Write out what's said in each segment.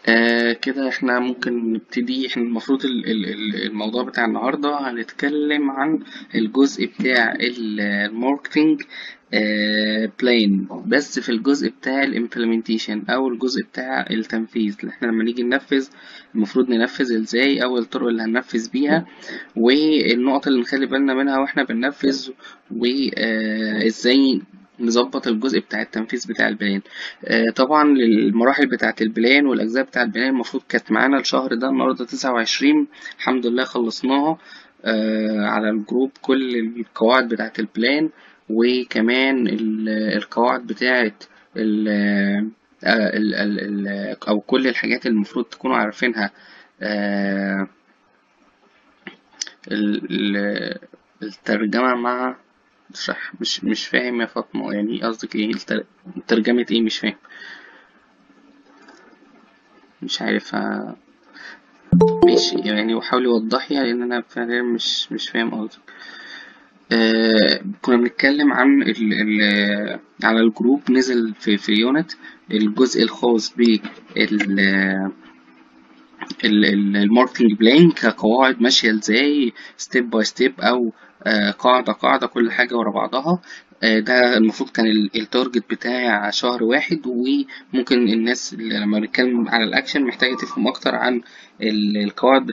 كده احنا ممكن نبتدي. احنا المفروض الموضوع بتاع النهاردة هنتكلم عن الجزء بتاع الماركتينج بلان، بس في الجزء بتاع الامبلمنتيشن او الجزء بتاع التنفيذ. احنا لما نيجي ننفذ المفروض ننفذ ازاي، او الطرق اللي هننفذ بيها، والنقط اللي نخلي بالنا منها واحنا بننفذ، وازاي نظبط الجزء بتاع التنفيذ بتاع البلان. طبعا المراحل بتاعة البلان والأجزاء بتاع البلان المفروض كانت معانا الشهر ده، النهاردة 29، الحمد لله خلصناها. على الجروب كل القواعد بتاعة البلان، وكمان القواعد بتاعة ال أو كل الحاجات اللي المفروض تكونوا عارفينها. آه، ال- ال- الترجمة مع مش فاهم يا فاطمة، يعني قصدك ايه؟ ترجمة ايه؟ مش فاهم، مش عارف. ماشي يعني، وحاولي وضحي لان انا فعلا مش فاهم قصدك. كنا بنتكلم عن على الجروب نزل في يونت الجزء الخاص الماركتنج بلان كقواعد ماشية ازاي، ستيب باي ستيب، او قاعدة قاعدة، كل حاجة ورا بعضها. ده المفروض كان التارجت بتاع شهر واحد. وممكن الناس اللي لما بنتكلم على الأكشن محتاجة تفهم أكتر عن القواعد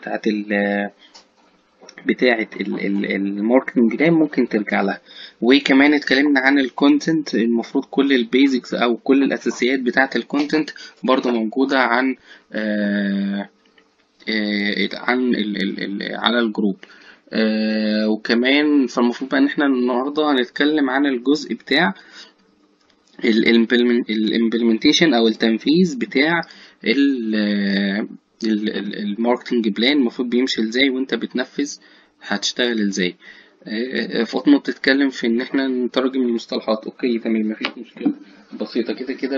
بتاعة الماركتنج ده، ممكن ترجع لها. وكمان اتكلمنا عن الكونتنت، المفروض كل البيزكس أو كل الأساسيات بتاعة الكونتنت برضه موجودة عن على الجروب. وكمان فالمفروض بقى ان احنا النهارده هنتكلم عن الجزء بتاع الامبلمنتيشن او التنفيذ بتاع الماركتنج بلان، المفروض بيمشي ازاي وانت بتنفذ هتشتغل ازاي. فاطمة بتتكلم في ان احنا نترجم المصطلحات. اوكي تمام، مفيش مشكلة، بسيطة كده كده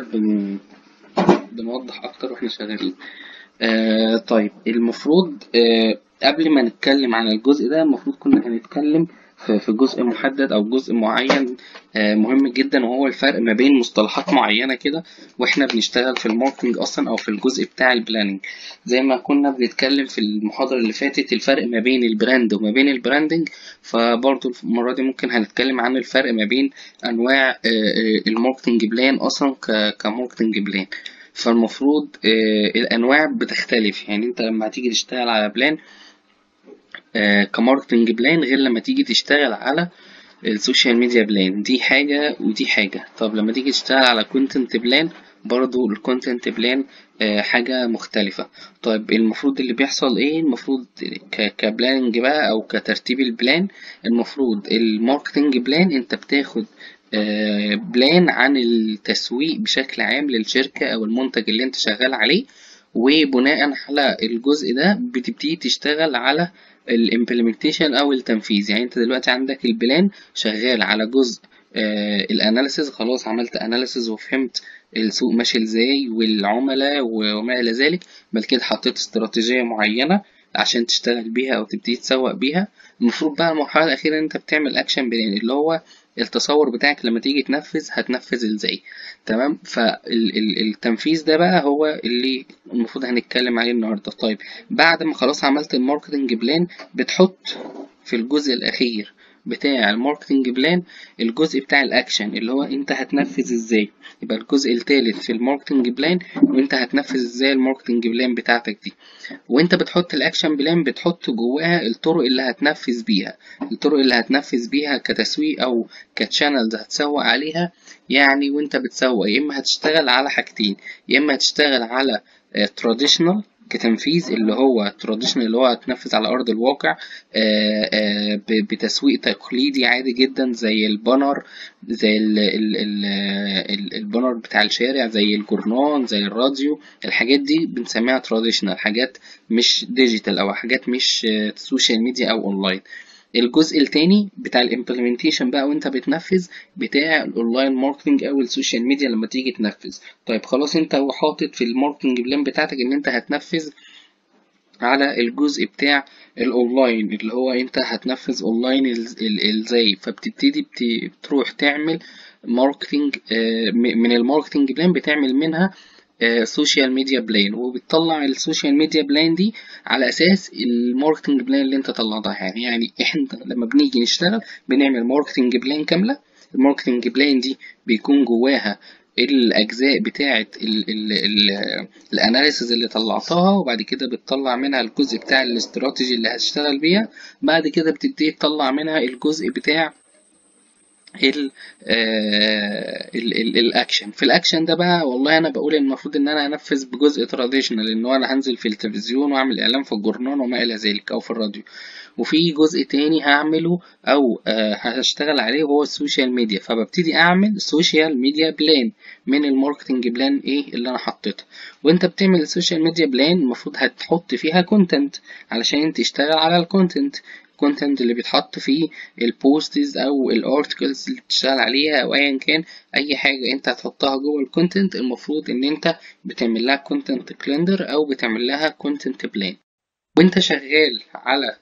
بنوضح اكتر واحنا شغالين. طيب المفروض قبل ما نتكلم عن الجزء ده المفروض كنا هنتكلم في جزء محدد أو جزء معين مهم جدا، وهو الفرق ما بين مصطلحات معينة كده واحنا بنشتغل في الماركتنج أصلا أو في الجزء بتاع البلاننج. زي ما كنا بنتكلم في المحاضرة اللي فاتت الفرق ما بين البراند وما بين البراندنج، فبرضو المرة دي ممكن هنتكلم عن الفرق ما بين أنواع الماركتنج بلان أصلا كماركتنج بلان. فالمفروض الأنواع بتختلف، يعني أنت لما هتيجي تشتغل على بلان كماركتنج بلان غير لما تيجي تشتغل على السوشيال ميديا بلان، دي حاجة ودي حاجة. طب لما تيجي تشتغل على كونتنت بلان، برضو الكونتنت بلان حاجة مختلفة. طيب المفروض اللي بيحصل ايه؟ المفروض كبلاننج بقى او كترتيب البلان، المفروض الماركتنج بلان انت بتاخد بلان عن التسويق بشكل عام للشركة او المنتج اللي انت شغال عليه، وبناء على الجزء ده بتبتدي تشتغل على الامبلمنتيشن او التنفيذ. يعني انت دلوقتي عندك البلان شغال على جزء الاناليسز، خلاص عملت اناليسز وفهمت السوق ماشي ازاي والعملاء وما الى ذلك. بعد كده حطيت استراتيجية معينة عشان تشتغل بيها او تبتدي تسوق بيها. المفروض بقى المرحلة الأخيرة إن أنت بتعمل أكشن بلان، اللي هو التصور بتاعك لما تيجي تنفذ هتنفذ ازاي. تمام، فالتنفيذ ده بقى هو اللي المفروض هنتكلم عليه النهارده. طيب بعد ما خلاص عملت الماركتنج بلان، بتحط في الجزء الأخير بتاع الماركتنج بلان الجزء بتاع الأكشن اللي هو أنت هتنفذ ازاي. يبقى الجزء الثالث في الماركتنج بلان وأنت هتنفذ ازاي الماركتنج بلان بتاعتك دي. وانت بتحط الاكشن بلان بتحط جواها الطرق اللي هتنفذ بيها، الطرق اللي هتنفذ بيها كتسويق او كتشانلز هتسوق عليها. يعني وانت بتسوق يا اما هتشتغل على حاجتين، يا اما هتشتغل على تراديشنال كتنفيذ، اللي هو تراديشنال اللي هو هتنفذ على ارض الواقع بتسويق تقليدي عادي جدا، زي البانر، زي البانر بتاع الشارع، زي الجورنان، زي الراديو. الحاجات دي بنسميها تراديشنال، حاجات مش ديجيتال او حاجات مش سوشيال ميديا او اونلاين. الجزء التاني بتاع الامبلمنتيشن بقى وانت بتنفذ بتاع الاونلاين ماركتنج او السوشيال ميديا لما تيجي تنفذ. طيب خلاص انت حاطط في الماركتنج بلان بتاعتك ان انت هتنفذ على الجزء بتاع الاونلاين، اللي هو انت هتنفذ اونلاين ازاي. فبتبتدي بتروح تعمل ماركتنج من الماركتنج بلان، بتعمل منها سوشيال ميديا بلان، وبتطلع السوشيال ميديا بلان دي على اساس الماركتنج بلان اللي انت طلعتها. يعني احنا لما بنيجي نشتغل بنعمل ماركتنج بلان كامله. الماركتنج بلان دي بيكون جواها الاجزاء بتاعه الاناليسز اللي طلعتها، وبعد كده بتطلع منها الجزء بتاع الاستراتيجي اللي هتشتغل بيها. بعد كده بتبتدي تطلع منها الجزء بتاع الاكشن. في الاكشن ده بقى والله انا بقول المفروض ان انا انفذ بجزء تراديشنال، ان هو انا هنزل في التلفزيون واعمل اعلان في الجورنال وما الى ذلك او في الراديو. وفي جزء تاني هعمله او هشتغل عليه وهو السوشيال ميديا. فببتدي اعمل سوشيال ميديا بلان من الماركتنج بلان ايه اللي انا حطيتها. وانت بتعمل السوشيال ميديا بلان المفروض هتحط فيها كونتنت علشان تشتغل على الكونتنت. الكونتنت اللي بيتحط فيه البوستز او الارتكلز اللي بتشتغل عليها او ايا كان اي حاجه انت هتحطها جوه الكونتنت، المفروض ان انت بتعمل لها كونتنت كلندر او بتعمل لها كونتنت بلان. وانت شغال على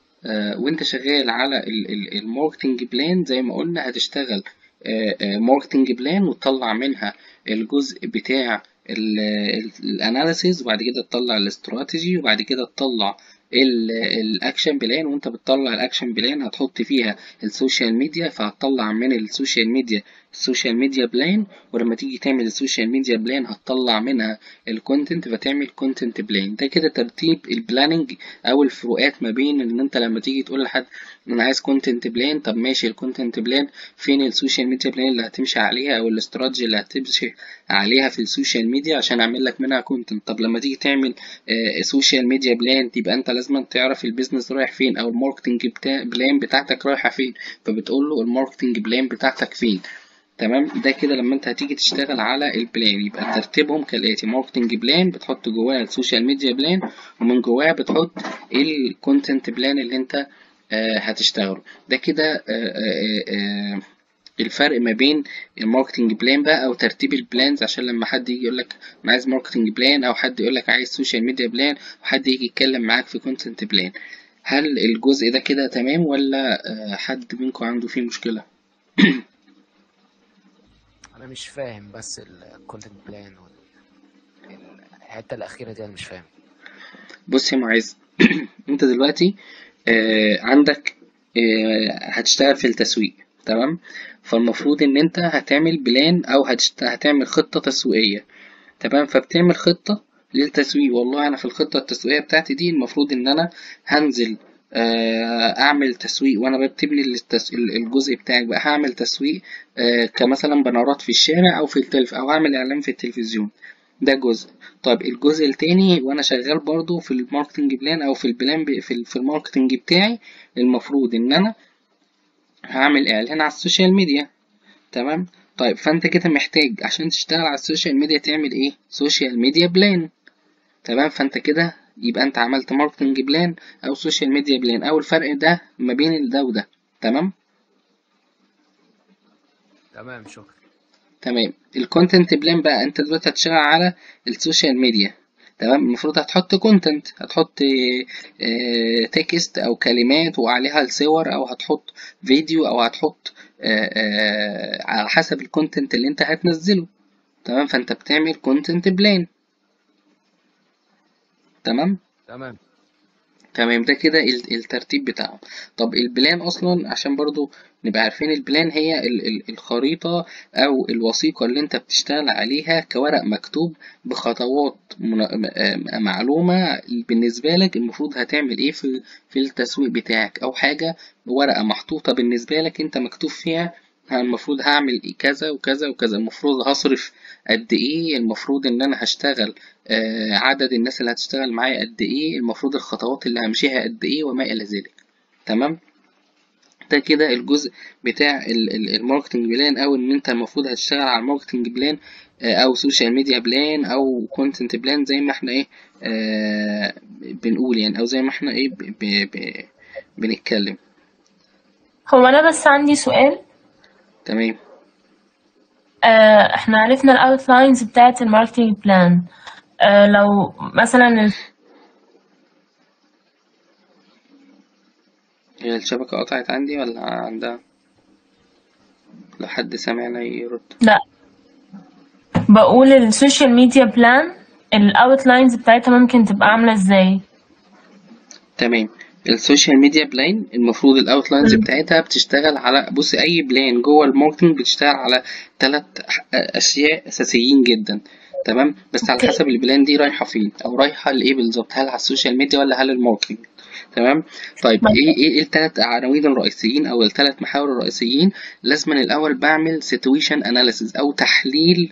الماركتنج بلان زي ما قلنا هتشتغل ماركتنج بلان وتطلع منها الجزء بتاع الاناليسيز، وبعد كده تطلع الاستراتيجي، وبعد كده تطلع الاكشن بلان. وانت بتطلع الاكشن بلان هتحط فيها السوشيال ميديا، فهتطلع من السوشيال ميديا بلان. ولما تيجي تعمل السوشيال ميديا بلان هتطلع منها الكونتنت فتعمل كونتنت بلان. ده كده ترتيب البلاننج او الفروقات ما بين ان انت لما تيجي تقول لحد انا عايز كونتنت بلان، طب ماشي الكونتنت بلان فين السوشيال ميديا بلان اللي هتمشي عليها او الاستراتيجي اللي هتمشي عليها في السوشيال ميديا عشان اعمل لك منها كونتنت. طب لما تيجي تعمل سوشيال ميديا بلان يبقى انت لازم تعرف البيزنس رايح فين او الماركتنج بلان بتاعتك رايحه فين، فبتقول له الماركتنج بلان بتاعتك فين. تمام. ده كده لما انت هتيجي تشتغل على البلان يبقى ترتيبهم كالاتي: ماركتنج بلان بتحط جواها السوشيال ميديا بلان، ومن جواها بتحط الكونتنت بلان اللي انت هتشتغله. ده كده الفرق ما بين الماركتنج بلان بقى او ترتيب البلانز. عشان لما حد يجي يقول لك انا عايز ماركتنج بلان، او حد يقول لك عايز سوشيال ميديا بلان، وحد يجي يتكلم معاك في كونتنت بلان، هل الجزء ده كده تمام ولا حد منكم عنده فيه مشكلة؟ انا مش فاهم بس الكونتنت بلان والحته الاخيره دي انا مش فاهم. بص يا معز، انت دلوقتي عندك هتشتغل في التسويق، تمام؟ فالمفروض ان انت هتعمل بلان او هتعمل خطة تسويقية، تمام؟ فبتعمل خطة للتسويق. والله انا في الخطة التسويقية بتاعتي دي المفروض ان انا هنزل اعمل تسويق، وانا ببني الجزء بتاعك بقى هعمل تسويق كمثلا بنرات في الشارع او في او هعمل اعلان في التلفزيون. ده جزء. طيب الجزء التاني وانا شغال برضو في الماركتنج بلان او في البلان في الماركتنج بتاعي، المفروض ان انا هعمل اعلان على السوشيال ميديا، تمام؟ طيب فانت كده محتاج عشان تشتغل على السوشيال ميديا تعمل ايه؟ سوشيال ميديا بلان، تمام؟ فانت كده يبقى انت عملت ماركتنج بلان او سوشيال ميديا بلان، او الفرق ده ما بين ده وده. تمام. تمام، شكرا. تمام. الكونتنت بلان بقى انت دلوقتي هتشتغل على السوشيال ميديا، تمام؟ المفروض هتحط كونتنت، هتحط تكست او كلمات وعليها الصور، او هتحط فيديو، او هتحط على حسب الكونتنت اللي انت هتنزله، تمام؟ فانت بتعمل كونتنت بلان. تمام. تمام. تمام. ده كده الترتيب بتاعه. طب البلان اصلا عشان برضو نبقى عارفين، البلان هي الخريطة او الوثيقة اللي انت بتشتغل عليها كورق مكتوب بخطوات معلومة بالنسبة لك المفروض هتعمل ايه في التسويق بتاعك، او حاجة ورقة محطوطة بالنسبة لك انت مكتوب فيها المفروض هعمل كذا وكذا وكذا، المفروض هصرف قد ايه، المفروض ان انا هشتغل عدد الناس اللي هتشتغل معايا قد ايه، المفروض الخطوات اللي همشيها قد ايه وما الى ذلك. تمام. ده كده الجزء بتاع الماركتنج بلان، او ان انت المفروض هتشتغل على الماركتنج بلان او سوشيال ميديا بلان او كونتنت بلان زي ما احنا ايه بنقول يعني، او زي ما احنا ايه بنتكلم. هو أنا بس عندي سؤال. تمام. احنا عرفنا الاوتلاينز بتاعة الماركتينج بلان. لو مثلا هي الشبكة قطعت عندي ولا عندها؟ لو حد سامعنا يرد. لا، بقول السوشيال ميديا بلان الاوتلاينز بتاعتها ممكن تبقى عاملة ازاي؟ تمام. السوشيال ميديا بلان المفروض الاوتلاينز بتاعتها بتشتغل على، بص، اي بلان جوه الماركتنج بتشتغل على 3 اشياء اساسيين جدا. تمام، بس على حسب البلان دي رايحه فين او رايحه لايه بالظبط، هل على السوشيال ميديا ولا هل الماركتنج. تمام. طيب ايه ال3 عناوين الرئيسيين او ال3 محاور الرئيسيين؟ لازم الاول بعمل سيتويشن اناليسيز او تحليل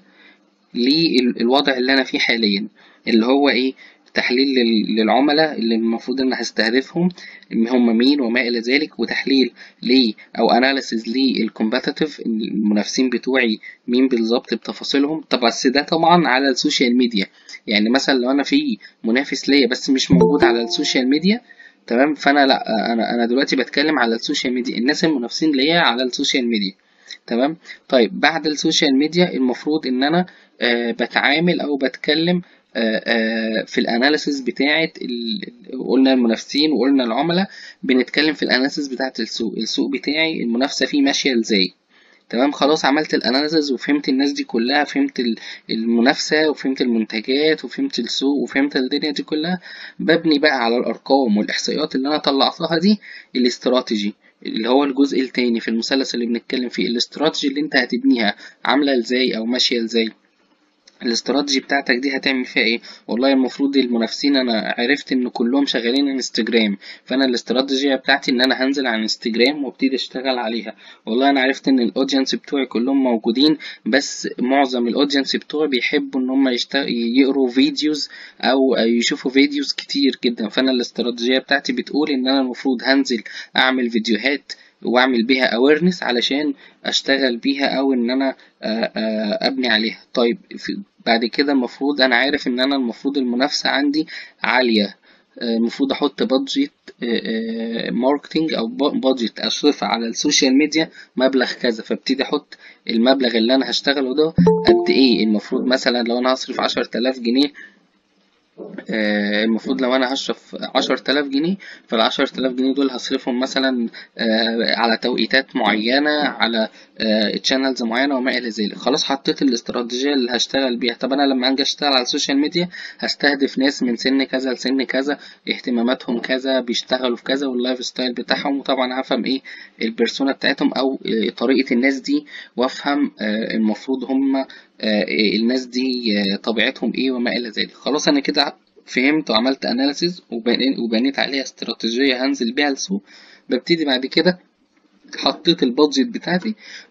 للوضع اللي انا فيه حاليا، اللي هو ايه؟ تحليل للعملاء اللي المفروض ان هستهدفهم هم مين وما الى ذلك، وتحليل ل او اناليسيز للكومباتيتيف المنافسين بتوعي مين بالظبط بتفاصيلهم. طب بس ده طبعا على السوشيال ميديا. يعني مثلا لو انا في منافس ليا بس مش موجود على السوشيال ميديا، تمام، فانا لا، انا دلوقتي بتكلم على السوشيال ميديا، الناس المنافسين ليا على السوشيال ميديا. تمام. طيب بعد السوشيال ميديا المفروض ان انا بتعامل او بتكلم في الاناليسيس بتاعه قلنا المنافسين وقلنا العملاء، بنتكلم في الاناليسيس بتاعه السوق بتاعي، المنافسه فيه ماشيه ازاي. تمام، خلاص عملت الاناليسيس وفهمت الناس دي كلها، فهمت المنافسه وفهمت المنتجات وفهمت السوق وفهمت الدنيا دي كلها. ببني بقى على الارقام والاحصائيات اللي انا طلعتها دي الاستراتيجي، اللي هو الجزء التاني في المثلث اللي بنتكلم فيه، الاستراتيجي اللي انت هتبنيها عامله ازاي او ماشيه ازاي. الاستراتيجي بتاعتك دي هتعمل فيها ايه؟ والله المفروض المنافسين انا عرفت ان كلهم شغالين انستجرام، فانا الاستراتيجية بتاعتي ان انا هنزل على انستجرام وابتدي اشتغل عليها. والله انا عرفت ان الاودينس بتوعي كلهم موجودين، بس معظم الاودينس بتوعي بيحبوا ان هم يقروا فيديوز او يشوفوا فيديوز كتير جدا، فانا الاستراتيجية بتاعتي بتقول ان انا المفروض هنزل اعمل فيديوهات واعمل بيها awareness علشان اشتغل بيها او ان انا ابني عليها. طيب بعد كده المفروض انا عارف ان انا المفروض المنافسة عندي عالية، المفروض احط بادجت ماركتينج او بادجت اصرفها على السوشيال ميديا مبلغ كذا، فابتدي احط المبلغ اللي انا هشتغله ده قد ايه. المفروض مثلا لو انا هصرف 10,000 جنيه، المفروض لو انا هصرف 10,000 جنيه، فال10,000 جنيه دول هصرفهم مثلا على توقيتات معينة، على تشانلز معينة وما الى ذلك. خلاص حطيت الاستراتيجية اللي هشتغل بيها. طب انا لما اجي اشتغل على السوشيال ميديا هستهدف ناس من سن كذا لسن كذا، اهتماماتهم كذا، بيشتغلوا في كذا، واللايف ستايل بتاعهم، وطبعا هفهم ايه البرسونا بتاعتهم او طريقة الناس دي، وافهم المفروض هم الناس دي طبيعتهم ايه وما الى ذلك. خلاص انا كده فهمت وعملت اناليسيز وبنيت عليها استراتيجية هنزل بيها السوق. ببتدي بعد كده حطيت البادجت بتاعتي،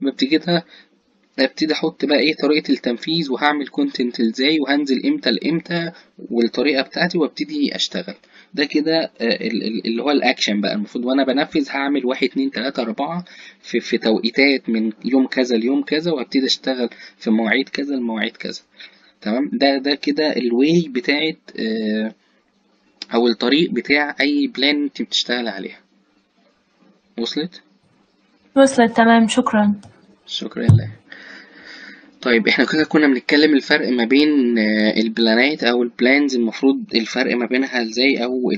ابتدي احط بقى ايه طريقة التنفيذ، وهعمل كونتنت ازاي، وهنزل امتى لامتى، والطريقة بتاعتي، وابتدي اشتغل. ده كده اللي هو الاكشن بقى. المفروض وانا بنفذ هعمل 1 2 3 4 في توقيتات من يوم كذا ليوم كذا، وابتدي اشتغل في مواعيد كذا لمواعيد كذا. تمام. ده كده الواي بتاعت او الطريق بتاع اي بلان انت بتشتغل عليها. وصلت؟ وصلت تمام، شكرا. شكرا لله. طيب احنا كده كنا بنتكلم الفرق ما بين البلانات او البلانز، المفروض الفرق ما بينها ازاي، او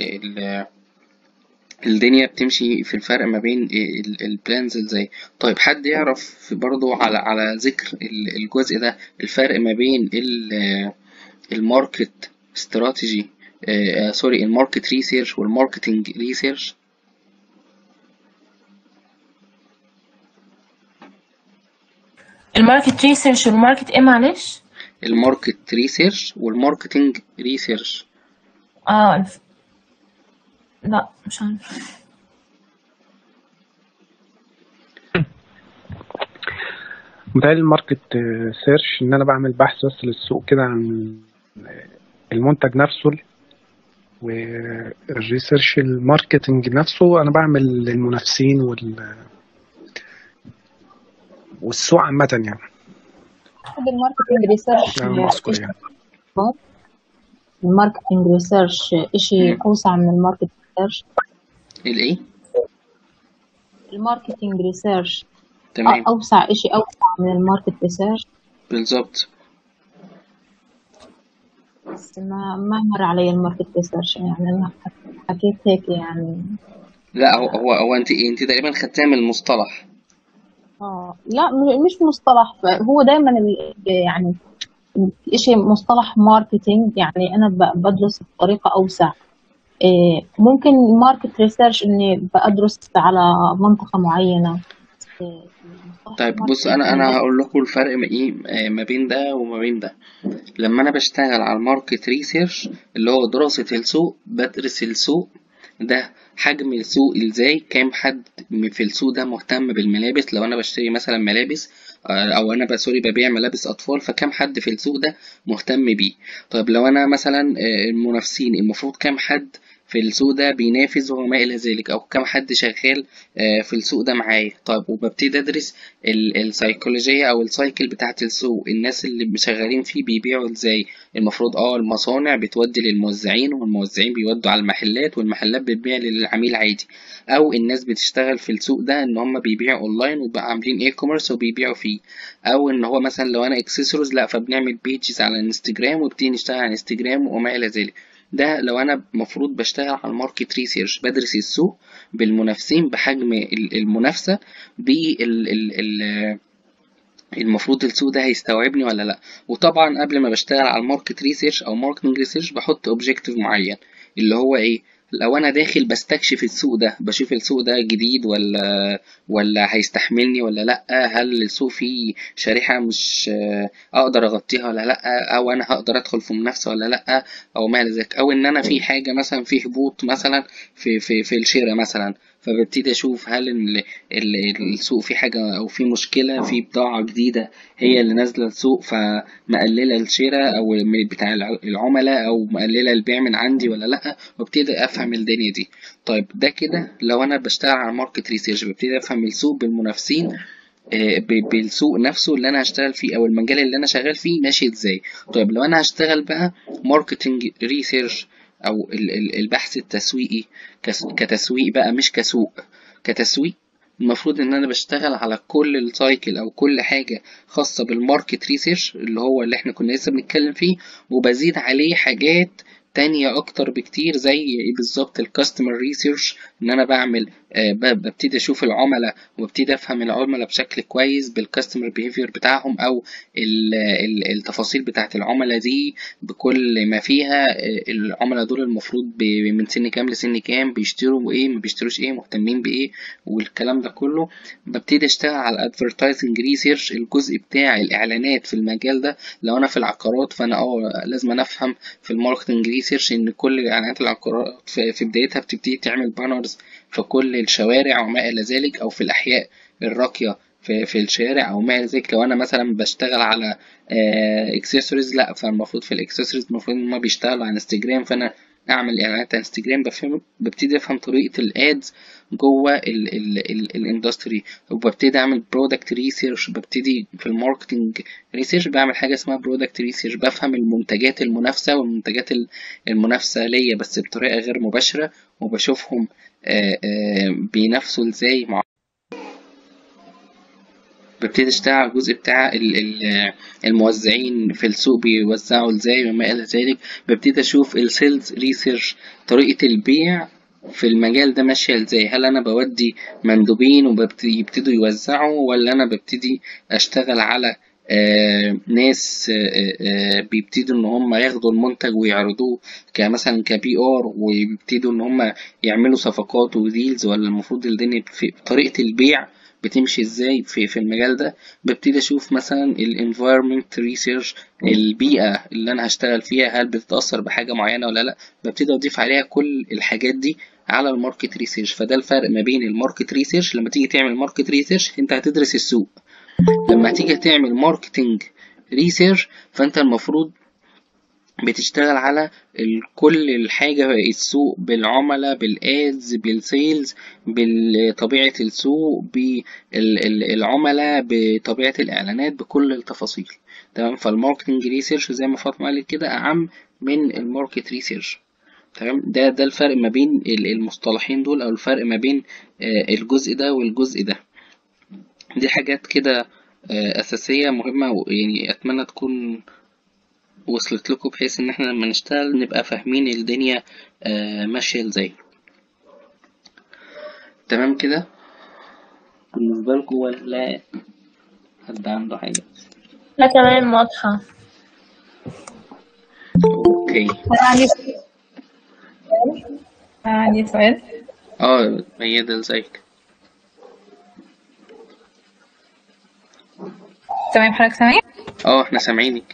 الدنيا بتمشي في الفرق ما بين البلانز ازاي. طيب حد يعرف برضو على ذكر الجزء ده، الفرق ما بين الماركت استراتيجي، سوري، الماركت ريسيرش والماركتنج ريسيرش؟ الماركت ريسيرش والماركت ايه معلش؟ الماركت ريسيرش والماركتنج ريسيرش. لا مش عارف. متهيألي الماركت سيرش ان انا بعمل بحث بس للسوق كده عن المنتج نفسه، والريسيرش الماركتنج نفسه انا بعمل للمنافسين والسوق عامة يعني. الماركتنج ريسيرش يعني الماركتنج ريسيرش اشي اوسع من الماركت ريسيرش. الايه؟ الماركتنج ريسيرش تمام، اوسع من الماركت ريسيرش بالظبط. بس ما مر علي الماركت ريسيرش، يعني انا حكيت هيك يعني. لا، هو انت تقريبا خدتها من المصطلح. لا مش مصطلح، هو دايما يعني إشي مصطلح ماركتينج، يعني أنا بدرس بطريقة أوسع. ممكن ماركت ريسيرش إني بدرس على منطقة معينة. مصطلح طيب بص، الماركتينج انا هقول لكم الفرق ما ايه ما بين ده وما بين ده. لما انا بشتغل على الماركت ريسيرش اللي هو دراسة السوق، بدرس السوق ده، حجم السوق ازاي، كام حد في السوق ده مهتم بالملابس. لو انا بشتري مثلا ملابس، او انا سوري ببيع ملابس اطفال، فكام حد في السوق ده مهتم بيه. طيب لو انا مثلا المنافسين، المفروض كام حد في السوق ده بينافس وما الى ذلك، او كام حد شغال في السوق ده معايا. طيب وببتدي ادرس السيكولوجية او السايكل بتاعة السوق، الناس اللي شغالين فيه بيبيعوا ازاي. المفروض المصانع بتودي للموزعين، والموزعين بيودوا على المحلات، والمحلات بتبيع للعميل عادي. او الناس بتشتغل في السوق ده ان هم بيبيعوا اونلاين وبقى عاملين اي كوميرس وبيبيعوا فيه. او ان هو مثلا لو انا اكسسوارز، لا فبنعمل بيجز على الانستجرام وبتيجي نشتغل على الانستجرام وما الى ذلك. ده لو انا المفروض بشتغل على الماركت ريسيرش، بدرس السوق بالمنافسين، بحجم المنافسة، المفروض السوق ده هيستوعبني ولا لا. وطبعا قبل ما بشتغل على الماركت ريسيرش او ماركتنج ريسيرش بحط اوبجيكتيف معين، اللي هو ايه، لو انا داخل بستكشف السوق ده، بشوف السوق ده جديد ولا هيستحملني ولا لا، هل السوق فيه شريحة مش اقدر اغطيها ولا لا، او انا هقدر ادخل في منافسة ولا لا، او ما الى ذلك. او ان انا في حاجة مثلا في هبوط مثلا في الشراء مثلا، فببتدي اشوف هل السوق فيه حاجة او فيه مشكلة في بضاعة جديدة هي اللي نازلة السوق فمقللة الشراء او بتاع العملاء، او مقللة البيع من عندي ولا لا، وابتدي افهم الدنيا دي. طيب ده كده لو انا بشتغل على ماركت ريسيرش، ببتدي افهم السوق بالمنافسين، بالسوق نفسه اللي انا هشتغل فيه او المجال اللي انا شغال فيه ماشي ازاي. طيب لو انا هشتغل بقى ماركتنج ريسيرش او البحث التسويقي، كتسويق بقى مش كسوق، كتسويق، المفروض ان انا بشتغل على كل السايكل او كل حاجة خاصة بالماركت ريسيرش اللي هو اللي احنا كنا لسه بنتكلم فيه، وبزيد عليه حاجات تانية اكتر بكتير، زي ايه بالظبط، الكاستمر ريسيرش، ان انا بعمل ببتدي اشوف العملاء وابتدي افهم العملاء بشكل كويس بالكاستمر بيهيفير بتاعهم، او التفاصيل بتاعت العملاء دي بكل ما فيها. العملاء دول المفروض من سن كام لسن كام، بيشتروا ايه ما بيشتروش ايه، مهتمين بايه، والكلام ده كله. ببتدي اشتغل على الادفرتايزنج ريسيرش، الجزء بتاع الاعلانات في المجال ده. لو انا في العقارات فانا لازم أنا افهم في الماركتنج ريسيرش ان كل اعلانات العقارات في بدايتها بتبتدي تعمل بانرز في كل الشوارع وما إلى ذلك، أو في الأحياء الراقية في الشارع أو ما إلى ذلك. لو أنا مثلا بشتغل على اكسسوارز، لا فالمفروض في الاكسسوارز المفروض إن هما بيشتغلوا على انستجرام، فأنا أعمل إعلانات على انستجرام. ببتدي أفهم طريقة الأدز جوه الاندستري، وببتدي أعمل برودكت ريسيرش. ببتدي في الماركتنج ريسيرش بعمل حاجة اسمها برودكت ريسيرش، بفهم المنتجات المنافسة والمنتجات المنافسة ليا بس بطريقة غير مباشرة، وبشوفهم بينافسوا ازاي مع. ببتدي اشتغل على الجزء بتاع الموزعين في السوق بيوزعوا ازاي وما الى ذلك. ببتدي اشوف السيلز ريسيرش، طريقة البيع في المجال ده ماشية ازاي، هل انا بودي مندوبين وبيبتدوا يوزعوا، ولا انا ببتدي اشتغل على ناس بيبتدوا ان هم ياخدوا المنتج ويعرضوه كمثلا كبي ار، ويبتدوا ان هم يعملوا صفقات وديلز، ولا المفروض الدنيا في طريقة البيع بتمشي ازاي في المجال ده. ببتدي اشوف مثلا الانفايرمنت ريسيرش، البيئة اللي انا هشتغل فيها هل بتتأثر بحاجة معينة ولا لا، ببتدي اضيف عليها كل الحاجات دي على الماركت ريسيرش. فده الفرق ما بين الماركت ريسيرش، لما تيجي تعمل ماركت ريسيرش انت هتدرس السوق، لما تيجي تعمل ماركتنج ريسيرش فانت المفروض بتشتغل على كل الحاجة، السوق بالعملاء بالادز بالسيلز بطبيعة السوق بالعملاء بطبيعة الاعلانات بكل التفاصيل. تمام. فالماركتنج ريسيرش زي ما فاطمة قالت كده اعم من الماركت ريسيرش. تمام. ده الفرق ما بين المصطلحين دول، او الفرق ما بين الجزء ده والجزء ده. دي حاجات كده أساسية مهمة، يعني أتمنى تكون وصلت لكم، بحيث إن احنا لما نشتغل نبقى فاهمين الدنيا ماشية ازاي. تمام كده بالنسبة لكم، ولا حد عنده حاجة؟ لا تمام واضحة. اوكي. عندي سؤال. ميادة ازيك؟ تمام، حضرتك سامعني؟ احنا سامعينك.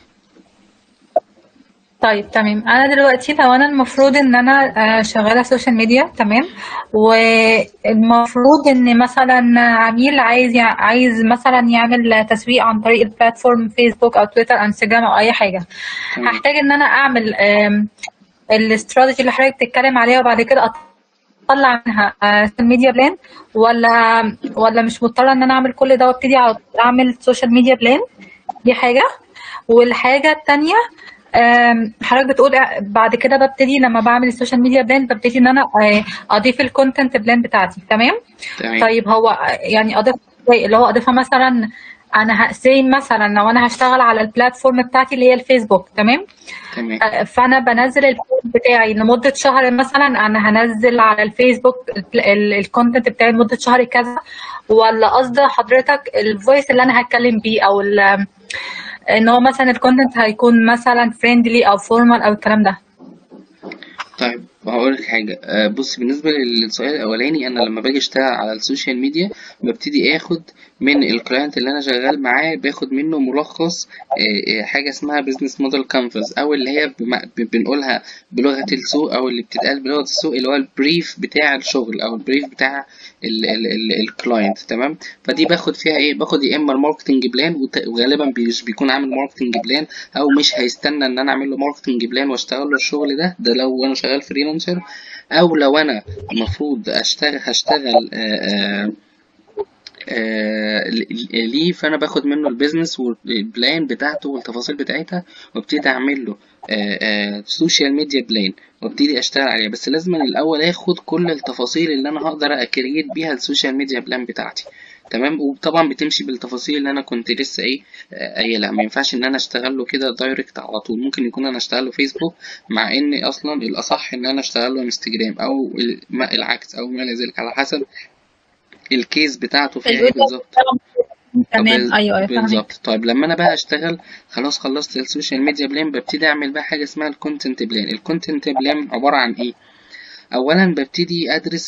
طيب تمام، انا دلوقتي لو انا المفروض ان انا شغاله سوشيال ميديا، تمام، والمفروض ان مثلا عميل عايز مثلا يعمل تسويق عن طريق البلاتفورم فيسبوك او تويتر او انستجرام او اي حاجه، هحتاج ان انا اعمل الاستراتيجي اللي حضرتك بتتكلم عليها وبعد كده اطلع منها سوشيال ميديا بلان، ولا مش مضطره ان انا اعمل كل ده وابتدي اعمل سوشيال ميديا بلان؟ دي حاجه. والحاجه الثانيه، حضرتك بتقول بعد كده ببتدي لما بعمل السوشيال ميديا بلان ببتدي ان انا اضيف الكونتنت بلان بتاعتي، تمام. طيب هو يعني اضيف اللي هو اضيفها مثلا، انا مثلا لو انا هشتغل على البلاتفورم بتاعتي اللي هي الفيسبوك، تمام، فانا بنزل البوست بتاعي لمده شهر، مثلا انا هنزل على الفيسبوك الكونتنت بتاعي لمده شهر كذا، ولا قصد حضرتك الفويس اللي انا هتكلم بيه، او ان هو مثلا الكونتنت هيكون مثلا فريندلي او فورمال او الكلام ده؟ طيب هقولك حاجة. بص، بالنسبة للسؤال الأولاني، أنا لما باجي أشتغل على السوشيال ميديا ببتدي آخد من الكلاينت اللي أنا شغال معاه، باخد منه ملخص حاجة اسمها بيزنس موديل كانفاس، أو اللي هي بنقولها بلغة السوق، أو اللي بتتقال بلغة السوق، اللي هو البريف بتاع الشغل أو البريف بتاع الكلاينت. تمام. فدي باخد فيها ايه؟ باخد يا اما الماركتنج بلان، وغالبا بيكون عامل ماركتنج بلان، او مش هيستنى ان انا اعمل له ماركتنج بلان واشتغل له الشغل ده لو انا شغال فريلانسر، او لو انا المفروض هشتغل ليه، فانا باخد منه البيزنس والبلان بتاعته والتفاصيل بتاعتها، وابتدي اعمل له سوشيال ميديا بلان وابتدي اشتغل عليها. بس لازم الاول اخد كل التفاصيل اللي انا هقدر اكريت بيها السوشيال ميديا بلان بتاعتي. تمام. وطبعا بتمشي بالتفاصيل اللي انا كنت لسه قايلها. ما ينفعش ان انا اشتغل له كده دايركت على طول. ممكن يكون انا اشتغل له فيسبوك، مع ان اصلا الاصح ان انا اشتغل له انستجرام، او العكس، او ما الى ذلك، على حسب الكيس بتاعته فيها ايه بالظبط. تمام، ايوه بالظبط. طيب لما انا بقى اشتغل خلاص، خلصت السوشيال ميديا بلان، ببتدي اعمل بقى حاجه اسمها الكونتنت بلان. الكونتنت بلان عباره عن ايه؟ اولا ببتدي ادرس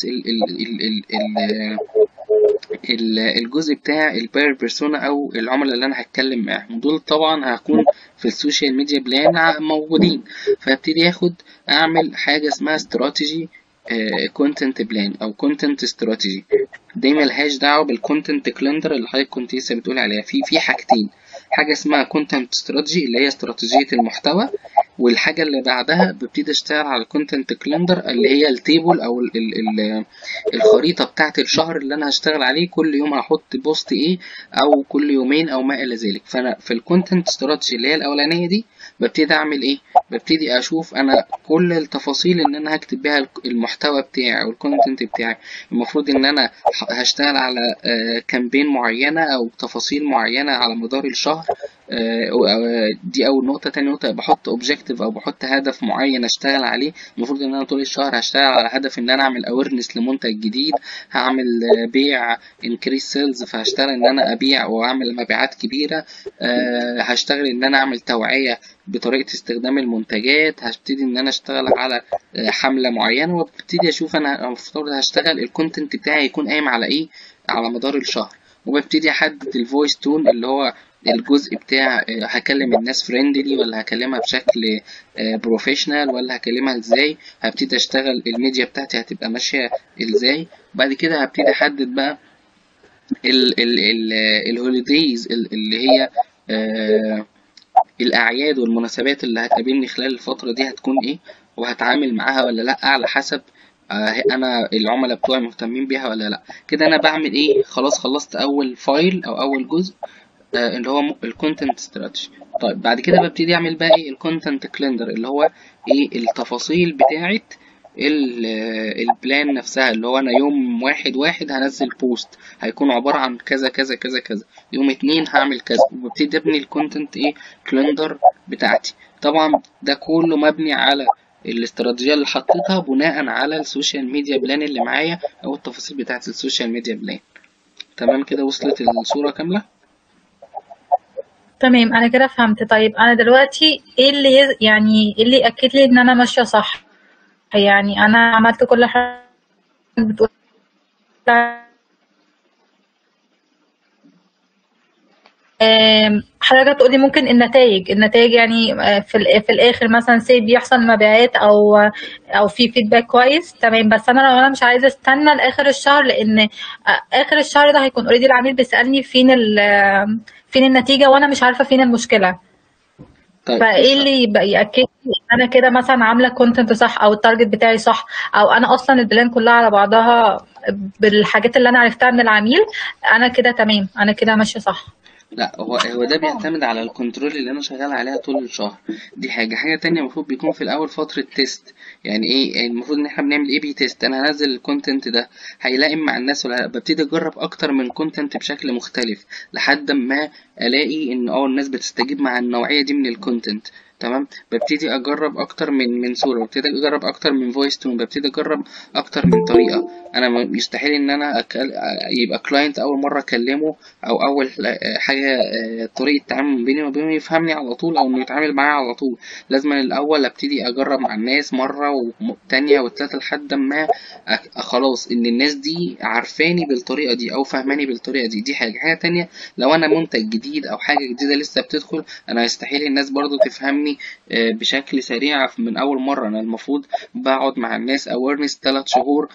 الجزء بتاع الباير بيرسونا او العملاء اللي انا هتكلم معاهم. دول طبعا هكون في السوشيال ميديا بلان موجودين. فابتدي اعمل حاجه اسمها استراتيجي كونتنت بلان او كونتنت استراتيجي. دي ملهاش دعوه بالكونتنت كالندر اللي حضرتك كنت لسه بتقولي عليها. في حاجتين، حاجه اسمها كونتنت استراتيجي اللي هي استراتيجيه المحتوى، والحاجه اللي بعدها ببتدي اشتغل على الكونتنت كالندر اللي هي التيبل او الخريطه بتاعه الشهر اللي انا هشتغل عليه. كل يوم هحط بوست ايه، او كل يومين، او ما الى ذلك. فانا في الكونتنت استراتيجي اللي هي الاولانيه دي ببتدي اعمل ايه؟ ببتدي اشوف انا كل التفاصيل ان انا هكتب بيها المحتوى بتاعي او الكونتنت بتاعي. المفروض ان انا هشتغل على كامبين معينه او تفاصيل معينه على مدار الشهر. دي اول نقطه. تاني نقطه، بحط اوبجيكتيف او بحط هدف معين اشتغل عليه. المفروض ان انا طول الشهر هشتغل على هدف ان انا اعمل اويرنس لمنتج جديد، هعمل بيع انكريس سيلز، فهشتغل ان انا ابيع واعمل مبيعات كبيره. هشتغل ان انا اعمل توعيه بطريقه استخدام المنتجات. هبتدي ان انا اشتغل على حمله معينه، وابتدي اشوف انا المفروض هشتغل الكونتنت بتاعي يكون قايم على ايه على مدار الشهر. وببتدي احدد الفويس تون اللي هو الجزء بتاع هكلم الناس فريندلي، ولا هكلمها بشكل بروفيشنال، ولا هكلمها ازاي. هبتدي اشتغل الميديا بتاعتي هتبقى ماشيه ازاي. بعد كده هبتدي احدد بقى الهوليديز اللي هي الاعياد والمناسبات اللي هتقابلني خلال الفتره دي هتكون ايه، وهتعامل معاها ولا لا، على حسب انا العملاء بتوعي مهتمين بيها ولا لا. كده انا بعمل ايه؟ خلاص خلصت اول فايل او اول جزء اللي هو الكونتنت استراتيجي. طيب بعد كده ببتدي اعمل بقى ايه؟ الكونتنت كالندر، اللي هو ايه؟ التفاصيل بتاعه البلان نفسها، اللي هو انا يوم 1/1 هنزل بوست هيكون عبارة عن كذا كذا كذا كذا، يوم 2 هعمل كذا، وببتدي ابني الكونتنت ايه؟ كالندر بتاعتي. طبعا ده كله مبني على الاستراتيجية اللي حطيتها بناء على السوشيال ميديا بلان اللي معايا، او التفاصيل بتاعه السوشيال ميديا بلان. تمام كده؟ وصلت الصورة كاملة؟ تمام، انا كده فهمت. طيب انا دلوقتي ايه اللي يعني ايه اللي ياكد لي ان انا ماشيه صح؟ يعني انا عملت كل حاجه بتقول حضرتك هتقولي ممكن النتائج يعني في الاخر مثلا سي بيحصل مبيعات او في فيدباك كويس، تمام. بس انا لو انا مش عايزه استنى لاخر الشهر، لان اخر الشهر ده هيكون اوريدي العميل بيسالني فين النتيجه وانا مش عارفه فين المشكله. طيب فايه بص، اللي يبقى ياكد لي ان انا كده مثلا عامله كونتنت صح، او التارجت بتاعي صح، او انا اصلا البلان كلها على بعضها بالحاجات اللي انا عرفتها من العميل، انا كده تمام، انا كده ماشيه صح. لا هو ده بيعتمد على الكنترول اللي انا شغال عليها طول الشهر. دي حاجة تانية، المفروض بيكون في الاول فترة تيست. يعني ايه؟ يعني المفروض ان احنا بنعمل اي بي تيست. انا هنزل الكونتنت ده هيلائم مع الناس ولا لا. ببتدي اجرب اكتر من كونتنت بشكل مختلف لحد ما الاقي ان الناس بتستجيب مع النوعية دي من الكونتنت. تمام. ببتدي اجرب اكتر من صورة، ببتدي اجرب اكتر من فويس تون، ببتدي اجرب اكتر من طريقة. انا يستحيل ان انا يبقى كلاينت اول مرة اكلمه او اول حاجه طريقه تعامل بيني وبينه يفهمني على طول او انه يتعامل معايا على طول. لازم الاول ابتدي اجرب مع الناس مره والتانية والتالتة لحد ما خلاص ان الناس دي عارفاني بالطريقه دي او فهماني بالطريقه دي. دي حاجه تانية. لو انا منتج جديد او حاجه جديده لسه بتدخل، انا يستحيل الناس برضو تفهمني بشكل سريع من اول مره. انا المفروض بقعد مع الناس awareness 3 شهور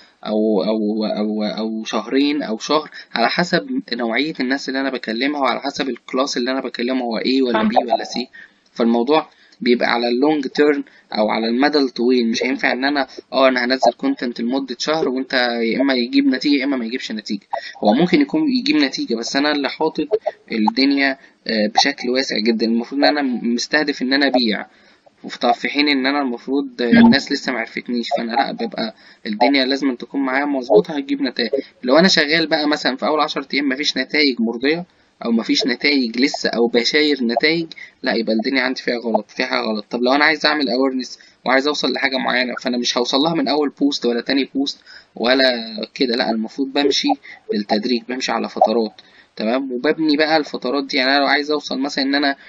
او شهرين او شهر، على حسب نوعية الناس اللي انا بكلمها وعلى حسب الكلاس اللي انا بكلمه هو ايه ولا بي ولا سي. فالموضوع بيبقى على اللونج تيرن او على المدى الطويل. مش هينفع ان انا هنزل كونتنت لمدة شهر وانت يا اما يجيب نتيجة يا اما ما يجيبش نتيجة. هو ممكن يكون يجيب نتيجة بس انا اللي حاطط الدنيا بشكل واسع جدا. المفروض ان انا مستهدف ان انا ابيع، في حين ان انا المفروض الناس لسه معرفتنيش. فانا لا، ببقى الدنيا لازم تكون معايا مظبوطه هتجيب نتائج. لو انا شغال بقى مثلا في اول 10 ايام مفيش نتائج مرضيه او مفيش نتائج لسه او بشاير نتائج، لا يبقى الدنيا عندي فيها غلط، في حاجه غلط. طب لو انا عايز اعمل اويرنس وعايز اوصل لحاجه معينه، فانا مش هوصل لها من اول بوست ولا تاني بوست ولا كده. لا، المفروض بمشي بالتدريج، بمشي على فترات. تمام. وببني بقى الفترات دي. يعني انا لو عايز اوصل مثلا ان انا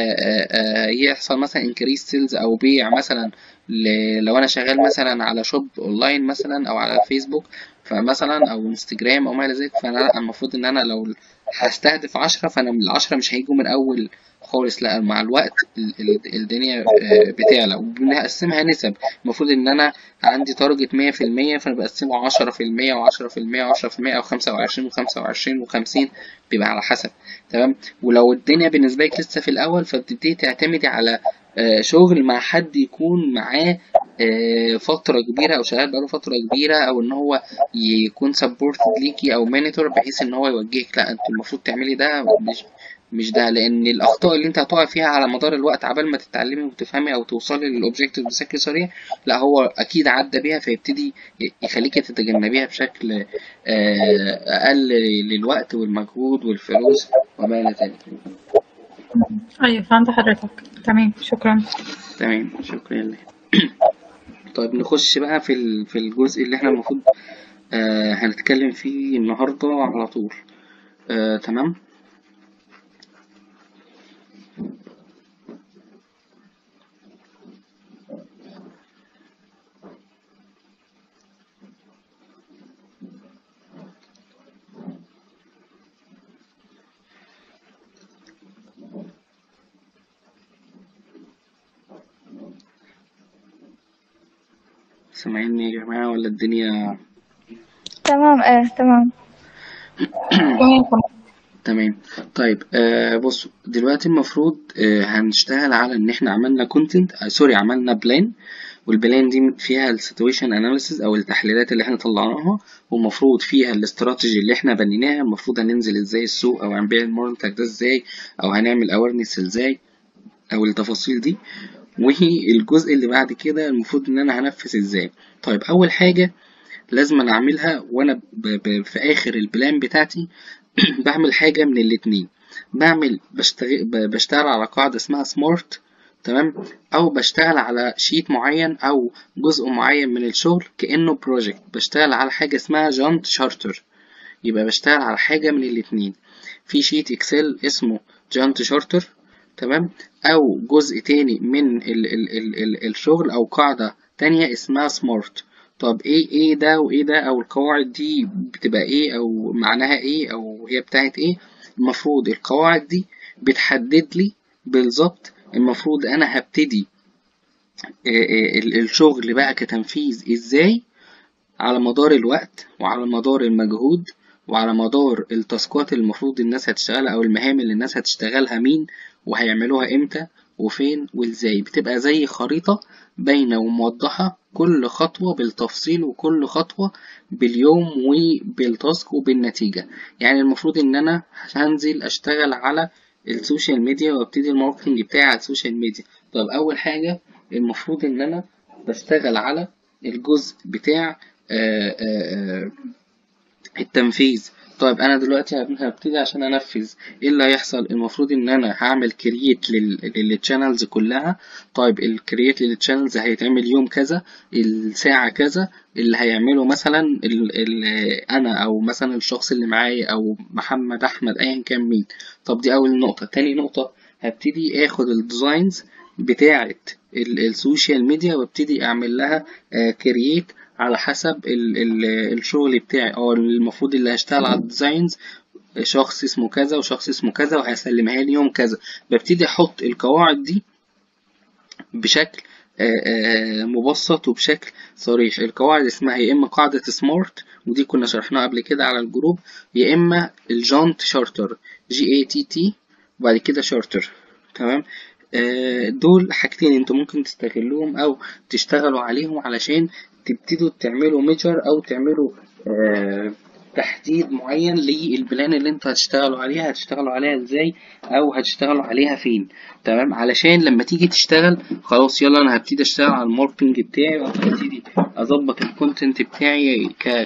يحصل مثلا increase sales او بيع مثلا، لو انا شغال مثلا على شوب اونلاين مثلا او على فيسبوك فمثلا او انستجرام او ما الى ذلك، فانا لا، المفروض ان انا لو هستهدف 10 فانا من ال10 مش هيجوا من اول خالص. لا، مع الوقت الدنيا بتعلى وبنقسمها نسب. المفروض ان انا عندي تارجت 100% فانا بقسمه 10% و10% و10% او 25 و25 و50، بيبقى على حسب. تمام. ولو الدنيا بالنسبة لك لسه في الأول فبتبتدي تعتمدي على شغل مع حد يكون معاه فترة كبيرة أو شغال بقاله فترة كبيرة، أو إن هو يكون سبورتد ليكي أو مانيتور بحيث إن هو يوجهك. لا، أنت المفروض تعملي ده، مش ده. لأن الأخطاء اللي أنت هتقع فيها على مدار الوقت عبال ما تتعلمي وتفهمي أو توصلي للأوبجيكتيف بشكل سريع، لا هو أكيد عدى بيها فيبتدي يخليكي تتجنبيها بشكل أقل للوقت والمجهود والفلوس وما إلى ذلك. ايوه فهمت حضرتك، تمام، شكرا. تمام، شكرا لله. طيب نخش بقى في الجزء اللي احنا المفروض هنتكلم فيه النهاردة على طول. تمام. سامعيني يا جماعة ولا الدنيا؟ تمام، تمام. تمام. طيب بصوا دلوقتي المفروض هنشتغل على ان احنا عملنا كونتنت عملنا بلان. والبلان دي فيها السيتويشن اناليسيز او التحليلات اللي احنا طلعناها، والمفروض فيها الاستراتيجي اللي احنا بنيناها. المفروض هننزل ازاي السوق او هنبيع المنتج ده ازاي او هنعمل اويرنس ازاي او التفاصيل دي. والجزء اللي بعد كده المفروض ان انا هنفذ ازاي. طيب اول حاجة لازم أنا اعملها وانا في اخر البلان بتاعتي بعمل حاجة من الاتنين. بشتغل على قاعدة اسمها سمارت. تمام. او بشتغل على شيت معين او جزء معين من الشغل كأنه بروجكت. بشتغل على حاجة اسمها جانت شارتر. يبقى بشتغل على حاجة من الاتنين. في شيت اكسل اسمه جانت شارتر تمام، او جزء تاني من الشغل او قاعدة تانية اسمها سمارت. طب ايه ده وايه ده، او القواعد دي بتبقى ايه او معناها ايه او هي بتاعت ايه؟ المفروض القواعد دي بتحدد لي بالظبط المفروض انا هبتدي الشغل بقى كتنفيذ ازاي على مدار الوقت وعلى مدار المجهود وعلى مدار التاسكات اللي المفروض الناس هتشتغلها او المهام اللي الناس هتشتغلها مين وهيعملوها امتى وفين وازاي. بتبقى زي خريطة باينة وموضحة كل خطوة بالتفصيل وكل خطوة باليوم وبالتاسك وبالنتيجة. يعني المفروض ان انا هنزل اشتغل على السوشيال ميديا وابتدي الماركتنج بتاعي على السوشيال ميديا. طب اول حاجة المفروض ان انا بشتغل على الجزء بتاع التنفيذ. طيب انا دلوقتي هبتدي عشان انفذ، ايه اللي هيحصل؟ المفروض ان انا هعمل كرييت للتشانلز كلها. طيب الكرييت للتشانلز هيتعمل يوم كذا الساعة كذا، اللي هيعمله مثلا انا او مثلا الشخص اللي معايا او محمد احمد ايا كان مين. طب دي اول نقطة. تاني نقطة هبتدي اخد الديزاينز بتاعة السوشيال ميديا وابتدي اعمل لها كرييت على حسب الشغل بتاعي. اه المفروض اللي هشتغل على الديزاينز شخص اسمه كذا وشخص اسمه كذا وهيسلمها لي يوم كذا. ببتدي احط القواعد دي بشكل مبسط وبشكل صريح. القواعد اسمها يا اما قاعدة سمارت ودي كنا شرحناها قبل كده على الجروب، يا اما الجانت شارتر GATT وبعد كده شارتر. تمام، دول حاجتين انتوا ممكن تستغلوهم او تشتغلوا عليهم علشان تبتدوا تعملوا ميجر او تعملوا تحديد معين للبلان اللي انتوا هتشتغلوا عليها ازاي او هتشتغلوا عليها فين. تمام، علشان لما تيجي تشتغل خلاص يلا انا هبتدي اشتغل على الماركتنج بتاعي وهبتدي اظبط الكونتنت بتاعي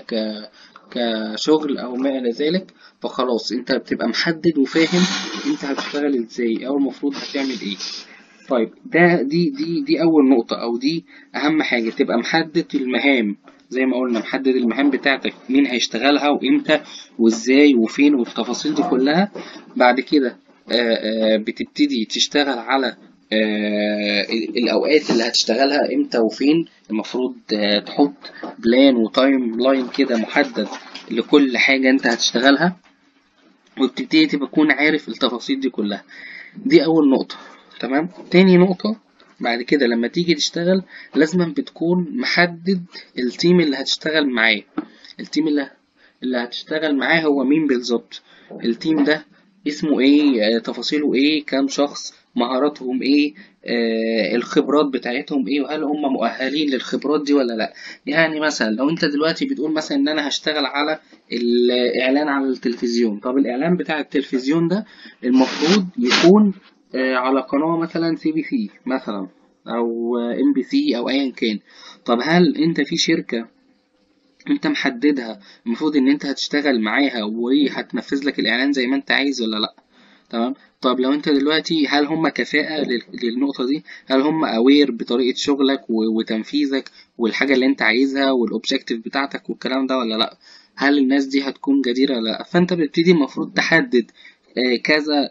كشغل او ما الى ذلك. فخلاص انت بتبقى محدد وفاهم انت هتشتغل ازاي او المفروض هتعمل ايه. طيب دي اول نقطة او دي اهم حاجة، تبقى محدد المهام زي ما قلنا، محدد المهام بتاعتك مين هيشتغلها وامتى وازاي وفين والتفاصيل دي كلها. بعد كده بتبتدي تشتغل على الاوقات اللي هتشتغلها امتى وفين. المفروض تحط بلان وتايم لاين كده محدد لكل حاجة انت هتشتغلها وبتبتدي تكون عارف التفاصيل دي كلها. دي اول نقطة. تمام، تاني نقطة بعد كده لما تيجي تشتغل لازم بتكون محدد التيم اللي هتشتغل معاه. التيم اللي هتشتغل معاه هو مين بالظبط، التيم ده اسمه ايه، تفاصيله ايه، كام شخص، مهاراتهم ايه، الخبرات بتاعتهم ايه، وهل هم مؤهلين للخبرات دي ولا لا. يعني مثلا لو انت دلوقتي بتقول مثلا ان انا هشتغل على الاعلان على التلفزيون، طب الاعلان بتاع التلفزيون ده المفروض يكون على قناة مثلا CBC مثلا او MBC او ايا كان. طب هل انت في شركة انت محددها المفروض ان انت هتشتغل معاها وهي هتنفذ لك الاعلان زي ما انت عايز ولا لا؟ تمام. طب لو انت دلوقتي هل هم كفاءة للنقطة دي، هل هم اوير بطريقة شغلك وتنفيذك والحاجة اللي انت عايزها والاوبجكتيف بتاعتك والكلام ده ولا لا؟ هل الناس دي هتكون جديرة ولا لا؟ فانت بتبتدي المفروض تحدد كذا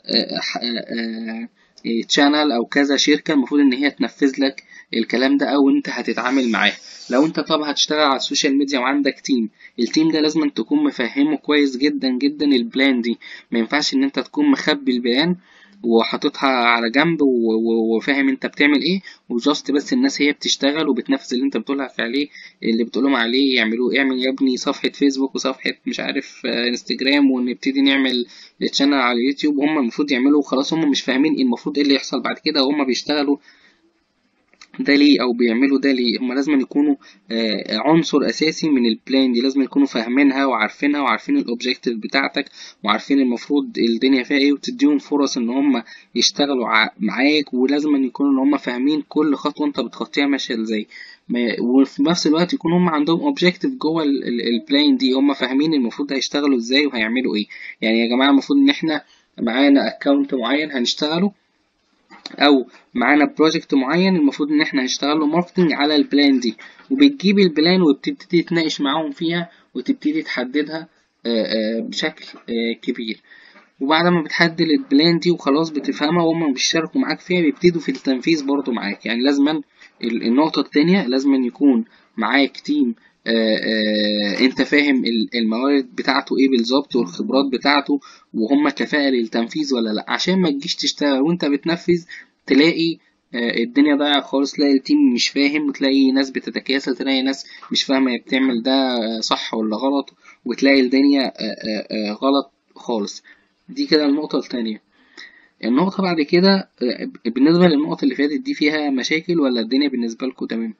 تشانل او كذا شركة المفروض ان هي تنفذ لك الكلام ده او انت هتتعامل معاه. لو انت طب هتشتغل على السوشيال ميديا وعندك التيم ده لازم تكون مفهمه كويس جدا جدا البلان دي. ما ينفعش ان انت تكون مخبي البلان وحاططها على جنب وفاهم انت بتعمل ايه وجاست بس الناس هي بتشتغل وبتنفذ اللي انت بتقولها عليه، اللي بتقولهم عليه يعملوه. اعمل يا ابني صفحة فيسبوك وصفحة مش عارف انستجرام ونبتدي نعمل تشانل على اليوتيوب. هم المفروض يعملوا خلاص، هم مش فاهمين المفروض ايه اللي يحصل بعد كده وهم بيشتغلوا ده ليه او بيعملوا ده ليه. هم لازم يكونوا عنصر اساسي من البلان دي، لازم يكونوا فاهمينها وعارفينها وعارفين الاوبجكتيف بتاعتك وعارفين المفروض الدنيا فيها ايه وتديهم فرص ان هم يشتغلوا معاك. ولازم يكونوا ان هم فاهمين كل خطوه انت بتخطيها ماشيه ازاي، وفي نفس الوقت يكون هم عندهم اوبجكتيف جوه البلان دي، هم فاهمين المفروض هيشتغلوا ازاي وهيعملوا ايه. يعني يا جماعه المفروض ان احنا معانا اكونت معين هنشتغله او معانا بروجكت معين المفروض ان احنا هنشتغله ماركتنج على البلان دي، وبتجيب البلان وبتبتدي تناقش معاهم فيها وتبتدي تحددها بشكل كبير. وبعد ما بتحدد البلان دي وخلاص بتفهمها وهم بيشاركوا معاك فيها بيبتدوا في التنفيذ برضو معاك. يعني لازما النقطة التانية لازما يكون معاك تيم انت فاهم الموارد بتاعته ايه بالظبط والخبرات بتاعته وهم كفاءة للتنفيذ ولا لا، عشان ما تجيش تشتغل وانت بتنفذ تلاقي الدنيا ضايعة خالص، تلاقي التيم مش فاهم، وتلاقي ناس بتتكاسل، تلاقي ناس مش فاهمة هي بتعمل ده صح ولا غلط، وتلاقي الدنيا غلط خالص. دي كده النقطة التانية. النقطة بعد كده بالنسبة للنقطة اللي فاتت دي فيها مشاكل ولا الدنيا بالنسبة لكم تمام؟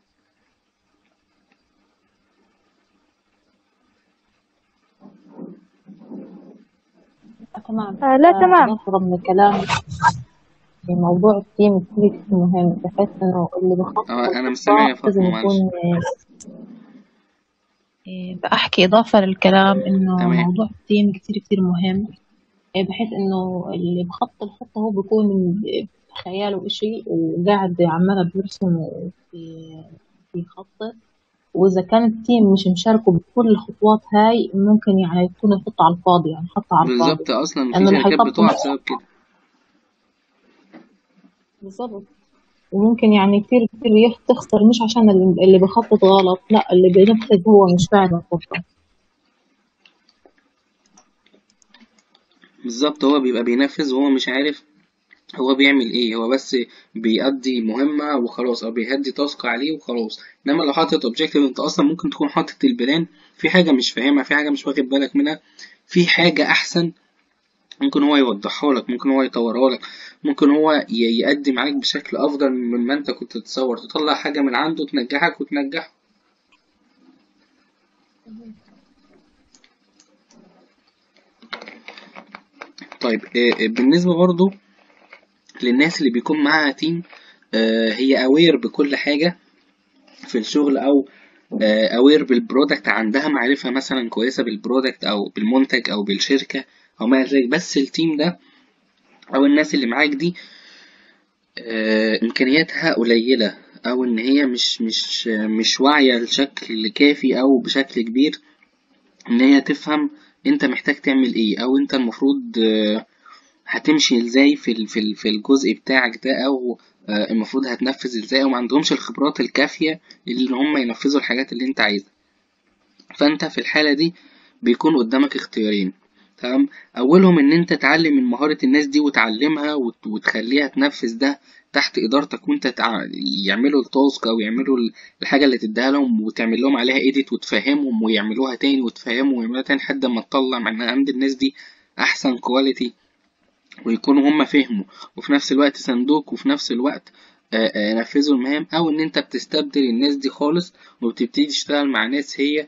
تمام. لا تمام. نظرة من الكلام في موضوع التيم كتير مهم، بحيث إنه اللي بخطط أنا مش سامع يا الخطة لازم فاطمة يكون معلش. بأحكي إضافة للكلام إنه تمام. موضوع التيم كتير مهم، بحيث إنه اللي بخطط الخطة هو بيكون بخياله إشي وقاعد عمال بيرسم بيخطط، وإذا كان التيم مش مشاركه بكل الخطوات هاي ممكن يعني تكون الخطة على الفاضي، يعني خطة على الفاضي، بالظبط، أصلا في لأنه اللي شركات حيطبقوا بتقع بسبب كده. بالظبط. وممكن يعني كتير تخسر، مش عشان اللي بخطط غلط، لا اللي بينفذ هو مش فاهم الخطة. بالظبط، هو بيبقى بينفذ وهو مش عارف هو بيعمل ايه، هو بس بيأدي مهمة وخلاص، او بيهدي تاسك عليه وخلاص. انما لو حاطط اوبجيكتيف انت اصلا ممكن تكون حاطط البلان في حاجة مش فاهمها، في حاجة مش واخد بالك منها، في حاجة احسن ممكن هو يوضحها لك، ممكن هو يطورها لك، ممكن هو يأدي معاك بشكل افضل مما انت كنت تتصور، تطلع حاجة من عنده تنجحك وتنجحه. طيب بالنسبة برضو للناس اللي بيكون معاها تيم هي اوير بكل حاجة في الشغل، او اوير بالبرودكت، عندها معرفة مثلا كويسة بالبرودكت او بالمنتج او بالشركة او ما ذلك، بس التيم ده او الناس اللي معاك دي امكانياتها قليلة، او ان هي مش واعية بشكل كافي او بشكل كبير ان هي تفهم انت محتاج تعمل ايه، او انت المفروض هتمشي ازاي في الجزء بتاعك ده، او المفروض هتنفذ ازاي، او ما عندهمش الخبرات الكافية اللي هم ينفذوا الحاجات اللي انت عايزها. فانت في الحالة دي بيكون قدامك اختيارين، تمام. اولهم ان انت تعلم من مهارة الناس دي وتعلمها وتخليها تنفذ ده تحت ادارتك، وانت يعملوا التاسك او يعملوا الحاجة اللي تديها لهم وتعمل لهم عليها ايديت وتفهمهم ويعملوها تاني وتفهمهم ويعملوها تاني لحد ما تطلع من عند الناس دي احسن كواليتي ويكونوا هم فهموا، وفي نفس الوقت صندوق، وفي نفس الوقت نفذوا المهام. او ان انت بتستبدل الناس دي خالص وبتبتدي تشتغل مع ناس هي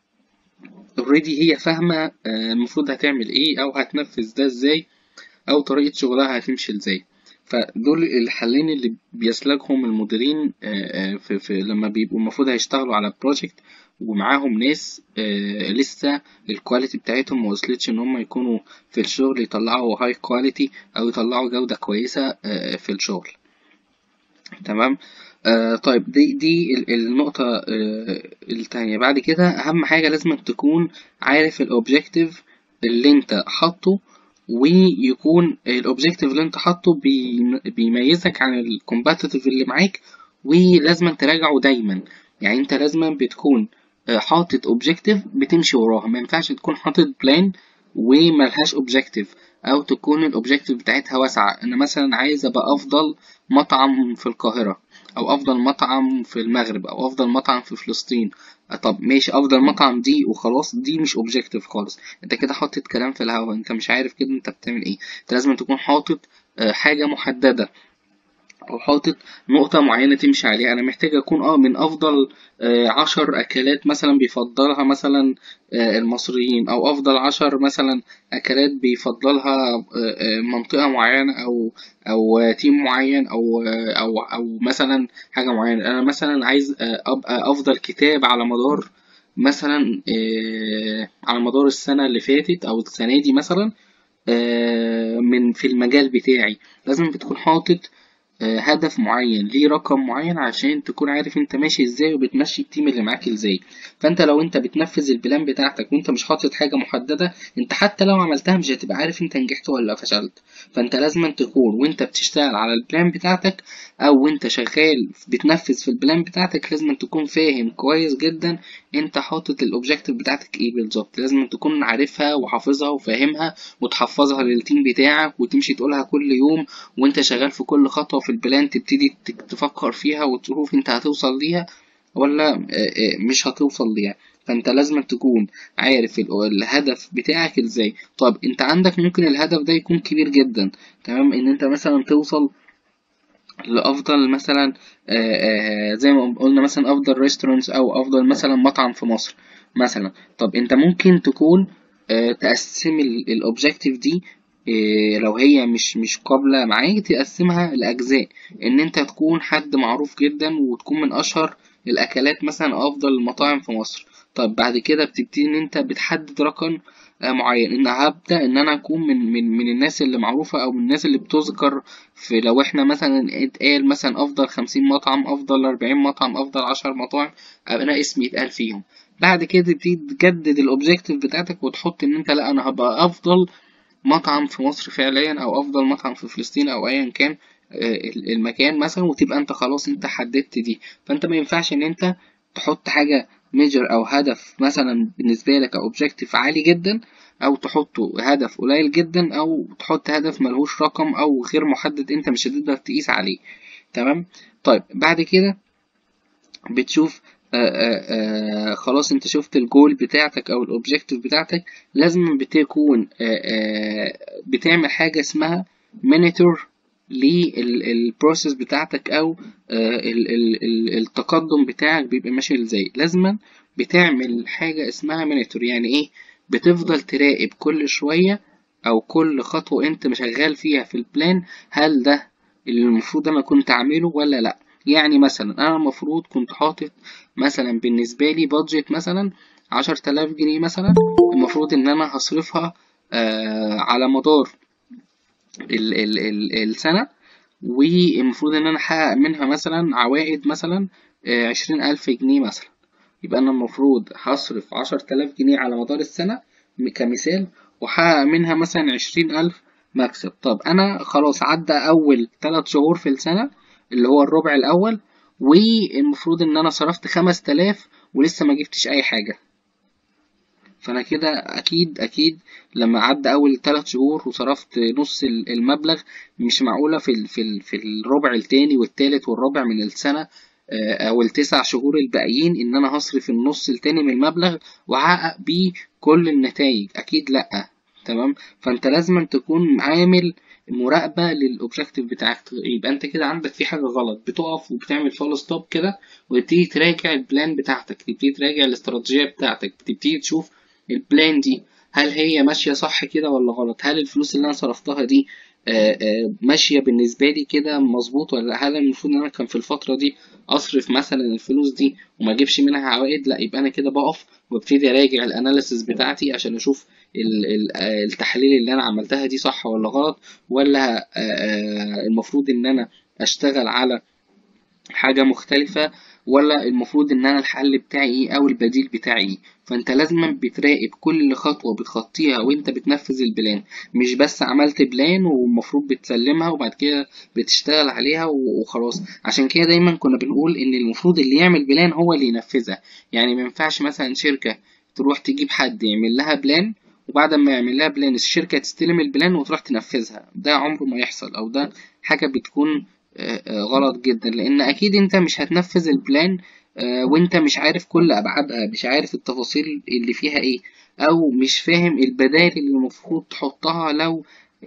اوريدي هي فاهمة المفروض هتعمل ايه او هتنفذ ده ازاي او طريقة شغلها هتمشي ازاي. فدول الحلين اللي بيسلكهم المديرين في لما بيبقوا المفروض هيشتغلوا على بروجكت ومعاهم ناس لسه الكواليتي بتاعتهم ما وصلتش ان هم يكونوا في الشغل يطلعوا هاي كواليتي او يطلعوا جودة كويسة في الشغل. تمام. طيب دي النقطة التانية. بعد كده أهم حاجة لازم تكون عارف الأوبجيكتيف اللي أنت حاطه، ويكون الأوبجيكتيف اللي أنت حاطه بيميزك عن الكومباتيتيف اللي معاك، ولازم تراجعه دايما. يعني أنت لازم بتكون حاطط أوبجيكتيف بتمشي وراها، ما ينفعش تكون حاطط بلان وملهاش أوبجيكتيف، أو تكون الأوبجيكتيف بتاعتها واسعة. أنا مثلا عايز أبقى أفضل مطعم في القاهرة، او افضل مطعم في المغرب، او افضل مطعم في فلسطين. طب ماشي، افضل مطعم دي وخلاص، دي مش اوبجيكتيف خالص، انت كده حاطط كلام في الهوا، انت مش عارف كده انت بتعمل ايه. انت لازم تكون حاطط حاجة محددة، او حاطط نقطة معينة تمشي عليها. انا محتاج اكون من افضل 10 اكلات مثلا بيفضلها مثلا المصريين، او افضل 10 مثلا اكلات بيفضلها منطقة معينة، او تيم معين، او مثلا حاجة معينة. انا مثلا عايز ابقى افضل كتاب على مدار مثلا على مدار السنة اللي فاتت او السنة دي مثلا من في المجال بتاعي. لازم بتكون حاطط هدف معين ليه رقم معين عشان تكون عارف انت ماشي ازاي وبتمشي التيم اللي معاك ازاي. فانت لو انت بتنفذ البلان بتاعتك وانت مش حاطط حاجة محددة، انت حتى لو عملتها مش هتبقى عارف انت نجحت ولا فشلت. فانت لازم تكون وانت بتشتغل على البلان بتاعتك او وانت شغال بتنفذ في البلان بتاعتك، لازم تكون فاهم كويس جدا انت حاطط الاوبجكتيف بتاعتك ايه بالظبط. لازم تكون عارفها وحافظها وفاهمها وتحفظها للتيم بتاعك وتمشي تقولها كل يوم، وانت شغال في كل خطوة في البلان تبتدي تفكر فيها وتشوف انت هتوصل ليها ولا مش هتوصل ليها. فانت لازم تكون عارف الهدف بتاعك ازاي. طب انت عندك ممكن الهدف ده يكون كبير جدا، تمام، ان انت مثلا توصل لأفضل مثلا زي ما قلنا مثلا أفضل ريستورانتس أو أفضل مثلا مطعم في مصر مثلا. طب أنت ممكن تكون تقسم الأوبجيكتيف دي، لو هي مش قابلة معاك تقسمها لأجزاء، إن أنت تكون حد معروف جدا وتكون من أشهر الأكلات مثلا أو أفضل المطاعم في مصر. طب بعد كده بتبتدي إن أنت بتحدد رقم معين، إن هبدأ إن أنا أكون من الناس اللي معروفة أو من الناس اللي بتذكر في، لو احنا مثلا اتقال مثلا افضل 50 مطعم، افضل 40 مطعم، افضل 10 مطاعم، انا اسمي يتقال فيهم. بعد كده تبتدي تجدد الاوبجيكتيف بتاعتك وتحط ان انت لا انا هبقى افضل مطعم في مصر فعليا او افضل مطعم في فلسطين او ايا كان المكان مثلا، وتبقى انت خلاص انت حددت دي. فانت ما ينفعش ان انت تحط حاجة ميجر او هدف مثلا بالنسبة لك او اوبجيكتيف عالي جدا، او تحطه هدف قليل جدا، او تحط هدف ملهوش رقم او غير محدد انت مش هتقدر تقيس عليه. تمام. طيب بعد كده بتشوف خلاص انت شفت الجول بتاعتك او الاوبجيكتيف بتاعتك، لازم بتكون بتعمل حاجة اسمها مونيتور للبروسيس بتاعتك او التقدم بتاعك بيبقى ماشي ازاي. لازما بتعمل حاجة اسمها مونيتور. يعني ايه؟ بتفضل تراقب كل شوية او كل خطوة انت مشغال فيها في البلان، هل ده اللي المفروض انا كنت اعمله ولا لا. يعني مثلا انا المفروض كنت حاطط مثلا بالنسبة لي بادجت مثلا 10,000 جنيه مثلا، المفروض ان انا هصرفها على مدار السنة، والمفروض ان انا احقق منها مثلا عوائد مثلا 20,000 جنيه مثلا. يبقى انا المفروض هصرف 10,000 جنيه على مدار السنة كمثال، وحقق منها مثلا 20,000 مكسب. طب انا خلاص عدى اول 3 شهور في السنة اللي هو الربع الاول، والمفروض ان انا صرفت 5,000 ولسه ما جبتش اي حاجة. فانا كده اكيد لما عدى اول 3 شهور وصرفت نص المبلغ، مش معقولة في الربع التاني والتالت والرابع من السنة او ال9 شهور الباقيين ان انا هصرف النص التاني من المبلغ واحقق بيه كل النتائج. اكيد لا. تمام. فانت لازم تكون عامل مراقبة للأوبجيكتيف بتاعك. يبقى أنت كده عندك في حاجة غلط، بتقف وبتعمل فول ستوب كده وتبتدي تراجع البلان بتاعتك، تبتدي تراجع الاستراتيجية بتاعتك، تبتدي تشوف البلان دي هل هي ماشية صح كده ولا غلط. هل الفلوس اللي أنا صرفتها دي ماشية بالنسبة لي كده مظبوط، ولا هل المفروض إن أنا كان في الفترة دي أصرف مثلا الفلوس دي وما أجيبش منها عوائد. لا، يبقى أنا كده بقف وابتدي أراجع الأناليسيس بتاعتي عشان أشوف التحليل اللي أنا عملتها دي صح ولا غلط، ولا المفروض إن أنا أشتغل على حاجة مختلفة، ولا المفروض ان انا الحل بتاعي ايه او البديل بتاعي ايه. فانت لازما بتراقب كل خطوة بتخطيها وانت بتنفذ البلان، مش بس عملت بلان والمفروض بتسلمها وبعد كده بتشتغل عليها وخلاص. عشان كده دايما كنا بنقول ان المفروض اللي يعمل بلان هو اللي ينفذها. يعني ما ينفعش مثلا شركة تروح تجيب حد يعمل لها بلان وبعد ما يعمل لها بلان الشركة تستلم البلان وتروح تنفذها. ده عمره ما يحصل، او ده حاجة بتكون غلط جدا، لان اكيد انت مش هتنفذ البلان وانت مش عارف كل ابعادها، مش عارف التفاصيل اللي فيها ايه، او مش فاهم البدائل اللي المفروض تحطها لو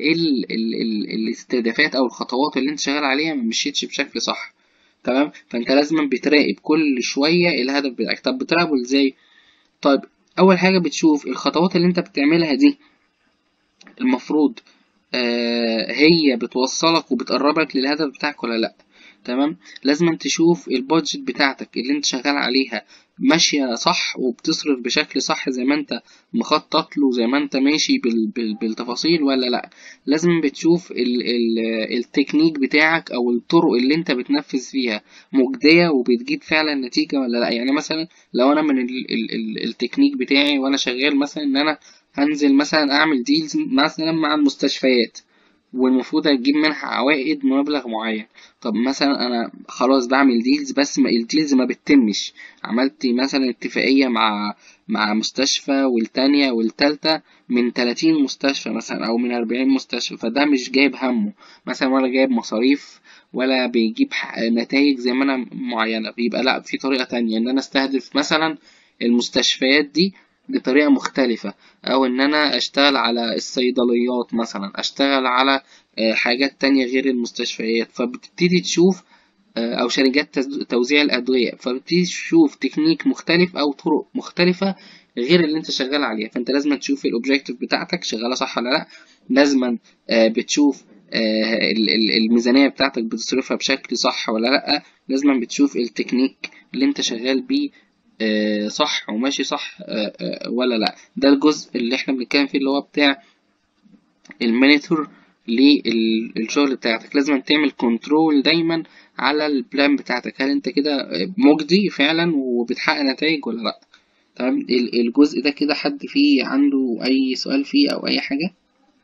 الاستهدافات او الخطوات اللي انت شغال عليها ما مشيتش بشكل صح. تمام. فانت لازم بتراقب كل شوية الهدف بتاعك. طب بتراقبه ازاي؟ طيب اول حاجة بتشوف الخطوات اللي انت بتعملها دي المفروض هي بتوصلك وبتقربك للهدف بتاعك ولا لا. تمام. لازم تشوف البادجت بتاعتك اللي انت شغال عليها ماشية صح وبتصرف بشكل صح زي ما انت مخطط له، زي ما انت ماشي بالتفاصيل ولا لا. لازم بتشوف التكنيك بتاعك او الطرق اللي انت بتنفذ فيها مجدية وبتجيب فعلا نتيجة ولا لا. يعني مثلا لو انا من التكنيك بتاعي وانا شغال مثلا ان انا هنزل مثلا اعمل ديلز مثلا مع المستشفيات والمفروض اجيب منها عوائد بمبلغ معين. طب مثلا انا خلاص بعمل ديلز بس ما الديلز ما بتتمش، عملت مثلا اتفاقية مع مستشفى والتانية والتالتة من 30 مستشفى مثلا او من 40 مستشفى، فده مش جايب همه مثلا ولا جايب مصاريف ولا بيجيب نتائج زي ما انا معينة. بيبقى لا، في طريقة تانية ان انا استهدف مثلا المستشفيات دي بطريقة مختلفة، او ان انا اشتغل على الصيدليات مثلا، اشتغل على حاجات تانية غير المستشفيات. فبتبتدي تشوف او شركات توزيع الادوية، فبتبتدي تشوف تكنيك مختلف او طرق مختلفة غير اللي انت شغال عليها. فانت لازم تشوف الاوبجيكتيف بتاعتك شغالة صح ولا لا. لازم بتشوف الميزانية بتاعتك بتصرفها بشكل صح ولا لا. لازم بتشوف التكنيك اللي انت شغال بيه صح وماشي صح ولا لا. ده الجزء اللي احنا بنتكلم فيه اللي هو بتاع المونيتور للشغل بتاعتك. لازم تعمل كنترول دايما على البلان بتاعتك، هل انت كده مجدي فعلا وبتحقق نتائج ولا لا. تمام. الجزء ده كده حد فيه عنده اي سؤال فيه او اي حاجة؟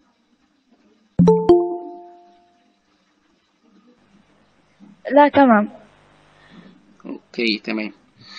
لا تمام. اوكي تمام.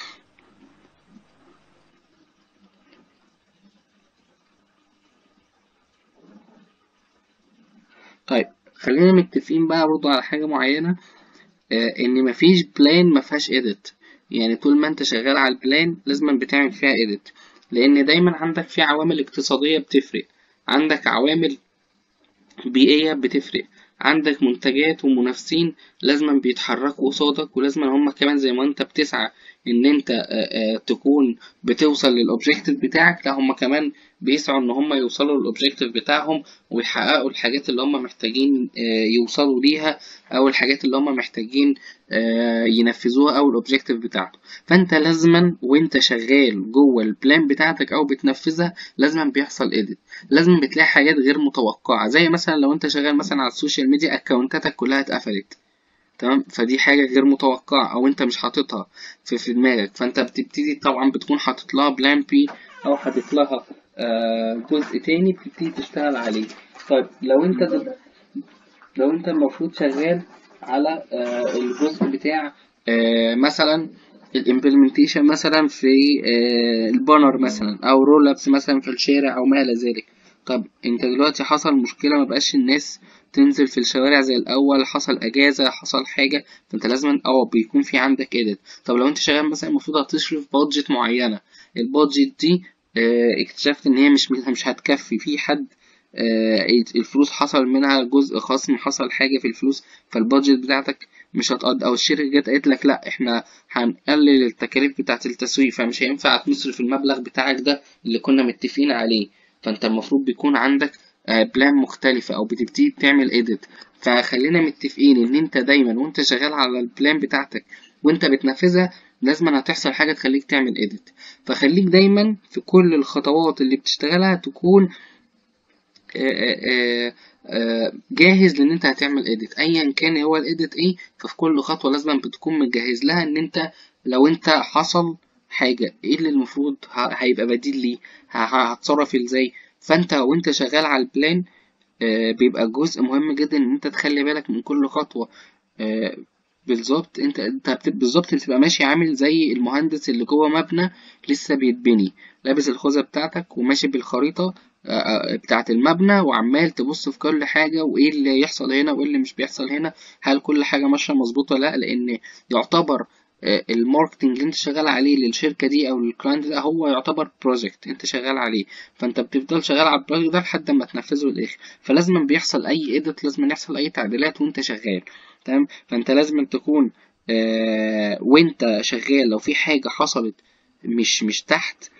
طيب خلينا متفقين بقى برضو على حاجة معينة، ان مفيش بلان مفيهاش edit. يعني طول ما انت شغال على البلان لازم بتعمل فيها edit، لان دايما عندك في عوامل اقتصادية بتفرق، عندك عوامل بيئية بتفرق، عندك منتجات ومنافسين لازم بيتحركوا قصادك، ولازم هم كمان زي ما انت بتسعى ان انت تكون بتوصل للاوبجيكتيف بتاعك، لا هم كمان بيسعوا ان هم يوصلوا للاوبجيكتيف بتاعهم ويحققوا الحاجات اللي هم محتاجين يوصلوا ليها، او الحاجات اللي هم محتاجين ينفذوها او الاوبجيكتيف بتاعته. فانت لازما وانت شغال جوه البلان بتاعتك او بتنفذها لازما بيحصل edit، لازم بتلاقي حاجات غير متوقعة. زي مثلا لو انت شغال مثلا على السوشيال ميديا اكونتاتك كلها اتقفلت، تمام، فدي حاجة غير متوقعة او انت مش حاططها في دماغك، فانت بتبتدي طبعا بتكون حاطط لها بلان بي او حاطط لها جزء تاني بتبتدي تشتغل عليه. طيب لو انت المفروض شغال على الجزء بتاع مثلا الامبلمنتيشن مثلا في البانر مثلا او رول ابس مثلا في الشارع او ما الى ذلك. طب انت دلوقتي حصل مشكله، ما بقاش الناس تنزل في الشوارع زي الاول، حصل اجازه، حصل حاجه، فانت لازم بيكون في عندك ايديت. طب لو انت شغال مثلا المفروض هتصرف بادجت معينه، البادجت دي اكتشفت ان هي مش هتكفي، في حد الفلوس حصل منها جزء خصم، حصل حاجة في الفلوس فالبادجت بتاعتك مش هتقضي، او الشركة جت قالت لك لا احنا هنقلل التكاليف بتاعة التسويق فمش هينفع تصرف المبلغ بتاعك ده اللي كنا متفقين عليه. فانت المفروض بيكون عندك بلان مختلفة او بتبتدي تعمل اديت. فخلينا متفقين ان انت دايما وانت شغال على البلان بتاعتك وانت بتنفذها لازم هتحصل حاجة تخليك تعمل اديت. فخليك دايما في كل الخطوات اللي بتشتغلها تكون جاهز لان انت هتعمل اديت، ايا كان هو الاديت ايه. ففي كل خطوه لازم بتكون متجهز لها ان انت لو انت حصل حاجه ايه اللي المفروض هيبقى بديل ليه، هتصرف ازاي. فانت وانت شغال على البلان بيبقى جزء مهم جدا ان انت تخلي بالك من كل خطوه. بالظبط انت بالظبط بتبقى ماشي عامل زي المهندس اللي جوه مبنى لسه بيتبني، لابس الخوذة بتاعتك وماشي بالخريطة بتاعة المبنى وعمال تبص في كل حاجة وايه اللي يحصل هنا وايه اللي مش بيحصل هنا، هل كل حاجة ماشية مظبوطة ولا لا. لان يعتبر الماركتنج اللي انت شغال عليه للشركة دي او للكلاينت ده هو يعتبر بروجكت انت شغال عليه، فانت بتفضل شغال على البروجكت ده لحد ما تنفذه للاخر. فلازم بيحصل اي اديت، لازم يحصل اي تعديلات وانت شغال، تمام. فانت لازم تكون وانت شغال لو في حاجة حصلت مش تحت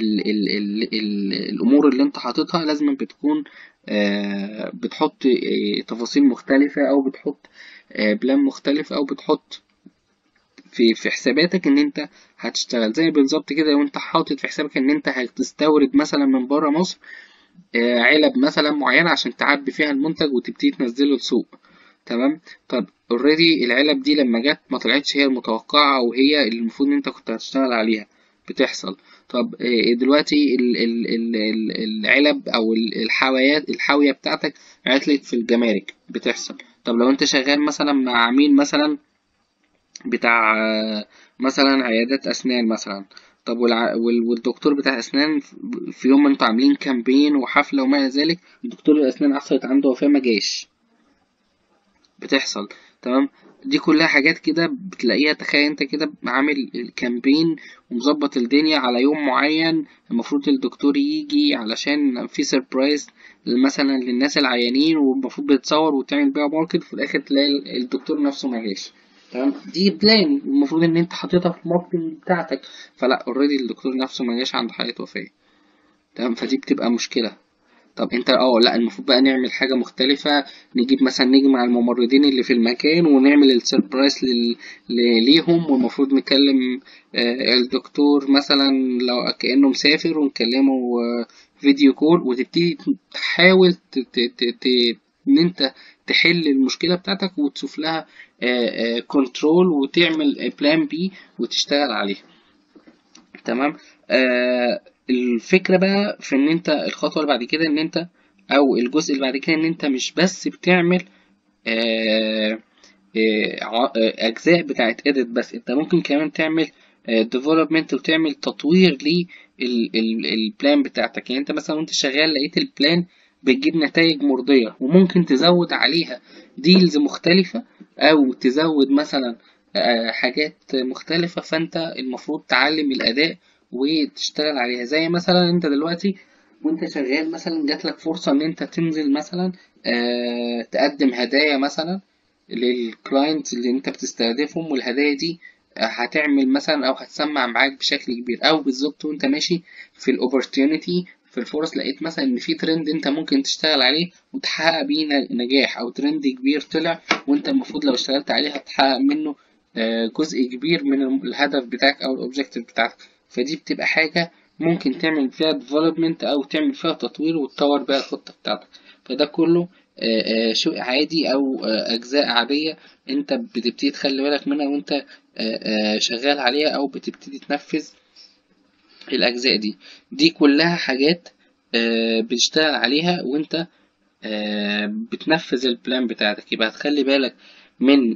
الامور اللي انت حاططها لازم بتكون بتحط تفاصيل مختلفة او بتحط بلان مختلف، او بتحط في حساباتك ان انت هتشتغل زي بالظبط كده. لو انت حاطط في حسابك ان انت هتستورد مثلا من بره مصر علب مثلا معينة عشان تعبي فيها المنتج وتبتدي تنزله السوق، تمام. طب اوريدي العلب دي لما جت ما طلعتش هي المتوقعة او هي اللي المفروض ان انت كنت هتشتغل عليها، بتحصل. طب دلوقتي العلب او الحاوية بتاعتك عطلت في الجمارك، بتحصل. طب لو انت شغال مثلا مع عميل مثلا بتاع مثلا عيادات أسنان مثلا، طب والدكتور بتاع أسنان في يوم ما انتوا عاملين كامبين وحفلة وما إلى ذلك، دكتور الأسنان حصلت عنده وفاة مجاش، بتحصل، تمام. دي كلها حاجات كده بتلاقيها. تخيل انت كده عامل الكامبين ومظبط الدنيا على يوم معين المفروض الدكتور يجي علشان في سيربرايز مثلا للناس العيانين، والمفروض بيتصور وتعمل بيها ماركت، في الاخر تلاقي الدكتور نفسه مجاش، تمام. دي بلان المفروض ان انت حاططها في الماركتنج بتاعتك، فلا اوريدي الدكتور نفسه مجاش عنده حالة وفاة، تمام. فدي بتبقى مشكلة. طب انت لا المفروض بقى نعمل حاجة مختلفة، نجيب مثلا نجمع الممرضين اللي في المكان ونعمل السيربرايز ليهم، والمفروض نكلم الدكتور مثلا لو كأنه مسافر ونكلمه فيديو كول، وتبتدي تحاول ان انت تحل المشكلة بتاعتك وتشوف لها كنترول وتعمل بلان بي وتشتغل عليها، تمام. الفكرة بقى في ان انت الخطوة اللي بعد كده ان انت او الجزء اللي بعد كده ان انت مش بس بتعمل اجزاء بتاعت edit بس، انت ممكن كمان تعمل development وتعمل تطوير للبلان بتاعتك. يعني انت مثلا وانت شغال لقيت البلان بتجيب نتائج مرضية، وممكن تزود عليها ديلز مختلفة او تزود مثلا حاجات مختلفة، فانت المفروض تعلم الاداء وتشتغل عليها. زي مثلا انت دلوقتي وانت شغال مثلا جاتلك فرصة ان انت تنزل مثلا تقدم هدايا مثلا للكلاينتس اللي انت بتستهدفهم، والهدايا دي هتعمل مثلا او هتسمع معاك بشكل كبير. او بالظبط وانت ماشي في الاوبورتيونيتي في الفرص لقيت مثلا ان في ترند انت ممكن تشتغل عليه وتحقق بيه نجاح، او ترند كبير طلع وانت المفروض لو اشتغلت عليه هتحقق منه جزء كبير من الهدف بتاعك او الاوبجيكتيف بتاعك. فدي بتبقى حاجة ممكن تعمل فيها development او تعمل فيها تطوير وتطور بيها الخطة بتاعتك. فده كله شيء عادي او اجزاء عادية انت بتبتدي تخلي بالك منها وانت شغال عليها او بتبتدي تنفذ الاجزاء دي. دي كلها حاجات بتشتغل عليها وانت بتنفذ البلان بتاعتك. يبقى هتخلي بالك من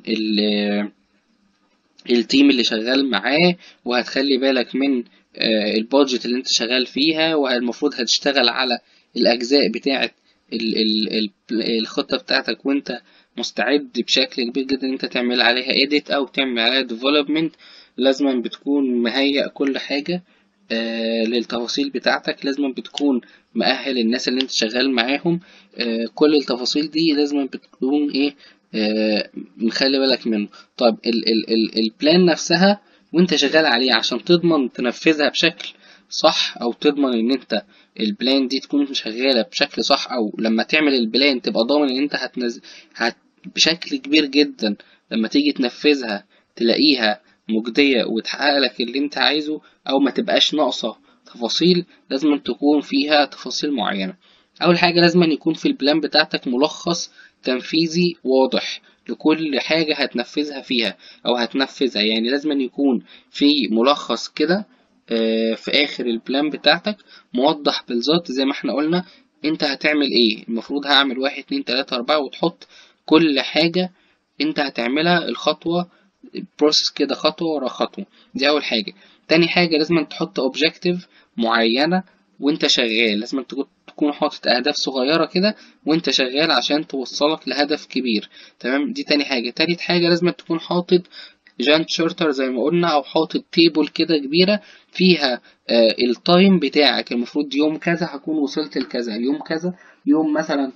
التيم اللي شغال معاه، وهتخلي بالك من البادجت اللي انت شغال فيها، والمفروض هتشتغل على الأجزاء بتاعة الخطة بتاعتك وانت مستعد بشكل كبير جدا انت تعمل عليها edit او تعمل عليها development. لازما بتكون مهيئ كل حاجة للتفاصيل بتاعتك، لازما بتكون مؤهل الناس اللي انت شغال معاهم، كل التفاصيل دي لازما بتكون ايه مخلي بالك منه. طب البلان نفسها وانت شغال عليه عشان تضمن تنفذها بشكل صح، او تضمن ان انت البلان دي تكون شغالة بشكل صح، او لما تعمل البلان تبقى ضامن ان انت بشكل كبير جدا لما تيجي تنفذها تلاقيها مجدية وتحقق لك اللي انت عايزه، او ما تبقاش ناقصة تفاصيل. لازم تكون فيها تفاصيل معينة. اول حاجة لازم يكون في البلان بتاعتك ملخص تنفيذي واضح لكل حاجة هتنفذها فيها او هتنفذها. يعني لازم يكون في ملخص كده في اخر البلان بتاعتك موضح بالظبط زي ما احنا قلنا انت هتعمل ايه. المفروض هعمل 1 2 3 4 وتحط كل حاجة انت هتعملها الخطوة بروسس كده خطوة ورا خطوة. دي اول حاجة. تاني حاجة لازم تحط اوبجكتيف معينة وانت شغال، لازم تكون حاطط اهداف صغيرة كده وانت شغال عشان توصلك لهدف كبير، تمام. دي تاني حاجة. تالت حاجة لازم تكون حاطط جانت شارتر زي ما قلنا، او حاطط تيبل كده كبيرة فيها التايم بتاعك. المفروض يوم كذا هكون وصلت لكذا، يوم كذا، يوم مثلا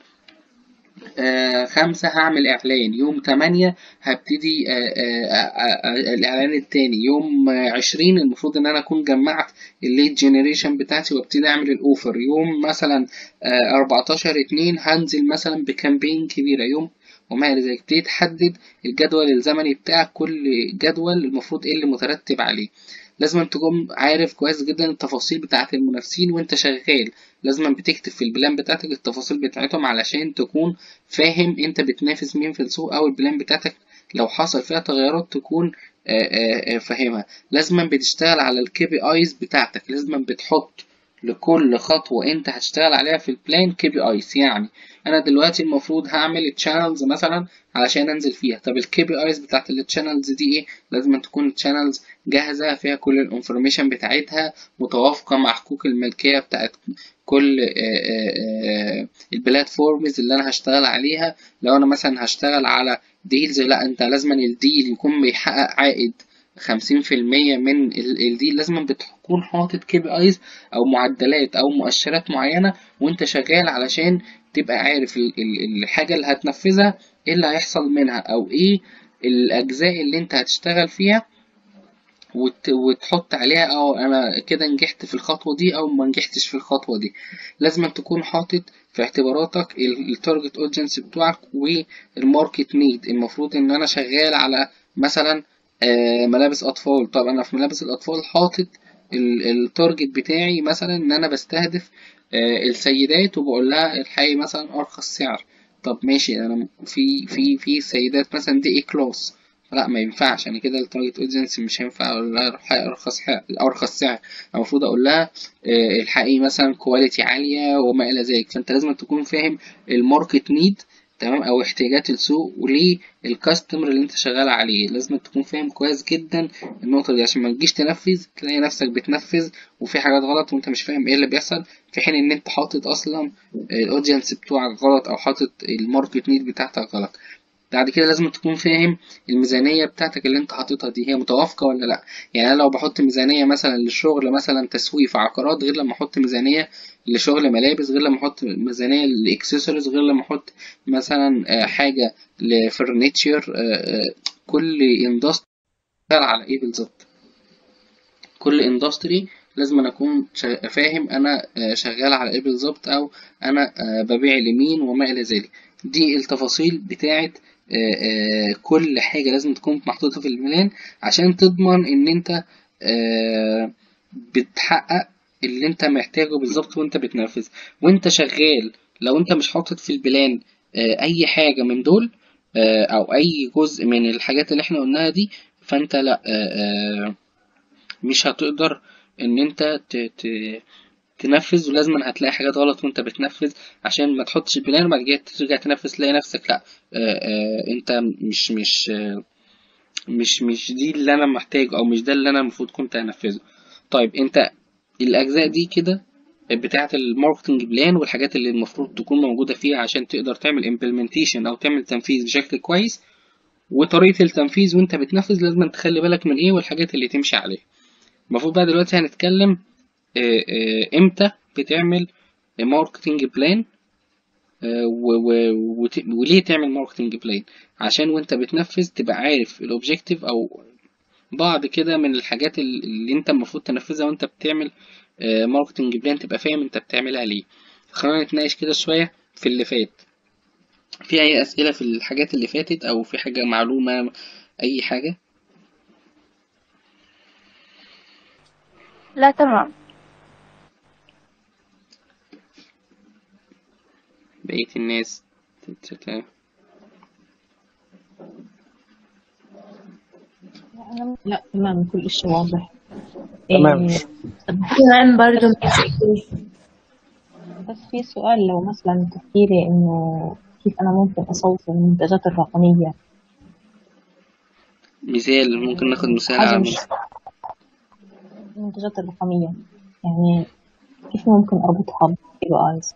5 هعمل اعلان، يوم 8 هبتدي الاعلان التاني، يوم 20 المفروض ان انا اكون جمعت الليد جنريشن بتاعتي وابتدي اعمل الاوفر، يوم مثلا 14/2 هنزل مثلا بكامبين كبيرة، يوم وما إلى ذلك. تبتدي تحدد الجدول الزمني بتاعك، كل جدول المفروض إيه اللي مترتب عليه. لازم تكون عارف كويس جدا التفاصيل بتاعة المنافسين وانت شغال. لازم بتكتب في البلان بتاعتك التفاصيل بتاعتهم علشان تكون فاهم انت بتنافس مين في السوق، او البلان بتاعتك لو حصل فيها تغيرات تكون فاهمها. لازم بتشتغل على الكي بي ايز بتاعتك، لازم بتحط لكل خطوة انت هتشتغل عليها في البلان كي بي ايز. يعني انا دلوقتي المفروض هعمل تشانلز مثلا علشان انزل فيها، طب الكي بي ايز بتاعت التشانلز دي ايه؟ لازم تكون تشانلز جاهزة فيها كل الانفورميشن بتاعتها متوافقة مع حقوق الملكية بتاعت كل البلاتفورمز اللي انا هشتغل عليها. لو انا مثلا هشتغل على ديلز، لا انت لازم الديل يكون بيحقق عائد 50% من الديل. لازم بتكون حاطط كي بي ايز او معدلات او مؤشرات معينة وانت شغال علشان تبقى عارف الحاجة اللي هتنفذها ايه اللي هيحصل منها، او ايه الاجزاء اللي انت هتشتغل فيها وتحط عليها انا كده نجحت في الخطوة دي او ما نجحتش في الخطوة دي. لازم تكون حاطط في اعتباراتك التارجت اودينس بتوعك والماركت نيد. المفروض ان انا شغال على مثلا ملابس اطفال، طب انا في ملابس الاطفال حاطط التارجت بتاعي مثلا ان انا بستهدف السيدات وبقول لها الحقي مثلا ارخص سعر. طب ماشي، انا في سيدات مثلا دي اي كلاس، لا ما ينفعش، يعني كده التارجت اودينس مش هينفع اقول لها الحقي ارخص سعر. المفروض اقول لها الحقي مثلا كواليتي عاليه وما الى ذلك. فانت لازم تكون فاهم الماركت نيد، تمام، او احتياجات السوق وليه الكاستمر اللي انت شغال عليه. لازم تكون فاهم كويس جدا النقطه دي عشان ما تجيش تنفذ تلاقي نفسك بتنفذ وفي حاجات غلط وانت مش فاهم ايه اللي بيحصل، في حين ان انت حاطط اصلا الاودينس بتوعك غلط او حاطط الماركت نيد بتاعتك غلط. بعد كده لازم تكون فاهم الميزانية بتاعتك اللي انت حاططها دي هي متوافقة ولا لا. يعني انا لو بحط ميزانية مثلا للشغل مثلا تسويق عقارات غير لما احط ميزانية لشغل ملابس، غير لما احط ميزانية لاكسسوارز، غير لما احط مثلا حاجة لفرنيتشر. كل اندستري على ايه بالظبط، كل اندستري لازم اكون فاهم انا شغال على ايه بالظبط، او انا ببيع لمين وما الى ذلك. دي التفاصيل بتاعت كل حاجة لازم تكون محطوطة في البلان عشان تضمن ان انت بتحقق اللي انت محتاجه بالظبط وانت بتنفذ وانت شغال. لو انت مش حاطط في البلان اي حاجة من دول او اي جزء من الحاجات اللي احنا قلناها دي، فانت لا مش هتقدر ان انت تنفذ، ولازم هتلاقي حاجات غلط وانت بتنفذ عشان ما تحطش البلان وبعد كده ترجع تنفذ تلاقي نفسك لا انت مش دي اللي انا محتاجه او مش ده اللي انا المفروض كنت انفذه. طيب انت الاجزاء دي كده بتاعه الماركتنج بلان والحاجات اللي المفروض تكون موجوده فيها عشان تقدر تعمل امبلمنتيشن او تعمل تنفيذ بشكل كويس، وطريقه التنفيذ وانت بتنفذ لازم تخلي بالك من ايه والحاجات اللي تمشي عليها. المفروض بقى دلوقتي هنتكلم امتى بتعمل ماركتنج بلان وليه تعمل ماركتنج بلان، عشان وانت بتنفذ تبقى عارف الاوبجيكتيف او بعض كده من الحاجات اللي انت المفروض تنفذها وانت بتعمل ماركتنج بلان، تبقى فاهم انت بتعملها ليه. خلينا نتناقش كده شوية في اللي فات. في اي اسئلة في الحاجات اللي فاتت او في حاجة معلومة اي حاجة؟ لا تمام. بقية الناس لا تمام، كل شيء واضح. تمام. كمان برضو بس في سؤال، لو مثلا تحكيلي إنه كيف أنا ممكن أصوت المنتجات الرقمية. مثال، ممكن ناخد مثال حاجة على مش المنتجات الرقمية، يعني كيف ممكن أربطها بالكي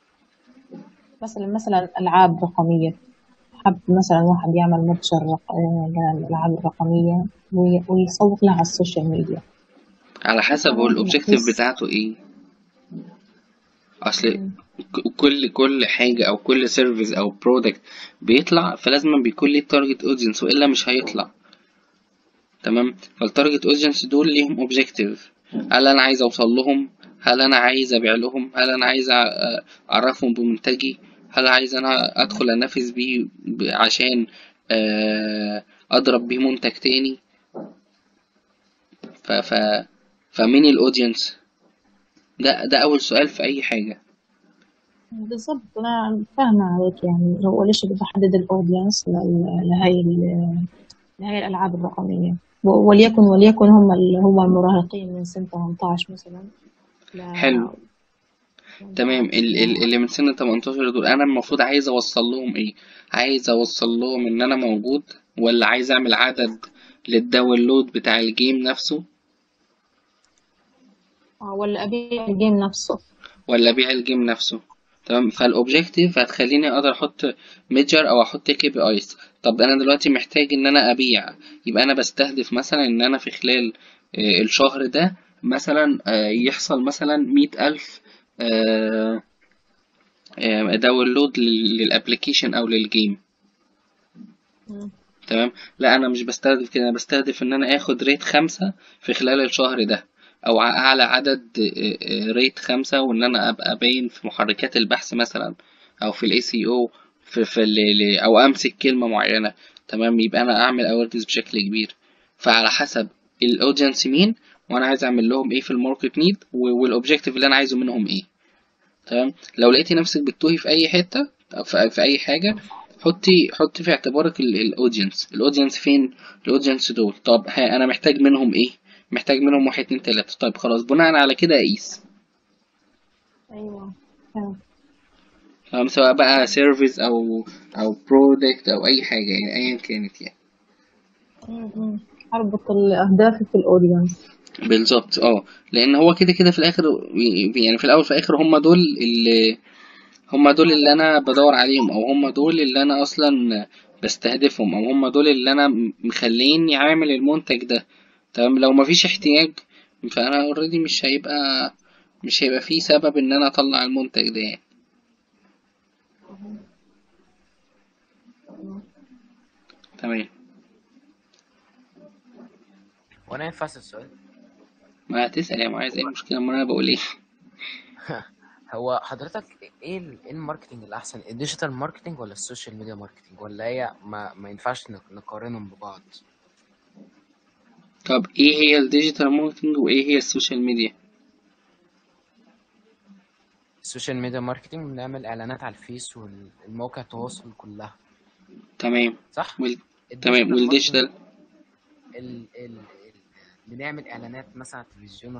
مثلا ألعاب رقمية. حب مثلا واحد يعمل متجر للألعاب الرقمية ويسوق لها على السوشيال ميديا. على حسب هو الاوبجيكتيف بتاعته ايه. اصل كل حاجة او كل سيرفيس او برودكت بيطلع فلازم بيكون ليه تارجت اودينس والا مش هيطلع، تمام. فالتارجت اودينس دول ليهم اوبجيكتيف، هل انا عايز اوصل لهم، هل انا عايز ابيع لهم، هل انا عايز اعرفهم بمنتجي، هل عايز انا ادخل انافس بيه عشان اضرب بيه منتج تاني؟ ف ف فمين الاودينس؟ ده اول سؤال في اي حاجة. بالظبط، أنا فاهمة عليك. يعني هو ليش بحدد الأودينس لهي الألعاب الرقمية، وليكن هم المراهقين من سن 18 مثلا ل حلو، تمام. 18 اللي من سن 18 دول انا المفروض عايز اوصل لهم ايه؟ عايز اوصل لهم ان انا موجود، ولا عايز اعمل عدد للداونلود بتاع الجيم نفسه، ولا أبيع الجيم نفسه. ولا ابيع الجيم نفسه؟ تمام. فالاوبجيكتيف هتخليني اقدر احط ميجر او احط كي بي ايز. طب انا دلوقتي محتاج ان انا ابيع، يبقى انا بستهدف مثلا ان انا في خلال الشهر ده مثلا يحصل مثلا 100,000 داونلود للابليكيشن او للجيم. مم. تمام. لا انا مش بستهدف كده، انا بستهدف ان انا اخد ريت 5 في خلال الشهر ده، او اعلى عدد ريت 5، وان انا ابقى باين في محركات البحث مثلا، او في الاي سي او، او امسك كلمة معينة. تمام. يبقى انا اعمل اويرنس بشكل كبير. فعلى حسب الاودينس مين، وانا عايز اعمل لهم ايه في الماركت نيد، والاوبجيكتيف اللي انا عايزه منهم ايه. تمام. لو لقيتي نفسك بتتوهي في اي حته أو في اي حاجه، حطي في اعتبارك الاودينس فين. الاودينس دول، طب انا محتاج منهم ايه؟ محتاج منهم واحد اتنين تلاته. طيب خلاص، بناء على كده اقيس. أيوة فاهم. تمام. سواء بقى سيرفيس او برودكت او اي حاجه، يعني ايا كانت يعني. أربط الأهداف في الأودينس. بالظبط. لان هو كده كده في الاخر، يعني في الاول في الاخر هم دول اللي انا بدور عليهم، او هم دول اللي انا اصلا بستهدفهم، او هم دول اللي انا مخليني عامل المنتج ده. تمام. لو مفيش احتياج، فانا اوريدي مش هيبقى فيه سبب ان انا اطلع المنتج ده يعني. تمام. وانا ينفع اسال سؤال؟ ما هتسأل يا معاذ، ايه المشكلة ما انا بقول ايه؟ هو حضرتك إيه الماركتنج الاحسن، الديجيتال ماركتنج ولا السوشيال ميديا ماركتنج، ولا هي ما ينفعش نقارنهم ببعض؟ طب ايه هي الديجيتال ماركتنج وايه هي السوشيال ميديا؟ السوشيال ميديا ماركتنج بنعمل اعلانات على الفيس والمواقع التواصل كلها، تمام. صح؟ تمام. الديجيتال ماركتنج والديجيتال؟ ال... ال... ال... بنعمل اعلانات مثلا على التلفزيون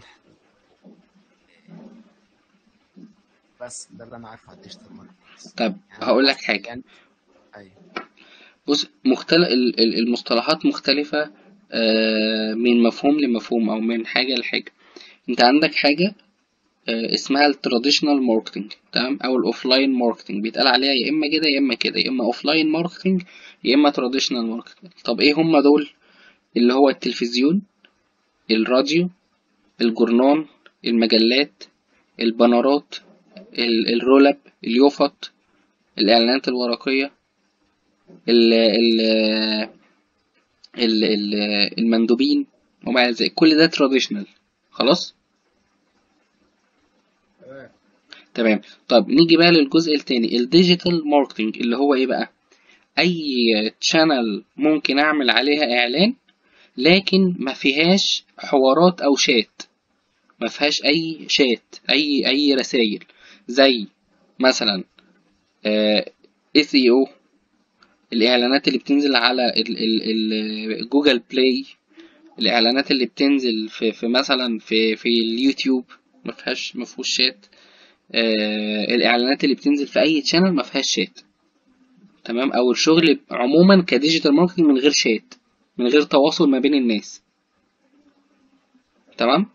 بس ده اللي انا عارفه على الديجيتال ماركتنج. طب يعني انا هقول لك بحث حاجة. يعني. ايوه. بص، المصطلحات مختلفة من مفهوم لمفهوم او من حاجة لحاجة. انت عندك حاجة اسمها التراديشنال ماركتنج، تمام، او الاوفلاين ماركتنج. بيتقال عليها يا اما كده يا اما كده، يا اما اوفلاين ماركتنج يا اما تراديشنال ماركتنج. طب ايه هم دول؟ اللي هو التلفزيون، الراديو، الجورنال، المجلات، البنرات، الرولاب، اليوفط، الاعلانات الورقية، ال ال المندوبين، وما زي كل ده تراديشنال. خلاص. تمام. طب نيجي بقى للجزء التاني، الديجيتال ماركتنج، اللي هو ايه بقى؟ اي تشانل ممكن اعمل عليها اعلان، لكن ما فيهاش حوارات او شات، ما فيهاش اي شات، اي رسائل. زي مثلا اس اي او، الاعلانات اللي بتنزل على جوجل بلاي، الاعلانات اللي بتنزل في مثلا في اليوتيوب، ما فيهوش شات. الاعلانات اللي بتنزل في اي تشانل ما فيهاش شات. تمام. او الشغل عموما كديجيتال ماركتنج من غير شات، من غير تواصل ما بين الناس. تمام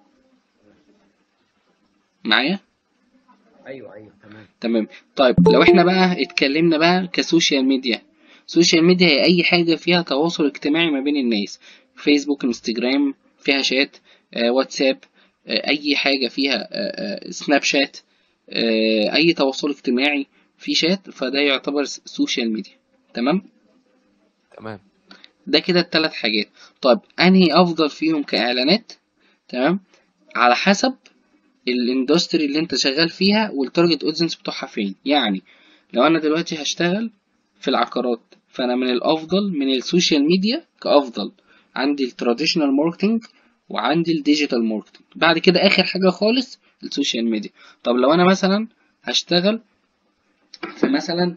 معايا؟ ايوه تمام. تمام. طيب لو احنا بقى اتكلمنا بقى كسوشيال ميديا، السوشيال ميديا هي اي حاجة فيها تواصل اجتماعي ما بين الناس. فيسبوك، انستجرام فيها شات، واتساب، اي حاجة فيها سناب شات، اي تواصل اجتماعي في شات، فده يعتبر سوشيال ميديا. تمام. تمام. ده كده الثلاث حاجات. طيب انهي افضل فيهم كاعلانات؟ تمام. على حسب الاندستري اللي انت شغال فيها والتارجت اودينس بتوعها فين. يعني لو انا دلوقتي هشتغل في العقارات، فانا من الافضل من السوشيال ميديا كافضل عندي التراديشنال ماركتنج وعندي الديجيتال ماركتنج، بعد كده اخر حاجه خالص السوشيال ميديا. طب لو انا مثلا هشتغل في مثلا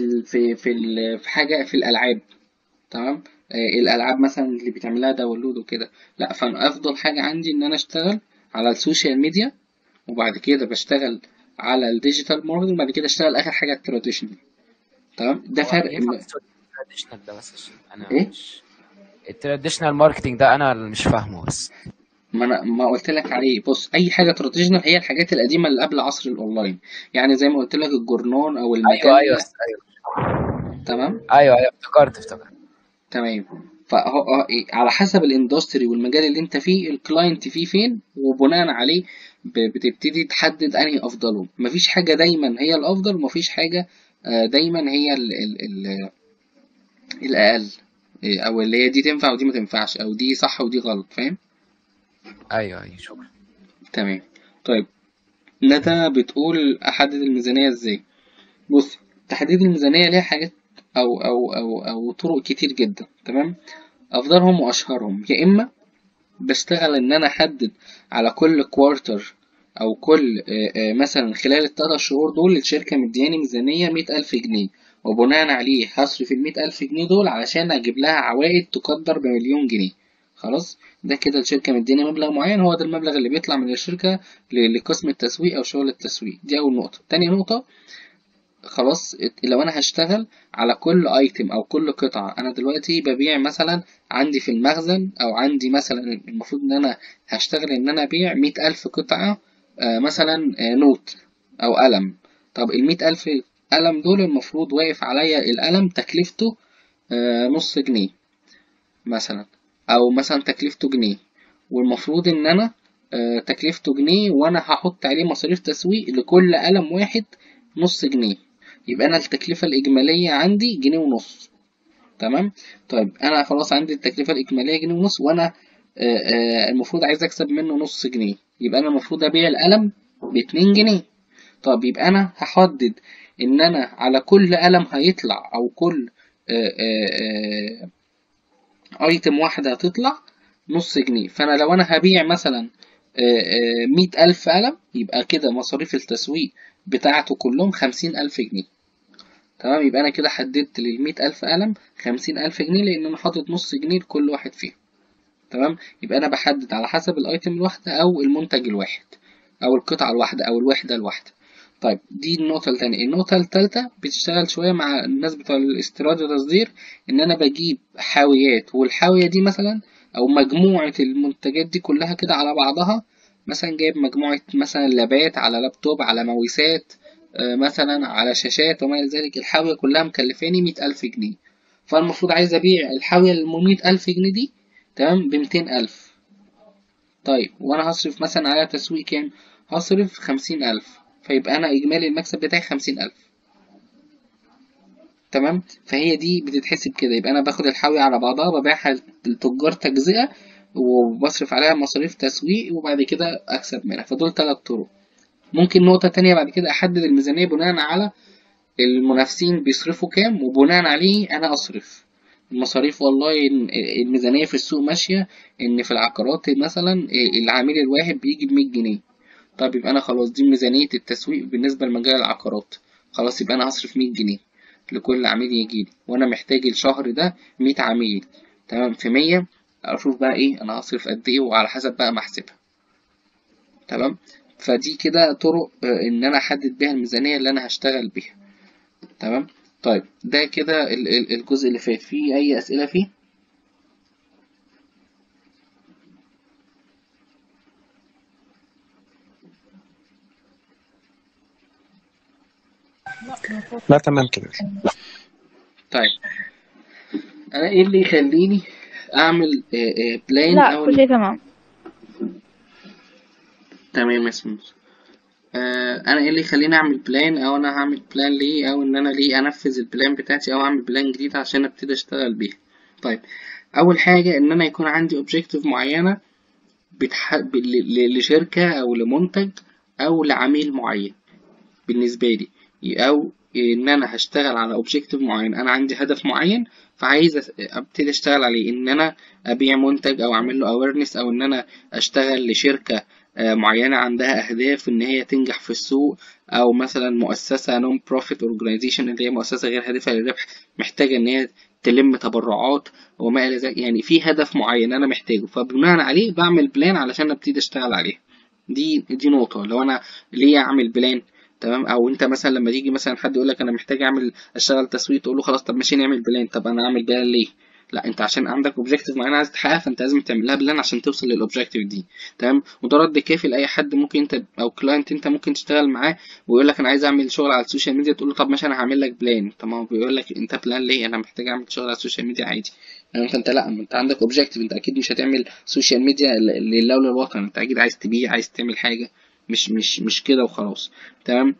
في حاجه في الالعاب، تمام، الالعاب مثلا اللي بتعملها داونلود وكده، لا، فانا افضل حاجه عندي ان انا اشتغل على السوشيال ميديا، وبعد كده بشتغل على الديجيتال ماركتنج، بعد كده اشتغل اخر حاجه التراديشنال. تمام، ده هو فرق ينفع التراديشنال ده بس عشان انا ايه. مش التراديشنال ماركتنج ده انا اللي مش فاهمه بس. ما قلت لك عليه، بص، اي حاجه تراديشنال هي الحاجات القديمه اللي قبل عصر الاونلاين، يعني زي ما قلت لك الجورنان او ايوه ايوه المجله. ايوه تمام. ايوه ايوه افتكرت. تمام. فهو على حسب الاندستري والمجال اللي انت فيه، الكلاينت فيه فين، وبناء عليه بتبتدي تحدد انهي افضلهم. مفيش حاجه دايما هي الافضل، ومفيش حاجه دايما هي ال الاقل، او اللي هي دي تنفع ودي ما تنفعش، او دي صح ودي غلط، فاهم؟ ايوه ايوه شكرا. تمام. طيب، ندى بتقول احدد الميزانيه ازاي؟ بص، تحديد الميزانيه ليها حاجات او طرق كتير جدا، تمام. افضلهم واشهرهم، يا اما بشتغل ان انا احدد على كل كوارتر او كل مثلا خلال الثلاث شهور دول الشركة مدياني ميزانية 100,000 جنيه، وبناء عليه هصرف ال100,000 جنيه دول علشان اجيب لها عوائد تقدر ب1,000,000 جنيه. خلاص، ده كده الشركة مدياني مبلغ معين، هو ده المبلغ اللي بيطلع من الشركة لقسم التسويق او شغل التسويق. دي اول نقطة. تاني نقطة، خلاص، لو انا هشتغل على كل ايتم او كل قطعة، انا دلوقتي ببيع مثلا عندي في المخزن، او عندي مثلا المفروض ان انا هشتغل ان انا ابيع 100,000 قطعة مثلا نوت او قلم. طب ال100,000 قلم دول المفروض واقف عليا القلم تكلفته نص جنيه مثلا، او مثلا تكلفته جنيه، والمفروض ان انا تكلفته جنيه، وانا هحط عليه مصاريف تسويق لكل قلم واحد نص جنيه، يبقى انا التكلفة الاجمالية عندي جنيه ونص. تمام. طيب انا خلاص عندي التكلفة الاجمالية جنيه ونص، وانا المفروض عايز اكسب منه نص جنيه، يبقى انا المفروض ابيع القلم ب2 جنيه. طب يبقى انا هحدد ان انا على كل قلم هيطلع، او كل ايتم واحدة هتطلع نص جنيه. فانا لو انا هبيع مثلا 100,000 قلم، يبقى كده مصاريف التسويق بتاعته كلهم 50,000 جنيه. تمام، يبقى انا كده حددت لل100,000 قلم 50,000 جنيه، لان انا حاطط نص جنيه لكل واحد فيهم. تمام، يبقى انا بحدد على حسب الايتم الواحدة او المنتج الواحد او القطعة الواحدة او الوحدة الواحدة. طيب، دي النقطة التانية. النقطة التالتة بتشتغل شوية مع الناس بتوع الاستيراد والتصدير، إن أنا بجيب حاويات، والحاوية دي مثلا أو مجموعة المنتجات دي كلها كده على بعضها، مثلا جايب مجموعة مثلا لابات على لابتوب على ماوسات مثلا على شاشات وما إلى ذلك، الحاوية كلها مكلفاني 100,000 جنيه. فالمفروض عايز أبيع الحاوية ال100,000 جنيه دي، تمام، ب200,000. طيب، وأنا هصرف مثلا على تسويق كام؟ هصرف 50,000، فيبقى أنا إجمالي المكسب بتاعي 50,000. تمام، فهي دي بتتحسب كده، يبقى أنا باخد الحاوية على بعضها ببيعها للتجار تجزئة، وبصرف عليها مصاريف تسويق، وبعد كده أكسب منها. فدول 3 طرق. ممكن نقطة تانية بعد كده أحدد الميزانية بناء على المنافسين بيصرفوا كام، وبناء عليه أنا أصرف المصاريف. والله الميزانية في السوق ماشية إن في العقارات مثلا العميل الواحد بيجي ب100 جنيه. طب يبقى أنا خلاص دي ميزانية التسويق بالنسبة لمجال العقارات، خلاص يبقى أنا هصرف 100 جنيه لكل عميل يجيلي، وأنا محتاج الشهر ده 100 عميل. تمام، في 100 أشوف بقى إيه أنا هصرف قد إيه، وعلى حسب بقى ما أحسبها. تمام. فدي كده طرق إن أنا أحدد بيها الميزانية اللي أنا هشتغل بيها. تمام. طيب، ده كده الجزء اللي فات. فيه أي أسئلة فيه؟ لا تمام كده. طيب، أنا إيه اللي يخليني أعمل بلان لا أو كل شيء تمام. تمام، اسمه انا ايه اللي يخليني اعمل بلان، او انا هعمل بلان ليه، او ان انا ليه انفذ البلان بتاعتي، او اعمل بلان جديد عشان ابتدي اشتغل بيها. طيب، اول حاجه ان انا يكون عندي اوبجيكتيف معينه لشركه او لمنتج او لعميل معين بالنسبه لي، او ان انا هشتغل على اوبجيكتيف معين، انا عندي هدف معين فعايز ابتدي اشتغل عليه، ان انا ابيع منتج او اعمل له اويرنس، او ان انا اشتغل لشركة معينة عندها اهداف ان هي تنجح في السوق، او مثلا مؤسسة نون بروفيت اورجانيزيشن اللي هي مؤسسة غير هادفة للربح محتاجة ان هي تلم تبرعات وما الى ذلك. يعني في هدف معين انا محتاجه، فبناء عليه بعمل بلان علشان ابتدي اشتغل عليه. دي نقطة. لو انا ليه اعمل بلان؟ تمام. او انت مثلا لما تيجي مثلا حد يقول لك انا محتاج اشتغل تسويق، تقول له خلاص طب ماشي نعمل بلان. طب انا اعمل بلان ليه؟ لا، انت عشان عندك اوبجيكتيف معين عايز تحققها، فانت لازم تعمل لها بلان عشان توصل للاوبجيكتيف دي. تمام. وده رد كافي لاي حد ممكن انت او كلاينت انت ممكن تشتغل معاه ويقول لك انا عايز اعمل شغل على السوشيال ميديا، تقول له طب ماشي انا هعمل لك بلان. طب ما هو بيقول لك انت بلان ليه؟ انا محتاج اعمل شغل على السوشيال ميديا عادي. يعني انت لا، انت عندك اوبجيكتيف، انت اكيد مش هتعمل سوشيال ميديا لله وللوطن، انت اكيد عايز تبيع، عايز تعمل حاجه، مش كده وخلاص. تمام.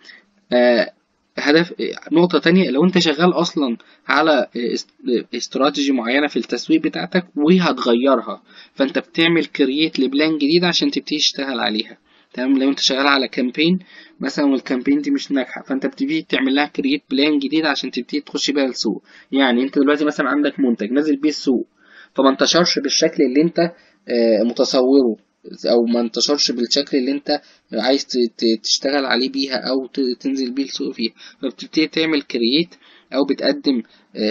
هدف. نقطة تانية، لو انت شغال اصلا على استراتيجي معينة في التسويق بتاعتك وهتغيرها، فانت بتعمل كرييت لبلان جديدة عشان تبتدي تشتغل عليها. تمام. لو انت شغال على كامبين مثلا والكامبين دي مش ناجحة، فانت بتبتدي تعمل لها كرييت بلان جديدة عشان تبتدي تخش بيها السوق. يعني انت دلوقتي مثلا عندك منتج نازل بيه السوق، فما انتشرش بالشكل اللي انت متصوره، او ما انتشرش بالشكل اللي انت عايز تشتغل عليه بيها او تنزل بيه السوق فيها، فبتبتدي تعمل كرييت او بتقدم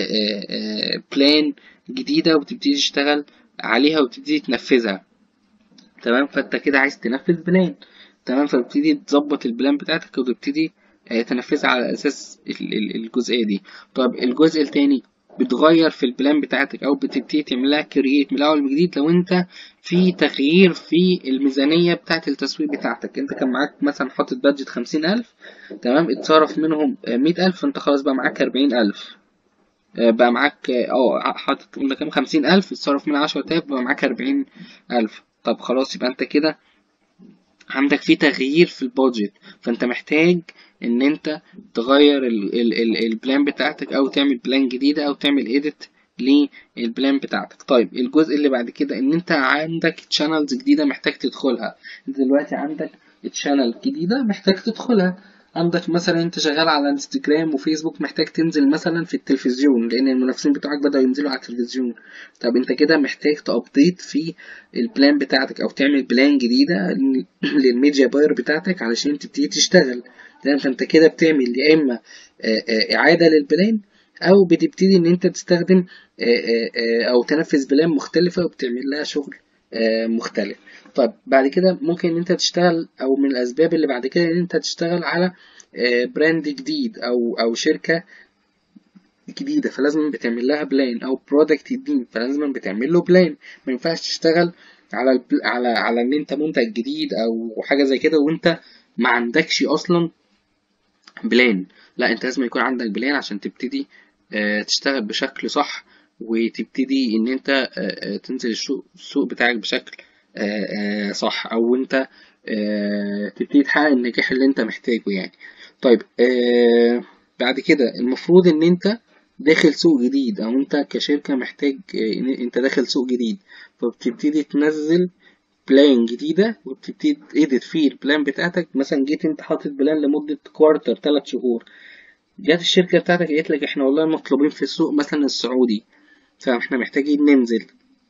بلان جديدة وبتبتدي تشتغل عليها وبتبتدي تنفذها. تمام. فانت كده عايز تنفذ بلان. تمام. فبتبتدي تظبط البلان بتاعتك وتبتدي تنفذها على اساس الجزئية دي. طب الجزء التاني، بتغير في البلان بتاعتك او بتبتدي تعملها كرييت من الاول وجديد لو انت في تغيير في الميزانية بتاعت التسويق بتاعتك. انت كان معاك مثلا حاطط بادجت 50,000، تمام، اتصرف منهم 100,000، فانت خلاص بقى معاك 40,000. بقى معاك حاطط قلنا كام، 50,000، اتصرف منها 10,000 بقى معاك 40,000. طب خلاص، يبقى انت كده عندك في تغيير في البادجت، فانت محتاج ان انت تغير البلان بتاعتك او تعمل بلان جديدة او تعمل ايديت للبلان بتاعتك. طيب الجزء اللي بعد كده، ان انت عندك تشانلز جديدة محتاج تدخلها. انت دلوقتي عندك تشانل جديدة محتاج تدخلها. عندك مثلا انت شغال على انستجرام وفيسبوك، محتاج تنزل مثلا في التلفزيون لان المنافسين بتوعك بدأوا ينزلوا على التلفزيون. طب انت كده محتاج تابديت في البلان بتاعتك او تعمل بلان جديدة للميديا باير بتاعتك علشان تبتدي تشتغل. فانت كده بتعمل يا اما اعادة للبلان، او بتبتدي ان انت تستخدم او تنفذ بلان مختلفة وبتعمل لها شغل مختلف. طب بعد كده ممكن ان انت تشتغل، او من الاسباب اللي بعد كده ان انت تشتغل على براند جديد او شركة جديدة، فلازم بتعمل لها بلان، او برودكت جديد فلازم بتعمل له بلان. ما ينفعش تشتغل على ان انت منتج جديد او حاجة زي كده وانت ما عندكش اصلا بلان. لا، انت لازم يكون عندك بلان عشان تبتدي تشتغل بشكل صح، وتبتدي ان انت تنزل السوق بتاعك بشكل صح، او انت تبتدي تحقق النجاح اللي انت محتاجه يعني. طيب بعد كده المفروض ان انت داخل سوق جديد، او انت كشركة محتاج ان انت داخل سوق جديد، فبتبتدي تنزل بلان جديدة وبتبتدي تedit فيه البلان بتاعتك. مثلا جيت انت حاطط بلان لمدة كوارتر 3 شهور، جات الشركة بتاعتك قالت لك احنا والله مطلوبين في السوق مثلا السعودي، فاحنا محتاجين ننزل.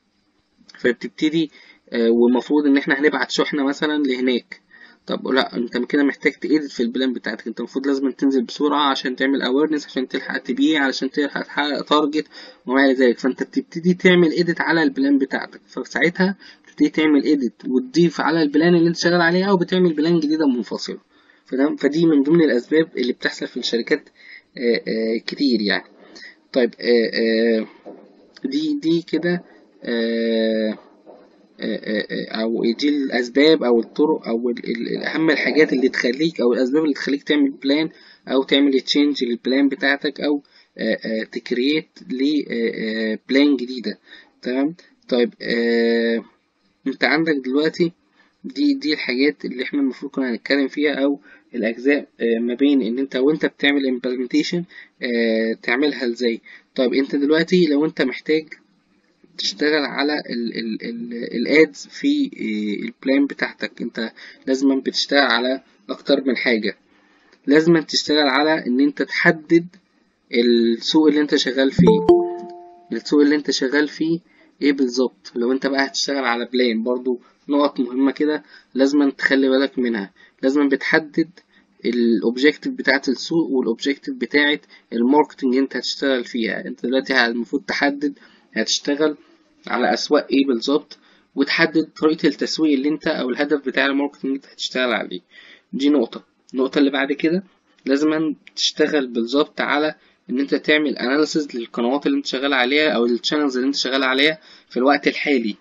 فبتبتدي والمفروض ان احنا هنبعت شحنة مثلا لهناك. طب لا، انت كده محتاج تedit في البلان بتاعتك. انت المفروض لازم تنزل بسرعة عشان تعمل awareness، عشان تلحق تبيع، علشان تلحق تحقق تارجت وما الى ذلك. فانت بتبتدي تعمل edit على البلان بتاعتك، فساعتها بتبتدي تعمل edit وتضيف على البلان اللي انت شغال عليها، او بتعمل بلان جديدة منفصلة. فدي من ضمن الاسباب اللي بتحصل في الشركات كتير يعني. طيب دي كده او دي الاسباب او الطرق او اهم الحاجات اللي تخليك، او الاسباب اللي تخليك تعمل بلان او تعمل تشينج للبلان بتاعتك، او تكريت لبلان جديدة. تمام. طيب انت عندك دلوقتي دي الحاجات اللي احنا المفروض كنا هنتكلم فيها، او الاجزاء ما بين ان انت وانت بتعمل implementation تعملها ازاي. طيب انت دلوقتي لو انت محتاج تشتغل على الادز في البلان بتاعتك، انت لازم بتشتغل على اكتر من حاجة. لازم تشتغل على ان انت تحدد السوق اللي انت شغال فيه. السوق اللي انت شغال فيه ايه بالظبط. لو انت بقى هتشتغل على بلان، برضو نقط مهمة كده لازم تخلي بالك منها. لازم بتحدد الاوبجيكتيف بتاعت السوق والاوبجيكتيف بتاعت الماركتنج انت هتشتغل فيها. انت دلوقتي المفروض تحدد هتشتغل على اسواق ايه بالظبط، وتحدد طريقة التسويق اللي انت او الهدف بتاع الماركتنج اللي انت هتشتغل عليه. دي نقطة. النقطة اللي بعد كده لازم تشتغل بالظبط على ان انت تعمل اناليسز للقنوات اللي انت شغال عليها او الشانلز اللي انت شغال عليها في الوقت الحالي.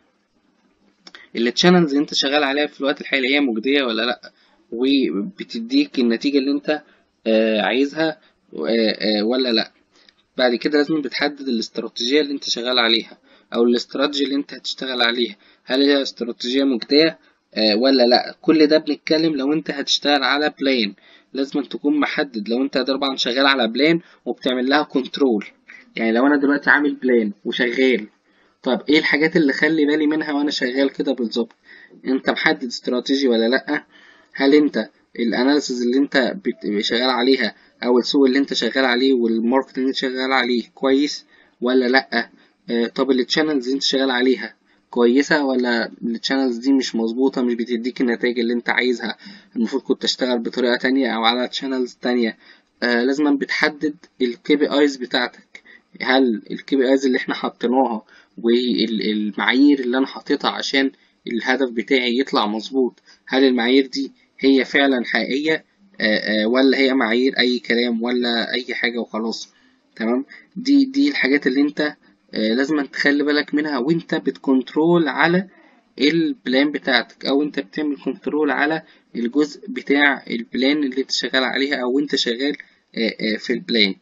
الشانلز اللي انت شغال عليها في الوقت الحالي هي مجدية ولا لا، وبتديك النتيجة اللي انت عايزها ولا لا. بعد كده لازم بتحدد الاستراتيجية اللي انت شغال عليها او الاستراتيجي اللي انت هتشتغل عليها، هل هي استراتيجية مجدية ولا لا. كل ده بنتكلم لو انت هتشتغل على بلان. لازم تكون محدد. لو انت طبعا شغال على بلان وبتعمل لها كنترول، يعني لو انا دلوقتي عامل بلان وشغال، طب ايه الحاجات اللي خلي بالي منها وانا شغال كده بالظبط؟ انت محدد استراتيجي ولا لا؟ هل انت الاناليسز اللي انت شغال عليها او السوق اللي انت شغال عليه والماركت اللي انت شغال عليه كويس ولا لا؟ طب التشانلز اللي انت شغال عليها كويسة ولا التشانلز دي مش مظبوطة، مش بتديك النتائج اللي انت عايزها، المفروض كنت تشتغل بطريقة تانية او على تشانلز تانية. لازم بتحدد الكي بي ايز بتاعتك. هل الكي بي ايز اللي احنا حطيناها والمعايير اللي انا حاططها عشان الهدف بتاعي يطلع مظبوط، هل المعايير دي هي فعلا حقيقية ولا هي معايير اي كلام ولا اي حاجة وخلاص؟ تمام. دي الحاجات اللي انت لازم تخلي بالك منها وانت بتكنترول على البلان بتاعتك، او انت بتعمل كنترول على الجزء بتاع البلان اللي انت شغال عليها او انت شغال في البلان.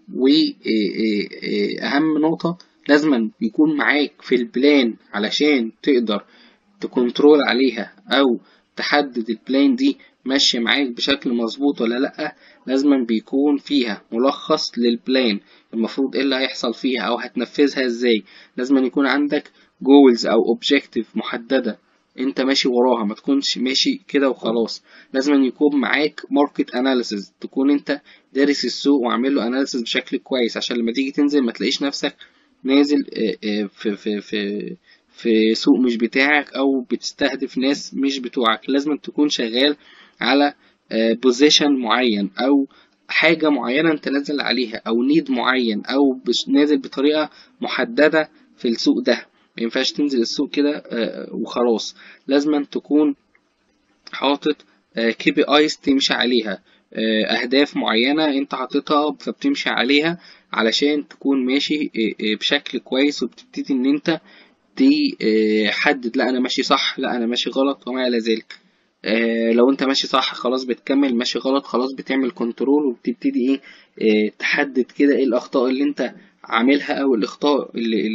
واهم نقطة لازم يكون معاك في البلان علشان تقدر تكنترول عليها او تحدد البلان دي ماشية معاك بشكل مظبوط ولا لأ. لازم بيكون فيها ملخص للبلان، المفروض ايه اللي هيحصل فيها او هتنفذها ازاي. لازم يكون عندك جولز او اوبجيكتيف محددة انت ماشي وراها، ما تكونش ماشي كده وخلاص. لازم يكون معاك ماركت اناليسز، تكون انت دارس السوق وعامل له اناليسز بشكل كويس عشان لما تيجي تنزل ما تلاقيش نفسك نازل في سوق مش بتاعك او بتستهدف ناس مش بتوعك. لازم تكون شغال على بوزيشن معين او حاجة معينة انت نازل عليها او نيد معين او نازل بطريقة محددة في السوق ده. ما ينفعش تنزل السوق كده وخلاص. لازم تكون حاطط كي بي ايز تمشي عليها، اهداف معينة انت حاططها فبتمشي عليها علشان تكون ماشي بشكل كويس، وبتبتدي ان انت تحدد لا انا ماشي صح لا انا ماشي غلط وما الى ذلك. لو انت ماشي صح خلاص بتكمل، ماشي غلط خلاص بتعمل كنترول وبتبتدي تحدد كده ايه الاخطاء اللي انت عاملها او الاخطاء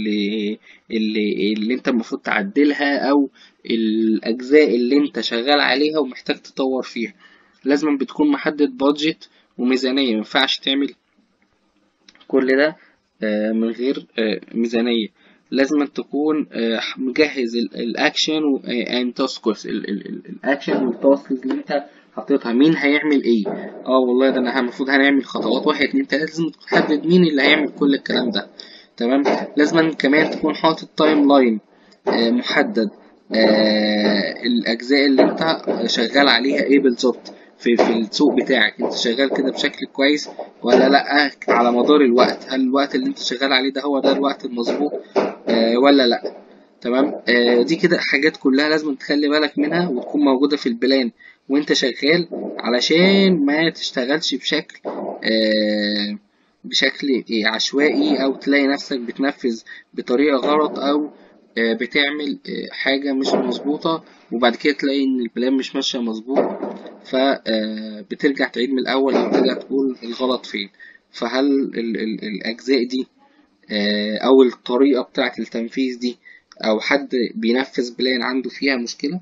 اللي انت المفروض تعدلها او الاجزاء اللي انت شغال عليها ومحتاج تطور فيها. لازم بتكون محدد بادجت وميزانية. ما ينفعش تعمل كل ده من غير ميزانية. لازم تكون مجهز الاكشن اند تاسكس، الاكشن والتاسكس اللي انت حاططها مين هيعمل ايه. والله ده انا المفروض هنعمل خطوات 1 2 3. لازم تحدد مين اللي هيعمل كل الكلام ده. تمام. لازم كمان تكون حاطط تايم لاين محدد، الاجزاء اللي انت شغال عليها ايه بالظبط في السوق بتاعك. انت شغال كده بشكل كويس ولا لا على مدار الوقت؟ هل الوقت اللي انت شغال عليه ده هو ده الوقت المظبوط ولا لا؟ تمام. دي كده حاجات كلها لازم تخلي بالك منها وتكون موجودة في البلان وانت شغال علشان ما تشتغلش بشكل عشوائي او تلاقي نفسك بتنفذ بطريقة غلط او بتعمل حاجة مش مظبوطة وبعد كده تلاقي ان البلان مش ماشية مظبوط، فبترجع تعيد من الاول او ترجع تقول الغلط فين. فهل الاجزاء دي او الطريقة بتاعة التنفيذ دي او حد بينفذ بلان عنده فيها مشكلة؟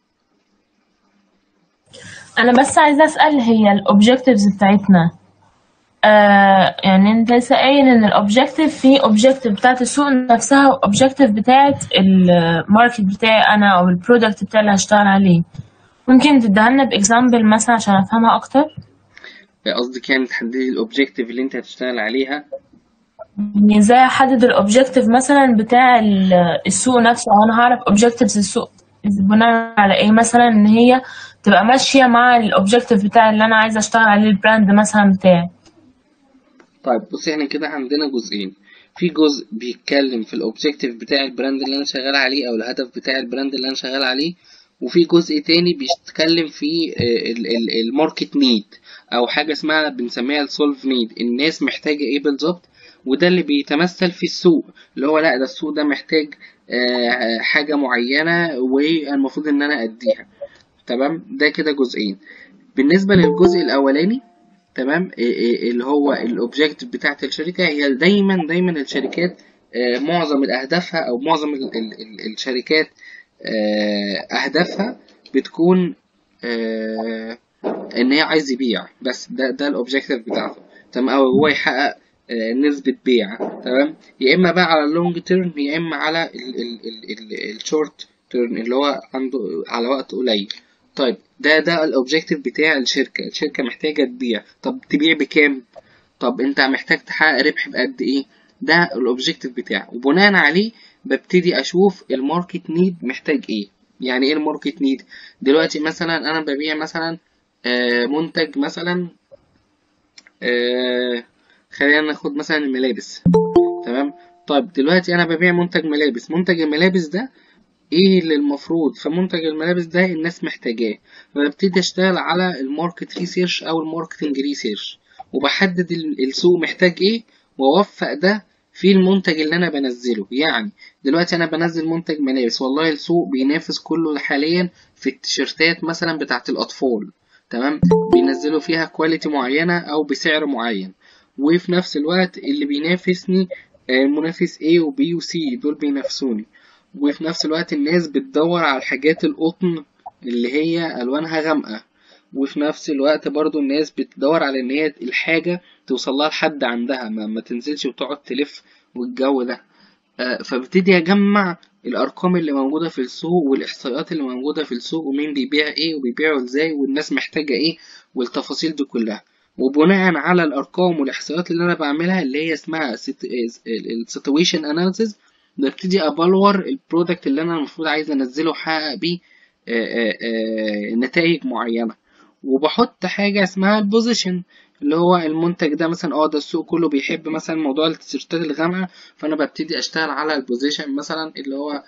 انا بس عايزه اسال، هي الاوبجكتيفز بتاعتنا يعني انت لسه قايل ان الاوبجكتيف في اوبجكتيف بتاعت السوق نفسها واوبجكتيف بتاعت الماركت بتاعي انا او البرودكت بتاعي اللي هشتغل عليه. ممكن تدهنا باكزامبل مثلا عشان افهمها اكتر؟ قصدي كان تحددي الاوبجيكتيف اللي انت هتشتغل عليها. يعني ازاي احدد الاوبجيكتيف مثلا بتاع السوق نفسه، او انا هعرف اوبجيكتيفز السوق بناء على ايه؟ مثلا ان هي تبقى ماشيه مع الاوبجيكتيف بتاع اللي انا عايزه اشتغل عليه، البراند مثلا بتاعي. طيب بصي، احنا كده عندنا جزئين. في جزء بيتكلم في الاوبجيكتيف بتاع البراند اللي انا شغال عليه او الهدف بتاع البراند اللي انا شغال عليه، وفي جزء تاني بيتكلم في الماركت نيد، او حاجه اسمها بنسميها السولف نيد، الناس محتاجه ايه بالظبط. وده اللي بيتمثل في السوق، اللي هو لا ده السوق ده محتاج حاجه معينه والمفروض ان انا اديها. تمام، ده كده جزئين. بالنسبه للجزء الاولاني، تمام، اللي هو الاوبجيكتيف بتاعت الشركه، هي دايما الشركات معظم اهدافها او معظم الشركات اهدافها بتكون ان هي عايز يبيع بس. ده الاوبجيكتيف بتاعته، تمام، او هو يحقق نسبة بيع، تمام، يا اما بقى على اللونج تيرم يا اما على الشورت تيرم اللي هو عنده على وقت قليل. طيب ده الاوبجيكتيف بتاع الشركة محتاجة تبيع. طب تبيع بكام؟ طب انت محتاج تحقق ربح بقد ايه؟ ده الاوبجيكتيف بتاعه، وبناء عليه ببتدي اشوف الماركت نيد محتاج ايه. يعني ايه الماركت نيد؟ دلوقتي مثلا انا ببيع مثلا منتج مثلا، خلينا ناخد مثلا الملابس، تمام. طيب دلوقتي انا ببيع منتج ملابس، منتج الملابس ده ايه اللي المفروض في منتج الملابس ده الناس محتاجاه؟ فببتدي اشتغل على الماركت ريسيرش او الماركتنج ريسيرش، وبحدد السوق محتاج ايه، واوفق ده في المنتج اللي انا بنزله. يعني دلوقتي انا بنزل منتج ملابس، والله السوق بينافس كله حاليا في التيشيرتات مثلا بتاعت الاطفال، تمام، بينزلوا فيها كواليتي معينة او بسعر معين، وفي نفس الوقت اللي بينافسني منافس A و B و C دول بينافسوني، وفي نفس الوقت الناس بتدور على الحاجات القطن اللي هي ألوانها غامقة، وفي نفس الوقت برضو الناس بتدور على إن هي الحاجة توصلها لحد عندها، ما تنزلش وتقعد تلف والجو ده. فببتدي أجمع الأرقام اللي موجودة في السوق والإحصائيات اللي موجودة في السوق، ومين بيبيع إيه وبيبيعه إزاي والناس محتاجة إيه والتفاصيل دي كلها. وبناء على الأرقام والإحصائيات اللي أنا بعملها اللي هي اسمها situation analysis، ببتدي أبلور البرودكت اللي أنا المفروض عايز أنزله وأحقق بيه نتائج معينة. وبحط حاجة اسمها البوزيشن، اللي هو المنتج ده مثلا ده السوق كله بيحب مثلا موضوع التيشيرتات الغامقة، فأنا ببتدي أشتغل على البوزيشن مثلا اللي هو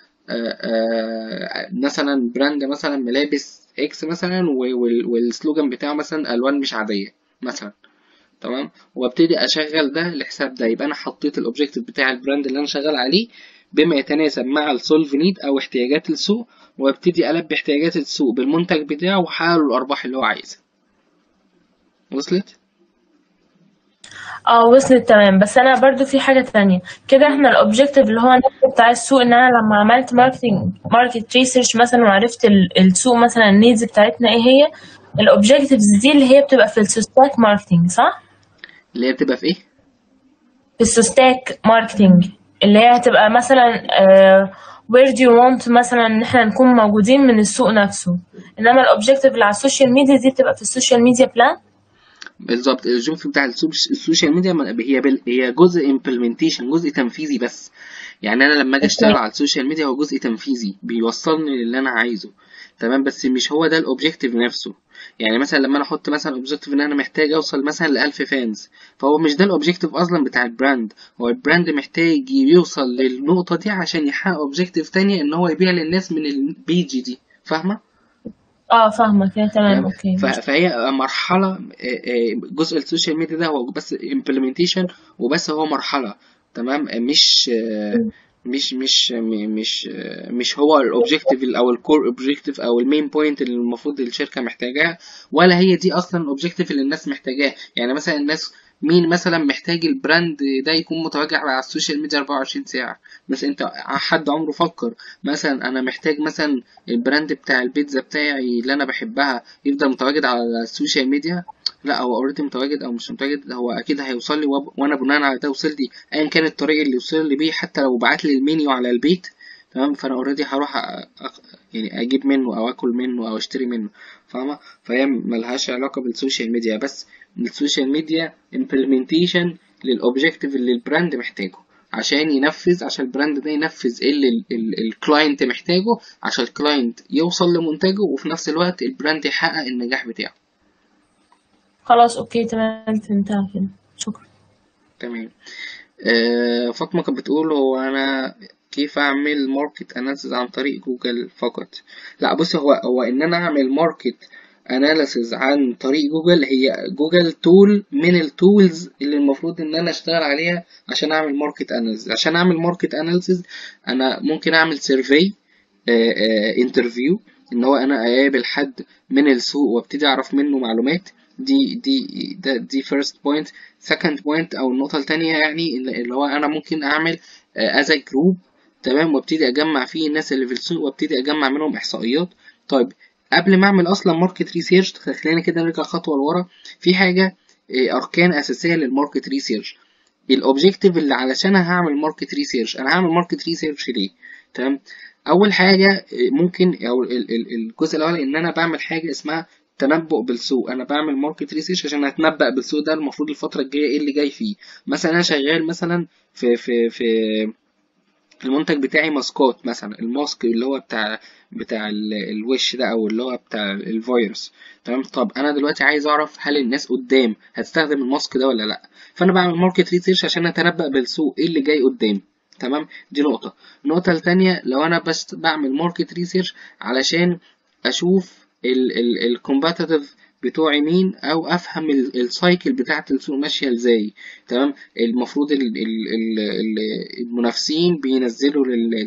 مثلا براند مثلا ملابس اكس مثلا، والسلوجان بتاعه مثلا ألوان مش عادية مثلا، تمام. وابتدي اشغل ده لحساب ده، يبقى انا حطيت الاوبجيكتيف بتاع البراند اللي انا شغال عليه بما يتناسب مع السولف نيد او احتياجات السوق، وابتدي البي احتياجات السوق بالمنتج بتاعه واحقق له الارباح اللي هو عايزها. وصلت؟ وصلت تمام. بس انا برضو في حاجة تانية كده، احنا الاوبجيكتيف اللي هو نفسه بتاع السوق، ان انا لما عملت ماركت ريسيرش مثلا وعرفت السوق مثلا النيدز بتاعتنا ايه هي، الاوبجيكتيفز دي اللي هي بتبقى في السوستاك ماركتنج، صح؟ اللي هي بتبقى في ايه؟ في السوستاك ماركتنج، اللي هي هتبقى مثلا where do you want مثلا ان احنا نكون موجودين من السوق نفسه. انما الاوبجيكتيف اللي على السوشيال ميديا دي بتبقى في السوشيال ميديا بلان. بالظبط، الجزء بتاع السوشيال ميديا هي جزء امبلمنتيشن، جزء تنفيذي بس. يعني انا لما اجي اشتغل على السوشيال ميديا هو جزء تنفيذي بيوصلني للي انا عايزه، تمام، بس مش هو ده الاوبجيكتيف نفسه. يعني مثلا لما انا احط مثلا اوبجيكتيف ان انا محتاج اوصل مثلا ل1000 فانز، فهو مش ده الاوبجيكتيف اصلا بتاع البراند. هو البراند محتاج يوصل للنقطة دي عشان يحقق اوبجيكتيف تانية ان هو يبيع للناس من البيج دي، فاهمة؟ فاهمة كده، تمام، اوكي. فهي مرحلة، جزء السوشيال ميديا ده هو بس implementation وبس، هو مرحلة، تمام، مش هو الاوبجيكتيف او الكور اوبجيكتيف او المين بوينت اللي المفروض الشركة محتاجاها، ولا هي دي اصلا الاوبجيكتيف اللي الناس محتاجاه. يعني مثلا الناس مين مثلا محتاج البراند ده يكون متواجد على السوشيال ميديا 24 ساعة؟ بس انت حد عمره فكر مثلا انا محتاج مثلا البراند بتاع البيتزا بتاعي اللي انا بحبها يفضل متواجد على السوشيال ميديا؟ لا، هو اوريدي متواجد او مش متواجد، هو اكيد هيوصل لي، وانا بناء على ده وصل لي ايا كان الطريق اللي يوصل لي بيه، حتى لو بعت لي المنيو على البيت، تمام، فانا اوريدي هروح يعني اجيب منه او اكل منه او اشتري منه، فاهمة؟ فهي ملهاش علاقة بالسوشيال ميديا، بس السوشيال ميديا implementation للاوبجيكتيف اللي البراند محتاجه عشان ينفذ، عشان البراند ده ينفذ اللي الكلاينت محتاجه، عشان الكلاينت يوصل لمنتجه وفي نفس الوقت البراند يحقق النجاح بتاعه. خلاص اوكي تمام فهمتها كده، شكرا. تمام. فاطمة كانت بتقول هو أنا كيف أعمل ماركت أناليسيز عن طريق جوجل فقط؟ لا بص، هو إن أنا أعمل ماركت أناليسيز عن طريق جوجل، هي جوجل تول من التولز اللي المفروض إن أنا أشتغل عليها عشان أعمل ماركت أناليسيز. عشان أعمل ماركت أناليسيز أنا ممكن أعمل سيرفي، انترفيو، إن هو أنا أقابل حد من السوق وابتدي أعرف منه معلومات. دي first point. second point او النقطة التانية يعني اللي هو انا ممكن اعمل as a group، تمام، وابتدي اجمع فيه الناس اللي في السوق وابتدي اجمع منهم احصائيات. طيب قبل ما اعمل اصلا ماركت ريسيرش، خلينا كده نرجع خطوة لورا. في حاجة اركان اساسية للماركت ريسيرش، الاوبجيكتيف اللي علشانها هعمل ماركت ريسيرش. انا هعمل ماركت ريسيرش ليه؟ تمام. اول حاجة ممكن او الجزء الاول ان انا بعمل حاجة اسمها تنبؤ بالسوق. انا بعمل ماركت ريسيرش عشان اتنبأ بالسوق ده المفروض الفتره الجايه ايه اللي جاي فيه. مثلا انا شغال مثلا في المنتج بتاعي ماسكات، مثلا الماسك اللي هو بتاع الوش ده او اللي هو بتاع الفيروس، تمام. طب انا دلوقتي عايز اعرف هل الناس قدام هتستخدم الماسك ده ولا لا، فانا بعمل ماركت ريسيرش عشان اتنبأ بالسوق ايه اللي جاي قدام، تمام. دي نقطه. النقطه الثانيه، لو انا بس بعمل ماركت ريسيرش علشان اشوف الكومباتيتيف بتوعي مين، او افهم السايكل بتاعه السوق ماشيه ازاي، تمام. المفروض المنافسين بينزلوا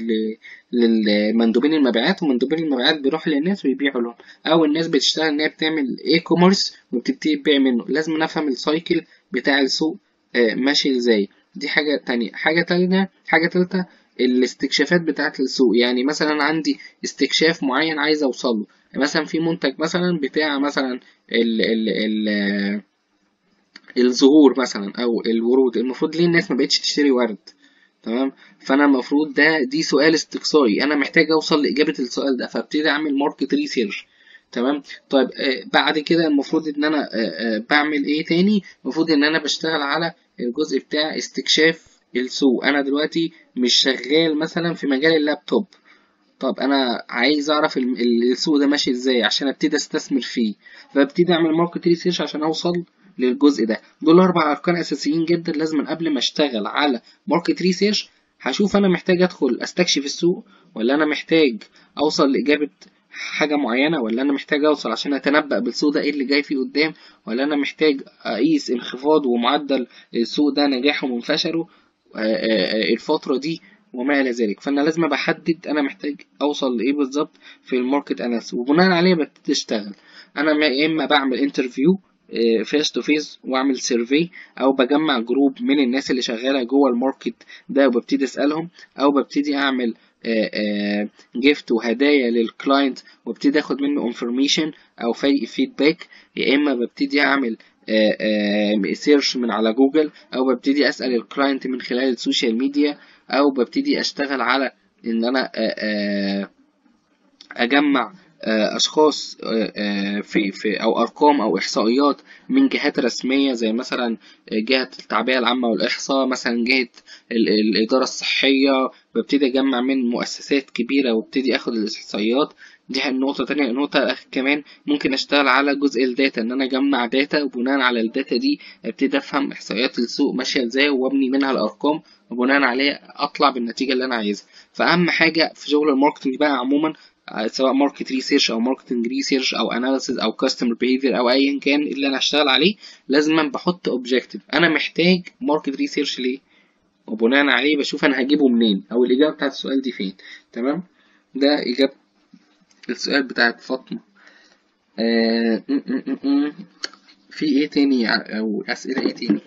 للمندوبين المبيعات، ومندوبين المبيعات بيروحوا للناس ويبيعوا لهم، او الناس بتشتغل ان هي بتعمل اي كوميرس وبتبتدي تبيع منه. لازم نفهم السايكل بتاع السوق ماشي ازاي. دي حاجة تانية. حاجة تالتة الاستكشافات بتاعة السوق. يعني مثلا عندي استكشاف معين عايز اوصله، مثلا في منتج مثلا بتاع مثلا ال ال ال الزهور مثلا او الورود، المفروض ليه الناس ما بقتش تشتري ورد، تمام. فانا المفروض دي سؤال استقصائي، انا محتاج اوصل لاجابه السؤال ده، فابتدي اعمل ماركت ريسيرش، تمام. طيب بعد كده المفروض ان انا بعمل ايه تاني؟ المفروض ان انا بشتغل على الجزء بتاع استكشاف السوق. انا دلوقتي مش شغال مثلا في مجال اللابتوب، طب انا عايز اعرف السوق ده ماشي ازاي عشان ابتدي استثمر فيه، فابتدي اعمل ماركت ريسيرش عشان اوصل للجزء ده. دول 4 اركان اساسيين جدا لازم قبل ما اشتغل على ماركت ريسيرش. هشوف انا محتاج ادخل استكشف السوق، ولا انا محتاج اوصل لاجابة حاجة معينة، ولا انا محتاج اوصل عشان اتنبأ بالسوق ده ايه اللي جاي فيه قدام، ولا انا محتاج اقيس انخفاض ومعدل السوق ده نجاحه من فشله الفترة دي وما الى ذلك. فانا لازم بحدد انا محتاج اوصل لايه بالظبط في الماركت اناليسيس، وبناء عليه ببتدي اشتغل. انا يا اما بعمل انترفيو فيس تو فيس واعمل سيرفي، او بجمع جروب من الناس اللي شغاله جوه الماركت ده وببتدي اسالهم، او ببتدي اعمل جيفت وهدايا للكلاينت وابتدي اخد منه انفورميشن او فيدباك. يا اما ببتدي اعمل سيرش من على جوجل، او ببتدي اسال الكلاينت من خلال السوشيال ميديا، او ببتدي اشتغل على ان انا اجمع اشخاص في او ارقام او احصائيات من جهات رسميه زي مثلا جهه التعبئه العامه والاحصاء، مثلا جهه الاداره الصحيه. ببتدي اجمع من مؤسسات كبيره وابتدي اخد الاحصائيات. دي النقطه تانية. نقطه كمان ممكن اشتغل على جزء الداتا، ان انا اجمع داتا وبناء على الداتا دي ابتدي افهم احصائيات السوق ماشيه ازاي وابني منها الارقام، وبناء عليه اطلع بالنتيجه اللي انا عايزها. فاهم حاجه في شغل الماركتنج بقى عموما، سواء ماركت ريسيرش او ماركتنج ريسيرش او اناليسيز او كاستمر بيهيفير او ايا كان اللي انا هشتغل عليه، لازم بحط اوبجيكتيف انا محتاج ماركت ريسيرش ليه، وبناء عليه بشوف انا هجيبه منين او الاجابه بتاعت السؤال دي فين، تمام. ده اجابه السؤال بتاعت فاطمه. في ايه تاني او اسئله ايه تاني؟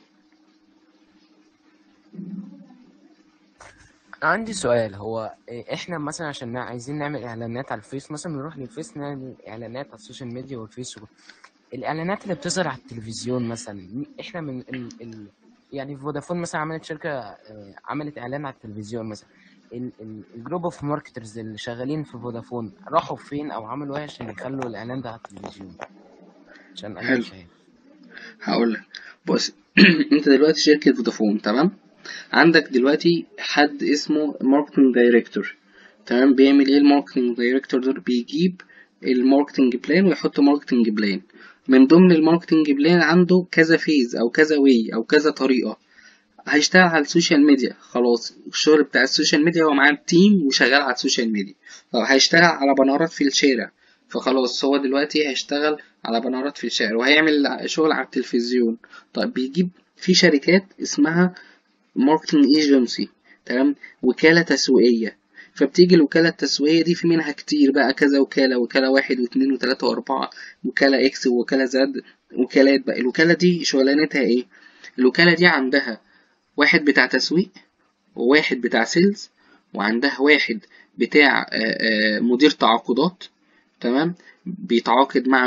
عندي سؤال. هو احنا مثلا عشان عايزين نعمل اعلانات على الفيس، مثلا نروح للفيس نعمل اعلانات على السوشيال ميديا والفيسبوك. الاعلانات اللي بتظهر على التلفزيون مثلا، احنا من يعني فودافون مثلا عملت شركة عملت اعلان على التلفزيون مثلا، الجروب اوف ماركترز اللي شغالين في فودافون راحوا فين او عملوا ايه عشان يخلوا الاعلان ده على التلفزيون؟ عشان انا حلو، مش فاهم. هقول لك. بص انت دلوقتي شركة فودافون، تمام؟ عندك دلوقتي حد اسمه ماركتنج دايركتور، تمام؟ بيعمل ايه الماركتنج دايركتور ده؟ بيجيب الماركتنج بلان ويحط ماركتنج بلان. من ضمن الماركتنج بلان عنده كذا فيز او كذا واي او كذا طريقة. هيشتغل على السوشيال ميديا، خلاص الشغل بتاع السوشيال ميديا هو معاه التيم وشغال على السوشيال ميديا. طب هيشتغل على بانرات في الشارع، فخلاص هو دلوقتي هيشتغل على بانرات في الشارع. وهيعمل شغل على التلفزيون. طيب بيجيب في شركات اسمها ماركتنج ايجنسي، تمام؟ وكالة تسويقية. فبتيجي الوكالة التسويقية دي في منها كتير بقى، كذا وكالة، وكالة واحد واثنين وثلاثة وأربعة، وكالة إكس ووكالة زد، وكالات بقى. الوكالة دي شغلانتها إيه؟ الوكالة دي عندها واحد بتاع تسويق، وواحد بتاع سيلز، وعندها واحد بتاع مدير تعاقدات، تمام؟ بيتعاقد مع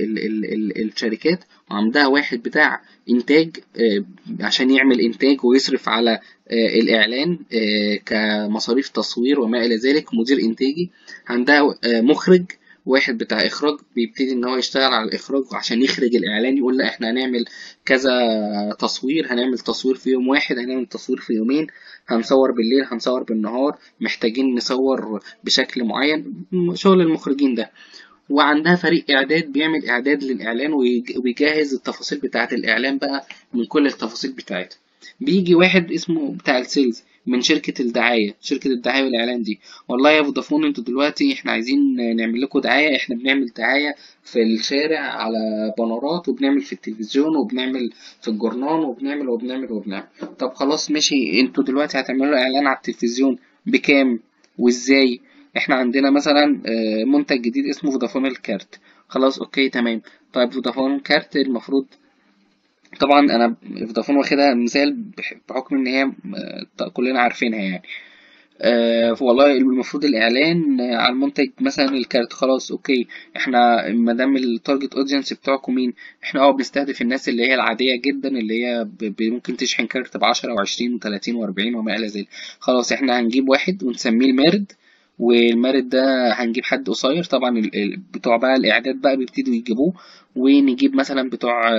الشركات. وعندها واحد بتاع انتاج، عشان يعمل انتاج ويصرف على الاعلان كمصاريف تصوير وما الى ذلك، مدير انتاجي. عندها مخرج، واحد بتاع اخراج بيبتدي ان هو يشتغل على الاخراج عشان يخرج الاعلان. يقول لا احنا هنعمل كذا تصوير، هنعمل تصوير في يوم واحد، هنعمل تصوير في يومين، هنصور بالليل، هنصور بالنهار، محتاجين نصور بشكل معين، شغل المخرجين ده. وعندها فريق إعداد بيعمل إعداد للإعلان ويجهز التفاصيل بتاعة الإعلان بقى من كل التفاصيل بتاعتها. بيجي واحد اسمه بتاع السيلز من شركة الدعاية، شركة الدعاية والإعلان دي. والله يا فودافون انتوا دلوقتي احنا عايزين نعمل لكم دعاية، احنا بنعمل دعاية في الشارع على بانرات، وبنعمل في التلفزيون، وبنعمل في الجورنال، وبنعمل. طب خلاص ماشي، انتوا دلوقتي هتعملوا إعلان على التلفزيون بكام وازاي؟ احنا عندنا مثلا منتج جديد اسمه فودافون الكارت. خلاص اوكي تمام. طيب فودافون كارت المفروض، طبعا انا فودافون واخدها مثال بحكم ان هي كلنا عارفينها يعني. والله المفروض الاعلان على المنتج مثلا الكارت. خلاص اوكي، احنا مادام التارجت اودينس بتوعكم مين؟ احنا بنستهدف الناس اللي هي العاديه جدا، اللي هي ممكن تشحن كارت ب10 و20 و30 و40 وما الى ذلك. خلاص احنا هنجيب واحد ونسميه المارد، والمارد ده هنجيب حد قصير طبعا. بتوع بقى الاعداد بقى بيبتدوا يجيبوه. ونجيب مثلا بتوع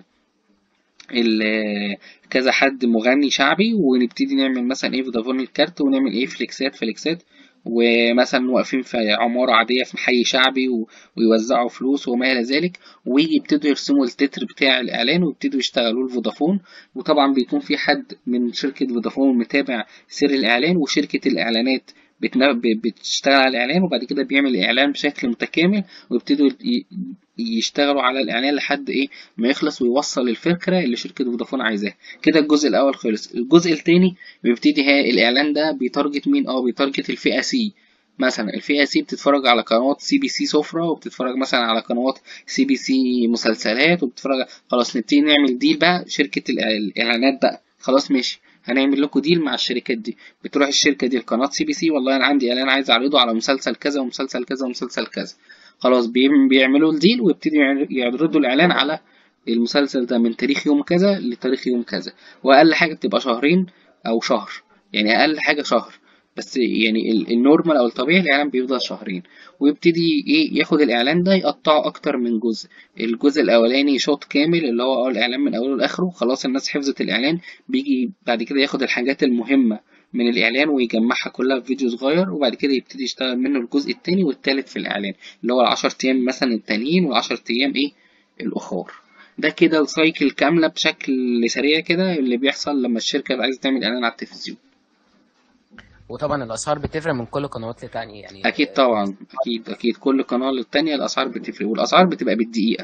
كذا حد مغني شعبي، ونبتدي نعمل مثلا ايه فودافون الكارت، ونعمل ايه فليكسات. ومثلا واقفين في عمارة عادية في حي شعبي ويوزعوا فلوس وما إلى ذلك. ويبتدوا يرسموا التتر بتاع الإعلان ويبتدوا يشتغلوا الفودافون. وطبعا بيكون في حد من شركة فودافون متابع سير الإعلان، وشركة الإعلانات بتشتغل على الإعلان، وبعد كده بيعمل الإعلان بشكل متكامل. ويبتدوا يشتغلوا على الإعلان لحد إيه ما يخلص ويوصل الفكرة اللي شركة فودافون عايزاها. كده الجزء الأول خلص. الجزء التاني بيبتدي الإعلان ده بيتارجت مين؟ بيتارجت الفئة سي. مثلا الفئة سي بتتفرج على قنوات سي بي سي سفرة، وبتتفرج مثلا على قنوات سي بي سي مسلسلات، وبتتفرج. خلاص نبتدي نعمل ديل بقى، شركة الإعلانات بقى خلاص ماشي، هنعمل لكم ديل مع الشركات دي. بتروح الشركة دي لقناة سي بي سي، والله أنا عندي إعلان عايز أعرضه على مسلسل كذا ومسلسل كذا ومسلسل كذا. خلاص بيعملوا الديل ويبتدوا يعرضوا الإعلان على المسلسل ده من تاريخ يوم كذا لتاريخ يوم كذا. وأقل حاجة بتبقى شهرين أو شهر، يعني أقل حاجة شهر. بس يعني النورمال أو الطبيعي الإعلان بيفضل شهرين. ويبتدي إيه ياخد الإعلان ده يقطعه أكتر من جزء. الجزء الأولاني شوط كامل اللي هو الإعلان من أوله لآخره، خلاص الناس حفظت الإعلان. بيجي بعد كده ياخد الحاجات المهمة من الإعلان ويجمعها كلها في فيديو صغير، وبعد كده يبتدي يشتغل منه الجزء التاني والتالت في الإعلان، اللي هو ال10 أيام مثلا التانيين وال10 أيام إيه الأخر. ده كده السايكل كاملة بشكل سريع كده اللي بيحصل لما الشركة عايزة تعمل إعلان على التلفزيون. وطبعا الاسعار بتفرق من كل قنوات لتانية يعني. أكيد طبعا، أكيد كل قناة للتانية الأسعار بتفرق، والأسعار بتبقى بالدقيقة.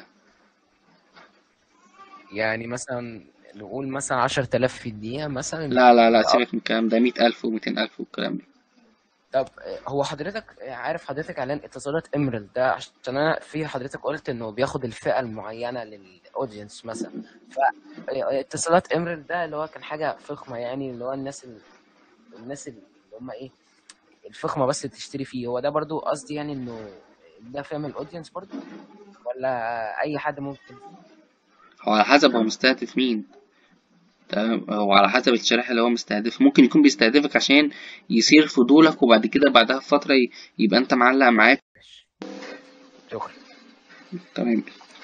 يعني مثلا نقول مثلا 10,000 في الدقيقة مثلا. لا سيبك من الكلام ده، 100,000 و200,000 والكلام ده. طب هو حضرتك عارف حضرتك اعلان اتصالات اميرالد ده؟ عشان انا في حضرتك قلت انه بياخد الفئة المعينة للاودينس مثلا. فاتصالات اميرالد ده اللي هو كان حاجة فخمة، يعني اللي هو الناس اللي هم ايه الفخمة بس تشتري فيه. هو ده برضو قصدي يعني انه ده فاهم الاودينس برضو، ولا اي حد ممكن؟ هو على حسب هو مستهدف مين. تمام. هو على حسب الشريحة اللي هو مستهدف، ممكن يكون بيستهدفك عشان يثير فضولك، وبعد كده بعدها بفترة يبقى انت معلق معاك. شكرا. تمام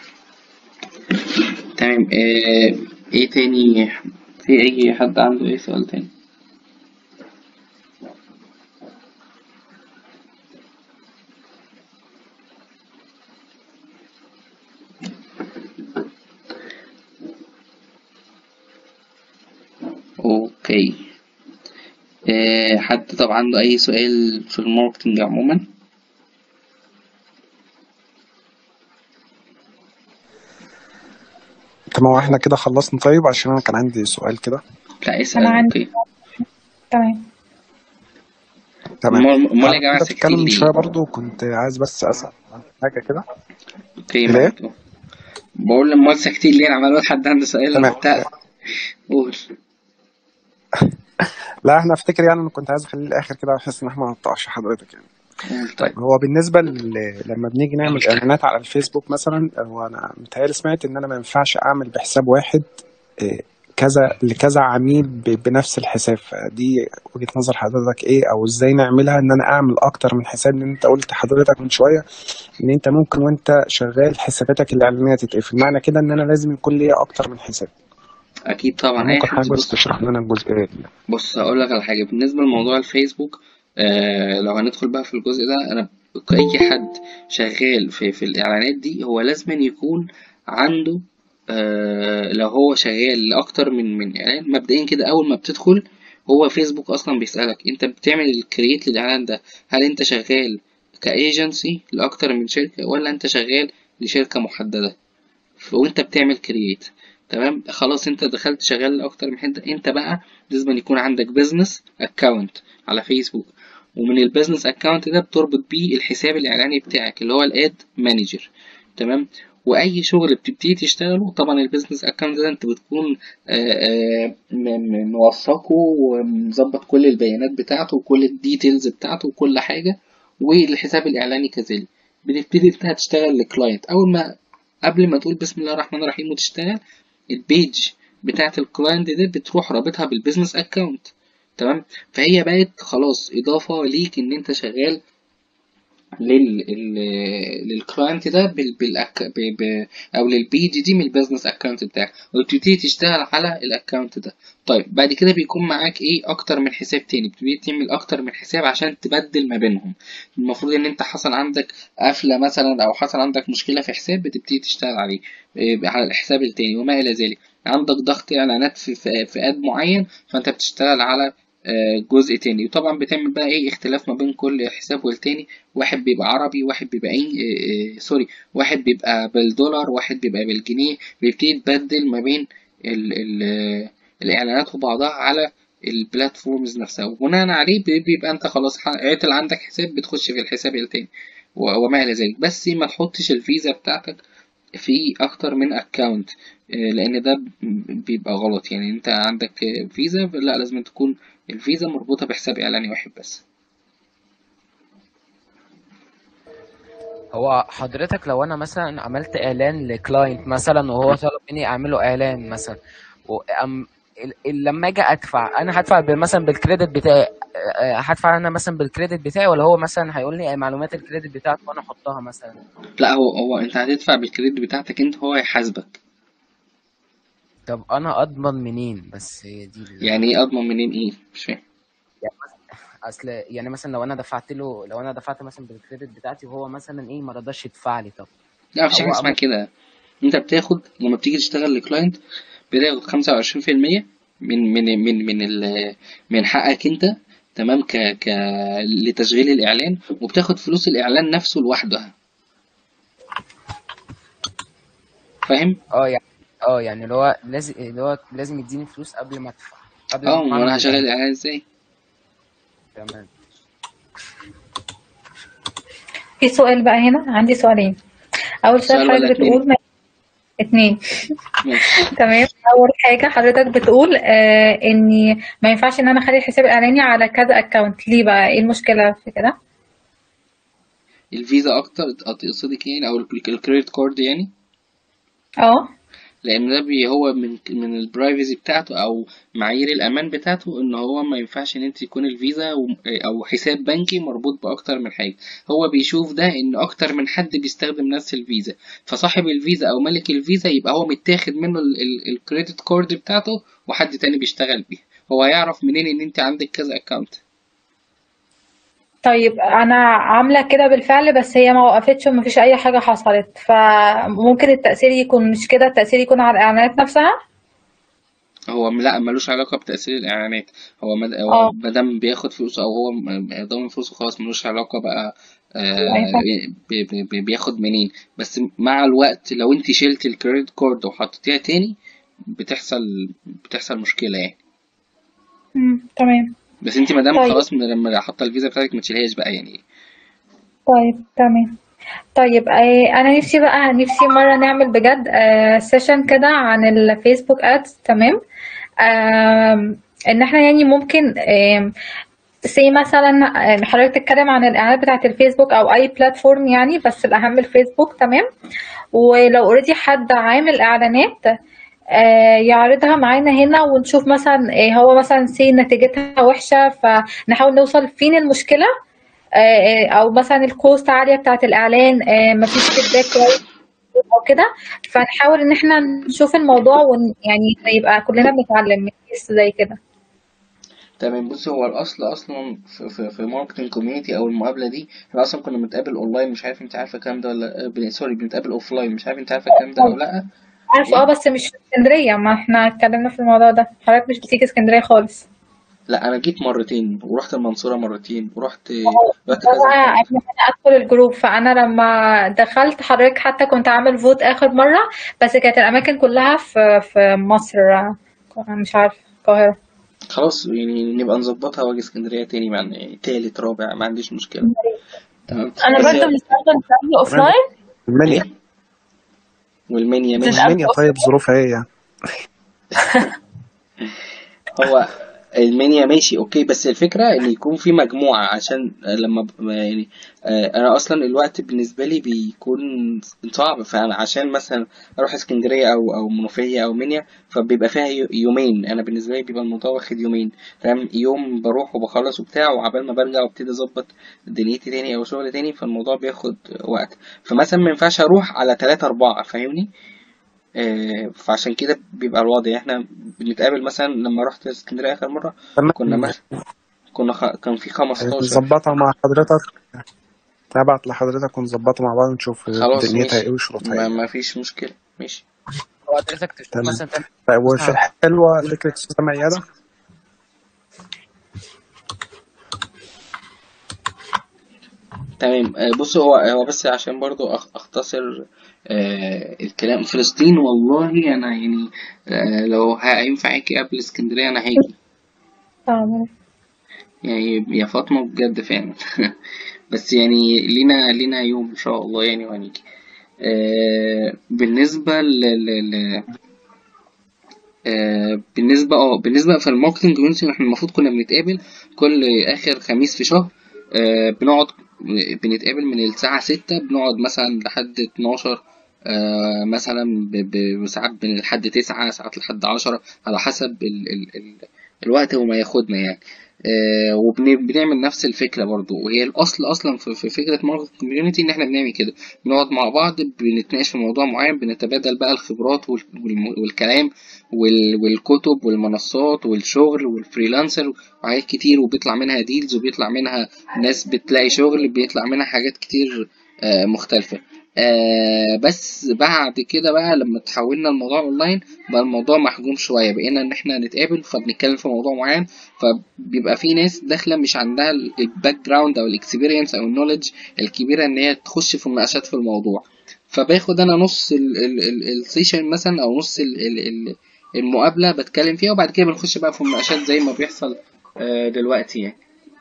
تمام. ايه تاني؟ في اي حد عنده اي سؤال تاني؟ اوكي. حد طبعا عنده اي سؤال في الماركتنج عموما؟ طب هو احنا كده خلصنا؟ طيب عشان انا كان عندي سؤال كده. لا اسأل. أنا عندي اوكي تمام. تمام. امال يا جماعة انت ساكتين بتتكلم من ليه؟ شويه برضو، كنت عايز بس اسال عن حاجه كده. اوكي ليه؟ معاك. بقول امال ساكتين ليه؟ انا عمال اقول حد عنده سؤال تمام. وبتاع. قول. لا احنا افتكر يعني، انا كنت عايز اخليه الاخر كده بحيث ان احنا ما نقطعش حضرتك يعني. قول طيب. طيب هو بالنسبه لما بنيجي نعمل اعلانات على الفيسبوك مثلا، هو انا متهيألي سمعت ان انا ما ينفعش اعمل بحساب واحد كذا لكذا عميل بنفس الحساب. فدي وجهة نظر حضرتك ايه، او ازاي نعملها ان انا اعمل اكتر من حساب؟ ان انت قلت حضرتك من شويه ان انت ممكن وانت شغال حساباتك الاعلانيه تتقفل، معنى كده ان انا لازم يكون ليا اكتر من حساب. اكيد طبعا اي ممكن حد. حضرتك بس بص تشرح لنا الجزئيه دي؟ بص هقول لك على حاجه بالنسبه لموضوع الفيسبوك. لو هندخل بقى في الجزء ده، انا اي حد شغال في الاعلانات دي هو لازم يكون عنده، لو هو شغال لاكتر من اعلان مبدئيا كده اول ما بتدخل، هو فيسبوك اصلا بيسالك انت بتعمل الكرييت للاعلان ده، هل انت شغال كايجنسي لاكتر من شركه، ولا انت شغال لشركه محدده وانت بتعمل كرييت. تمام خلاص انت دخلت شغال اكتر من حته، انت بقى لازم يكون عندك بيزنس اكاونت على فيسبوك، ومن البيزنس اكاونت ده بتربط بيه الحساب الاعلاني بتاعك اللي هو الاد مانجر. تمام. واي شغل بتبتدي تشتغله طبعا البيزنس اكاونت ده انت بتكون موثقه ومظبط كل البيانات بتاعته وكل الديتيلز بتاعته وكل حاجه، والحساب الاعلاني كذلك. بتبتدي انت تشتغل لكلاينت، اول ما قبل ما تقول بسم الله الرحمن الرحيم وتشتغل، البيج بتاعت الكلاينت دي بتروح رابطها بالبيزنس اكاونت. تمام. فهي بقت خلاص اضافه ليك ان انت شغال للكلاينت ده او للبيج دي من البيزنس اكونت بتاعك، وتبتدي تشتغل على الاكونت ده. طيب بعد كده بيكون معاك ايه اكتر من حساب تاني، بتبتدي تعمل اكتر من حساب عشان تبدل ما بينهم. المفروض ان انت حصل عندك قفله مثلا او حصل عندك مشكله في حساب، بتبتدي تشتغل عليه على الحساب التاني وما الى ذلك. عندك ضغط اعلانات في اد معين، فانت بتشتغل على جزء تاني. وطبعا بتعمل بقى ايه اختلاف ما بين كل حساب والتاني، واحد بيبقى عربي، واحد بيبقى سوري، واحد بيبقى بالدولار، واحد بيبقى بالجنيه، بيبتدي تبدل ما بين ال ال الاعلانات وبعضها على البلاتفورمز نفسها، وبناء عليه بيبقى انت خلاص عطل عندك حساب بتخش في الحساب التاني وما الى ذلك. بس ما تحطش الفيزا بتاعتك في اكتر من اكاونت، لان ده بيبقى غلط. يعني انت عندك فيزا، لا لازم تكون الفيزا مربوطة بحساب اعلاني واحد بس. هو حضرتك لو انا مثلا عملت اعلان لكلاينت مثلا وهو طلب مني اعمله اعلان مثلا، وأم لما اجي ادفع انا هدفع مثلا بالكريدت بتاعي، هدفع انا مثلا بالكريدت بتاعي، ولا هو مثلا هيقول لي معلومات الكريدت بتاعته وانا احطها مثلا؟ لا هو انت هتدفع بالكريدت بتاعتك انت، هو هيحاسبك. طب انا اضمن منين؟ بس هي دي يعني ايه اضمن منين؟ ايه مش فاهم. يعني اصل يعني مثلا لو انا دفعت مثلا بالكريدت بتاعتي وهو مثلا ايه ما رضاش يدفع لي، طب لا مفيش حاجة هو اسمها كده. انت بتاخد لما بتيجي تشتغل لكلاينت، بتاخد 25% من حقك انت. تمام. لتشغيل الاعلان، وبتاخد فلوس الاعلان نفسه لوحدها. فاهم؟ يعني اللي هو لازم يديني فلوس قبل ما ادفع، قبل اه ما وانا اعمل هشغل الاعلان. الاعلان ازاي؟ تمام. في سؤال بقى هنا، عندي سؤالين. أول سؤال سؤال ولا حضرتك اتنين؟ بتقول اتنين. ماشي. تمام. أول حاجة حضرتك بتقول إني ما ينفعش إن أنا أخلي الحساب الإعلاني على كذا أكونت، ليه بقى؟ إيه المشكلة في كده؟ الفيزا اكتر تقصدك يعني، او الكريدت كارد يعني؟ اه. لان ده هو من البرايفسي بتاعته او معايير الامان بتاعته، ان هو ما ينفعش ان انت يكون الفيزا او حساب بنكي مربوط باكتر من حاجه. هو بيشوف ده ان اكتر من حد بيستخدم نفس الفيزا، فصاحب الفيزا او ملك الفيزا يبقى هو متاخد منه الكريدت كارد بتاعته وحد تاني بيشتغل بيها. هو هيعرف منين ان انت عندك كذا اكونت؟ طيب انا عامله كده بالفعل، بس هي ما وقفتش ومفيش اي حاجه حصلت، فممكن التأثير يكون مش كده، التأثير يكون على الاعلانات نفسها. هو لا، ملوش علاقة بتأثير الإعلانات. هو اه. مادام بياخد فلوس أو هو ضامن فلوسه خلاص، ملوش علاقة بقى. أيوة فاهمة. بياخد منين. بس مع الوقت لو انت شلت الكريدت كارد وحطيتيها تاني بتحصل مشكلة يعني. تمام. بس انت مادام طيب. خلاص من لما حاطة الفيزا بتاعتك ما تشيلهاش بقى يعني. طيب تمام. طيب انا نفسي مره نعمل بجد سيشن كده عن الفيسبوك ادز. تمام. ان احنا يعني ممكن سي مثلا حضرتك تتكلم عن الاعلانات بتاعه الفيسبوك او اي بلاتفورم يعني، بس الاهم الفيسبوك. تمام. ولو اوريدي حد عامل اعلانات يعرضها معانا هنا، ونشوف مثلا هو مثلا سي نتيجتها وحشه، فنحاول نوصل فين المشكله. او مثلا الكوست عاليه بتاعه الاعلان، مفيش فيدباك كويس او كده. فنحاول ان احنا نشوف الموضوع يعني يبقى كلنا بنتعلم من كيس زي كده. تمام. بص، هو الأصل أصلا في ماركتنج كوميونيتي أو المقابلة دي، احنا أصلا كنا بنتقابل أونلاين. مش عارف أنت عارفة الكلام ده ولا سوري، بنتقابل أوفلاين. مش عارف أنت عارفة الكلام ده أو لأ. عارفه، إيه؟ بس مش في اسكندريه، ما احنا اتكلمنا في الموضوع ده، حضرتك مش بتيجي اسكندريه خالص. لا، انا جيت مرتين ورحت المنصورة مرتين ورحت ده كذا بقى محافظة. قبل ما انا ادخل الجروب، فانا لما دخلت حضرتك حتى كنت عامل فوت اخر مره، بس كانت الاماكن كلها في مصر، مش عارفه القاهره. خلاص يعني نبقى نظبطها واجي اسكندرية تاني، مع يعني تالت رابع ما عنديش مشكلة. تمام. انا بس برضو بنستخدم تعمل اوف كمان لاين. المنيا. ايه، والمنيا ماشي. بتتقابلوا والمنيا اوف طيب ظروفها ايه يعني؟ هو المنيا ماشي اوكي، بس الفكرة ان يكون في مجموعة، عشان لما يعني انا اصلا الوقت بالنسبة لي بيكون صعب. فانا عشان مثلا اروح اسكندرية او منوفية او منيا، فبيبقى فيها يومين. انا بالنسبة لي بيبقى الموضوع واخد يومين. فاهم؟ يوم بروح وبخلص وبتاع، وعبال ما برجع وابتدي اظبط دنيتي تاني او شغل تاني، فالموضوع بياخد وقت. فمثلا ما ينفعش اروح على 3 4، فاهمني؟ فعشان كده بيبقى الوضع. احنا بنتقابل مثلا لما رحت اسكندرية آخر مرة، تمام. كنا مثلا كان في 15. نظبطها مع حضرتك، تبعت لحضرتك ونظبطها مع بعض ونشوف خلاص دنيتها ايه ماشي، وشروطها ايه. ما فيش مشكلة. ماشي. هو حضرتك تشوف تمام. مثلا تعمل طيب، مثلا حلوة فكرة أستاذة ميادة. تمام. بص، هو بس عشان برضو أختصر الكلام. فلسطين والله أنا يعني لو هينفع أجي قبل اسكندرية أنا هاجي. تمام. يعني يا فاطمة بجد فعلا. بس يعني لينا يوم إن شاء الله يعني وهنيجي. بالنسبة بالنسبة في الماركتنج كوميونتي، احنا المفروض كنا بنتقابل كل آخر خميس في شهر. بنقعد بنتقابل من الساعة 6، بنقعد مثلا لحد 12. مثلا ساعات لحد 9، ساعات لحد 10، على حسب الوقت وما ياخدنا يعني. وبنعمل نفس الفكرة برضو، وهي الأصل أصلا في فكرة ماركت كوميونيتي إن إحنا بنعمل كده. بنقعد مع بعض، بنتناقش في موضوع معين، بنتبادل بقى الخبرات والكلام والكتب والمنصات والشغل والفريلانسر وحاجات كتير، وبيطلع منها ديلز، وبيطلع منها ناس بتلاقي شغل، بيطلع منها حاجات كتير مختلفة. بس بعد كده بقى لما تحولنا الموضوع اونلاين، بقى الموضوع محجوم شوية. بقينا ان احنا نتقابل فبنتكلم في موضوع معين، فبيبقى في ناس داخلة مش عندها الباك جراوند او الاكسبيرينس او النولج الكبيرة ان هي تخش في مناقشات في الموضوع. فباخد انا نص السيشن مثلا، او نص المقابلة بتكلم فيها، وبعد كده بنخش بقى في مناقشات زي ما بيحصل دلوقتي يعني.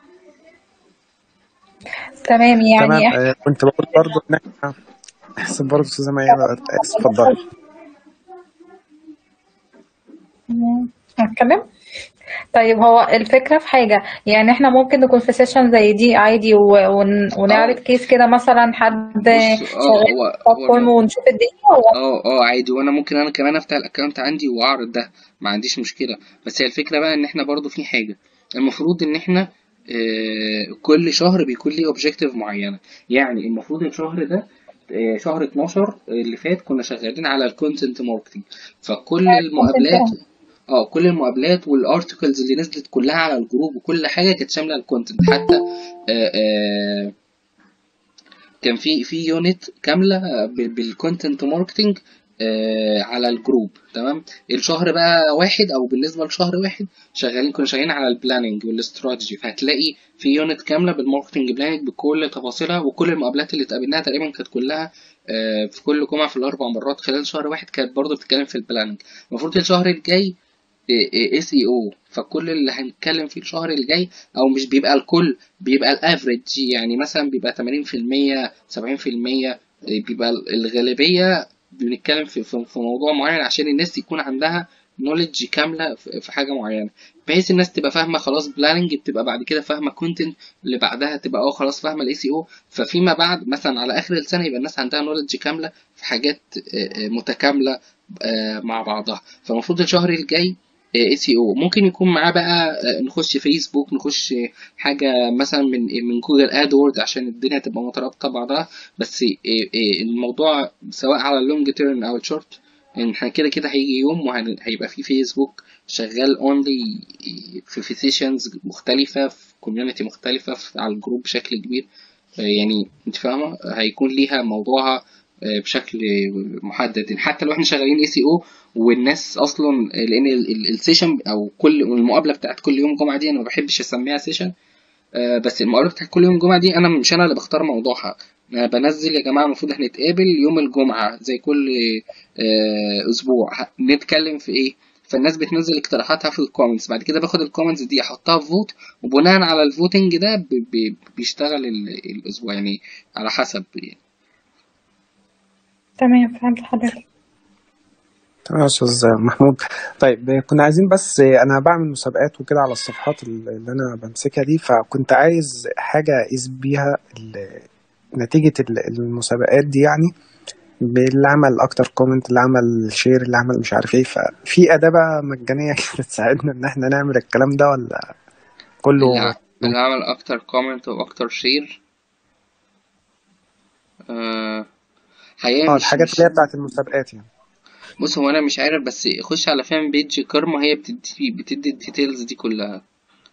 تمام يعني تمام. كنت بقول برضو إن احنا احسن برضو أستاذة ميادة. اتفضلي. هتكلم. طيب هو الفكرة في حاجة، يعني احنا ممكن نكون في سيشن زي دي عادي ونعرض اه كيس كده مثلا حد بص شغال هو في بلاتفورم ونشوف الدنيا ولا؟ عادي، وانا ممكن انا كمان افتح الاكونت عندي واعرض ده، ما عنديش مشكله. بس هي الفكره بقى ان احنا برضو في حاجه، المفروض ان احنا كل شهر بيكون ليه اوبجيكتيف معينه. يعني المفروض الشهر ده شهر 12 اللي فات كنا شغالين على الكونتنت ماركتنج، فكل المقابلات، كونتنت. كل المقابلات والارتكلز اللي نزلت كلها على الجروب وكل حاجه كانت شامله الكونتنت. حتى آه، آه، كان في يونت كامله بالكونتنت ماركتنج على الجروب. تمام. الشهر بقى واحد، او بالنسبه لشهر واحد كنا شغالين على البلاننج والاستراتيجي، فهتلاقي في يونت كامله بالماركتنج بلاننج بكل تفاصيلها، وكل المقابلات اللي اتقابلناها تقريبا كانت كلها في كل جمعه في الاربع مرات خلال شهر واحد كانت برضه بتتكلم في البلاننج. المفروض الشهر الجاي اس اي او، فكل اللي هنتكلم فيه الشهر الجاي، او مش بيبقى الكل، بيبقى الافريج، يعني مثلا بيبقى 80% 70%، بيبقى الغالبية بنتكلم في موضوع معين عشان الناس يكون عندها نوليدج كاملة في حاجة معينة، بحيث الناس تبقى فاهمة خلاص بلاننج، بتبقى بعد كده فاهمة كونتنت، اللي بعدها تبقى خلاص فاهمة الاي سي او، ففيما بعد مثلا على اخر السنة يبقى الناس عندها نوليدج كاملة في حاجات متكاملة مع بعضها. فالمفروض الشهر الجاي اي سي او ممكن يكون معاه بقى نخش فيسبوك، نخش حاجه مثلا من جوجل ادورد عشان الدنيا تبقى مترابطه بعضها. بس الموضوع سواء على اللونج تيرم او الشورت، ان احنا كده كده هيجي يوم وهيبقى في فيسبوك شغال اونلي في سيشنز مختلفه، في كوميونتي مختلفه، على الجروب بشكل كبير. يعني انت فاهمه هيكون ليها موضوعها بشكل محدد. حتى لو احنا شغالين اي سي او والناس اصلا، لان السيشن او كل المقابله بتاعت كل يوم جمعه دي انا ما بحبش اسميها سيشن، بس المقابله بتاعت كل يوم جمعه دي انا مش انا اللي بختار موضوعها، انا بنزل يا جماعه المفروض احنا نتقابل يوم الجمعه زي كل اسبوع، نتكلم في ايه. فالناس بتنزل اقتراحاتها في الكومنتس، بعد كده باخد الكومنتس دي احطها في فوت، وبناء على الفوتنج ده بيشتغل الاسبوع، يعني على حسب يعني. تمام، فهمت حضرتك. تمام يا استاذ محمود. طيب كنا عايزين بس انا بعمل مسابقات وكده على الصفحات اللي انا بمسكها دي، فكنت عايز حاجه اقيس بيها نتيجه المسابقات دي، يعني باللي عمل اكتر كومنت، اللي عمل شير، اللي عمل مش عارف ايه. ففي اداه بقى مجانيه كده تساعدنا ان احنا نعمل الكلام ده، ولا كله اللي عمل اكتر كومنت واكتر شير حقيقة الحاجات اللي هي بتاعت المسابقات يعني. بص هو انا مش عارف، بس خش على فان بيج كارما، هي بتدي الديتيلز دي كلها.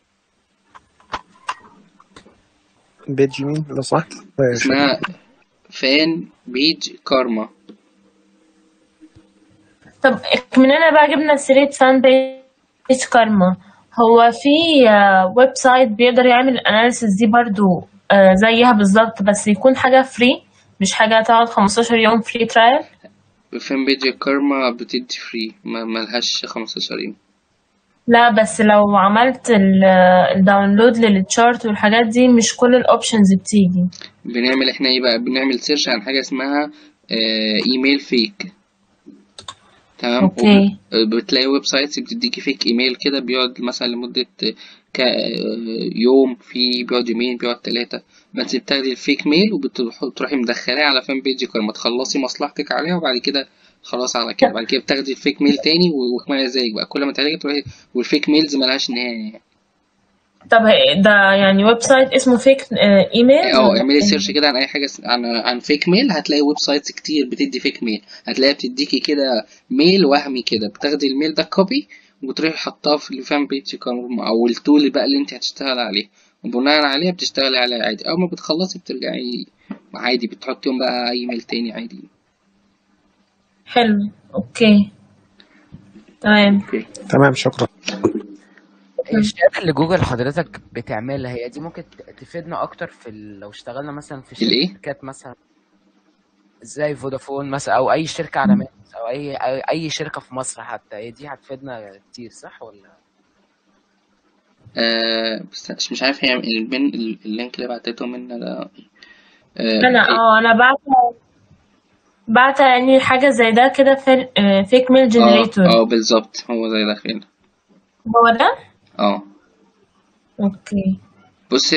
بيجي مين لو سمحت؟ اسمها فان بيج كارما. طب مننا بقى جبنا سيرة فان بيج كارما، هو في ويب سايت بيقدر يعمل الاناليسيس دي برضو زيها بالظبط، بس يكون حاجة فري، مش حاجة تقعد 15 يوم فري ترايل؟ فان بيج كارما بتدي فري، ملهاش 15 يوم. لا بس لو عملت الداونلود للتشارت والحاجات دي مش كل الاوبشنز بتيجي. بنعمل احنا ايه بقى، بنعمل سيرش عن حاجة اسمها ايميل فيك. تمام. اوكي. بتلاقي ويب سايتس بتديكي فيك ايميل كده بيقعد مثلا لمدة يوم، في بيقعد يومين، بيقعد 3. بس بتاخدي الفيك ميل وبتروحي مدخلاه على فان بيجك لما تخلصي مصلحتك عليها، وبعد كده خلاص على كده. بعد كده بتاخدي الفيك ميل تاني، وكمان زيك بقى كل ما تحتاجي تروحي، والفيك ميلز ملهاش نهاية. طب ده يعني ويب سايت اسمه فيك ايميلز ولا اعملي ايه؟ سيرش كده عن اي حاجه عن فيك ميل، هتلاقي ويب سايتس كتير بتدي فيك ميل، هتلاقيها بتديكي كده ميل وهمي كده، بتاخدي الميل ده كوبي وتروحي حطاه في الفان بيج او التول بقى اللي انت هتشتغل عليه، وبناء عليها بتشتغلي عليها عادي. اول ما بتخلصي بترجعي عادي، بتحطيهم بقى اي ميل تاني عادي. حلو. اوكي. تمام. اوكي. تمام، شكرا. هي الشهادة اللي جوجل حضرتك بتعملها هي دي ممكن تفيدنا اكتر في لو اشتغلنا مثلا في الايه؟ شركات مثلا زي فودافون مثلا، او اي شركة عالمية، او اي شركة في مصر حتى، هي دي هتفيدنا كتير صح ولا؟ بس مش عارف هي اللينك اللي بعتته منا ده انا بعت يعني حاجه زي ده كده في فيك ميل جنريتور. بالظبط، هو زي ده فين. هو ده. اه اوكي. بص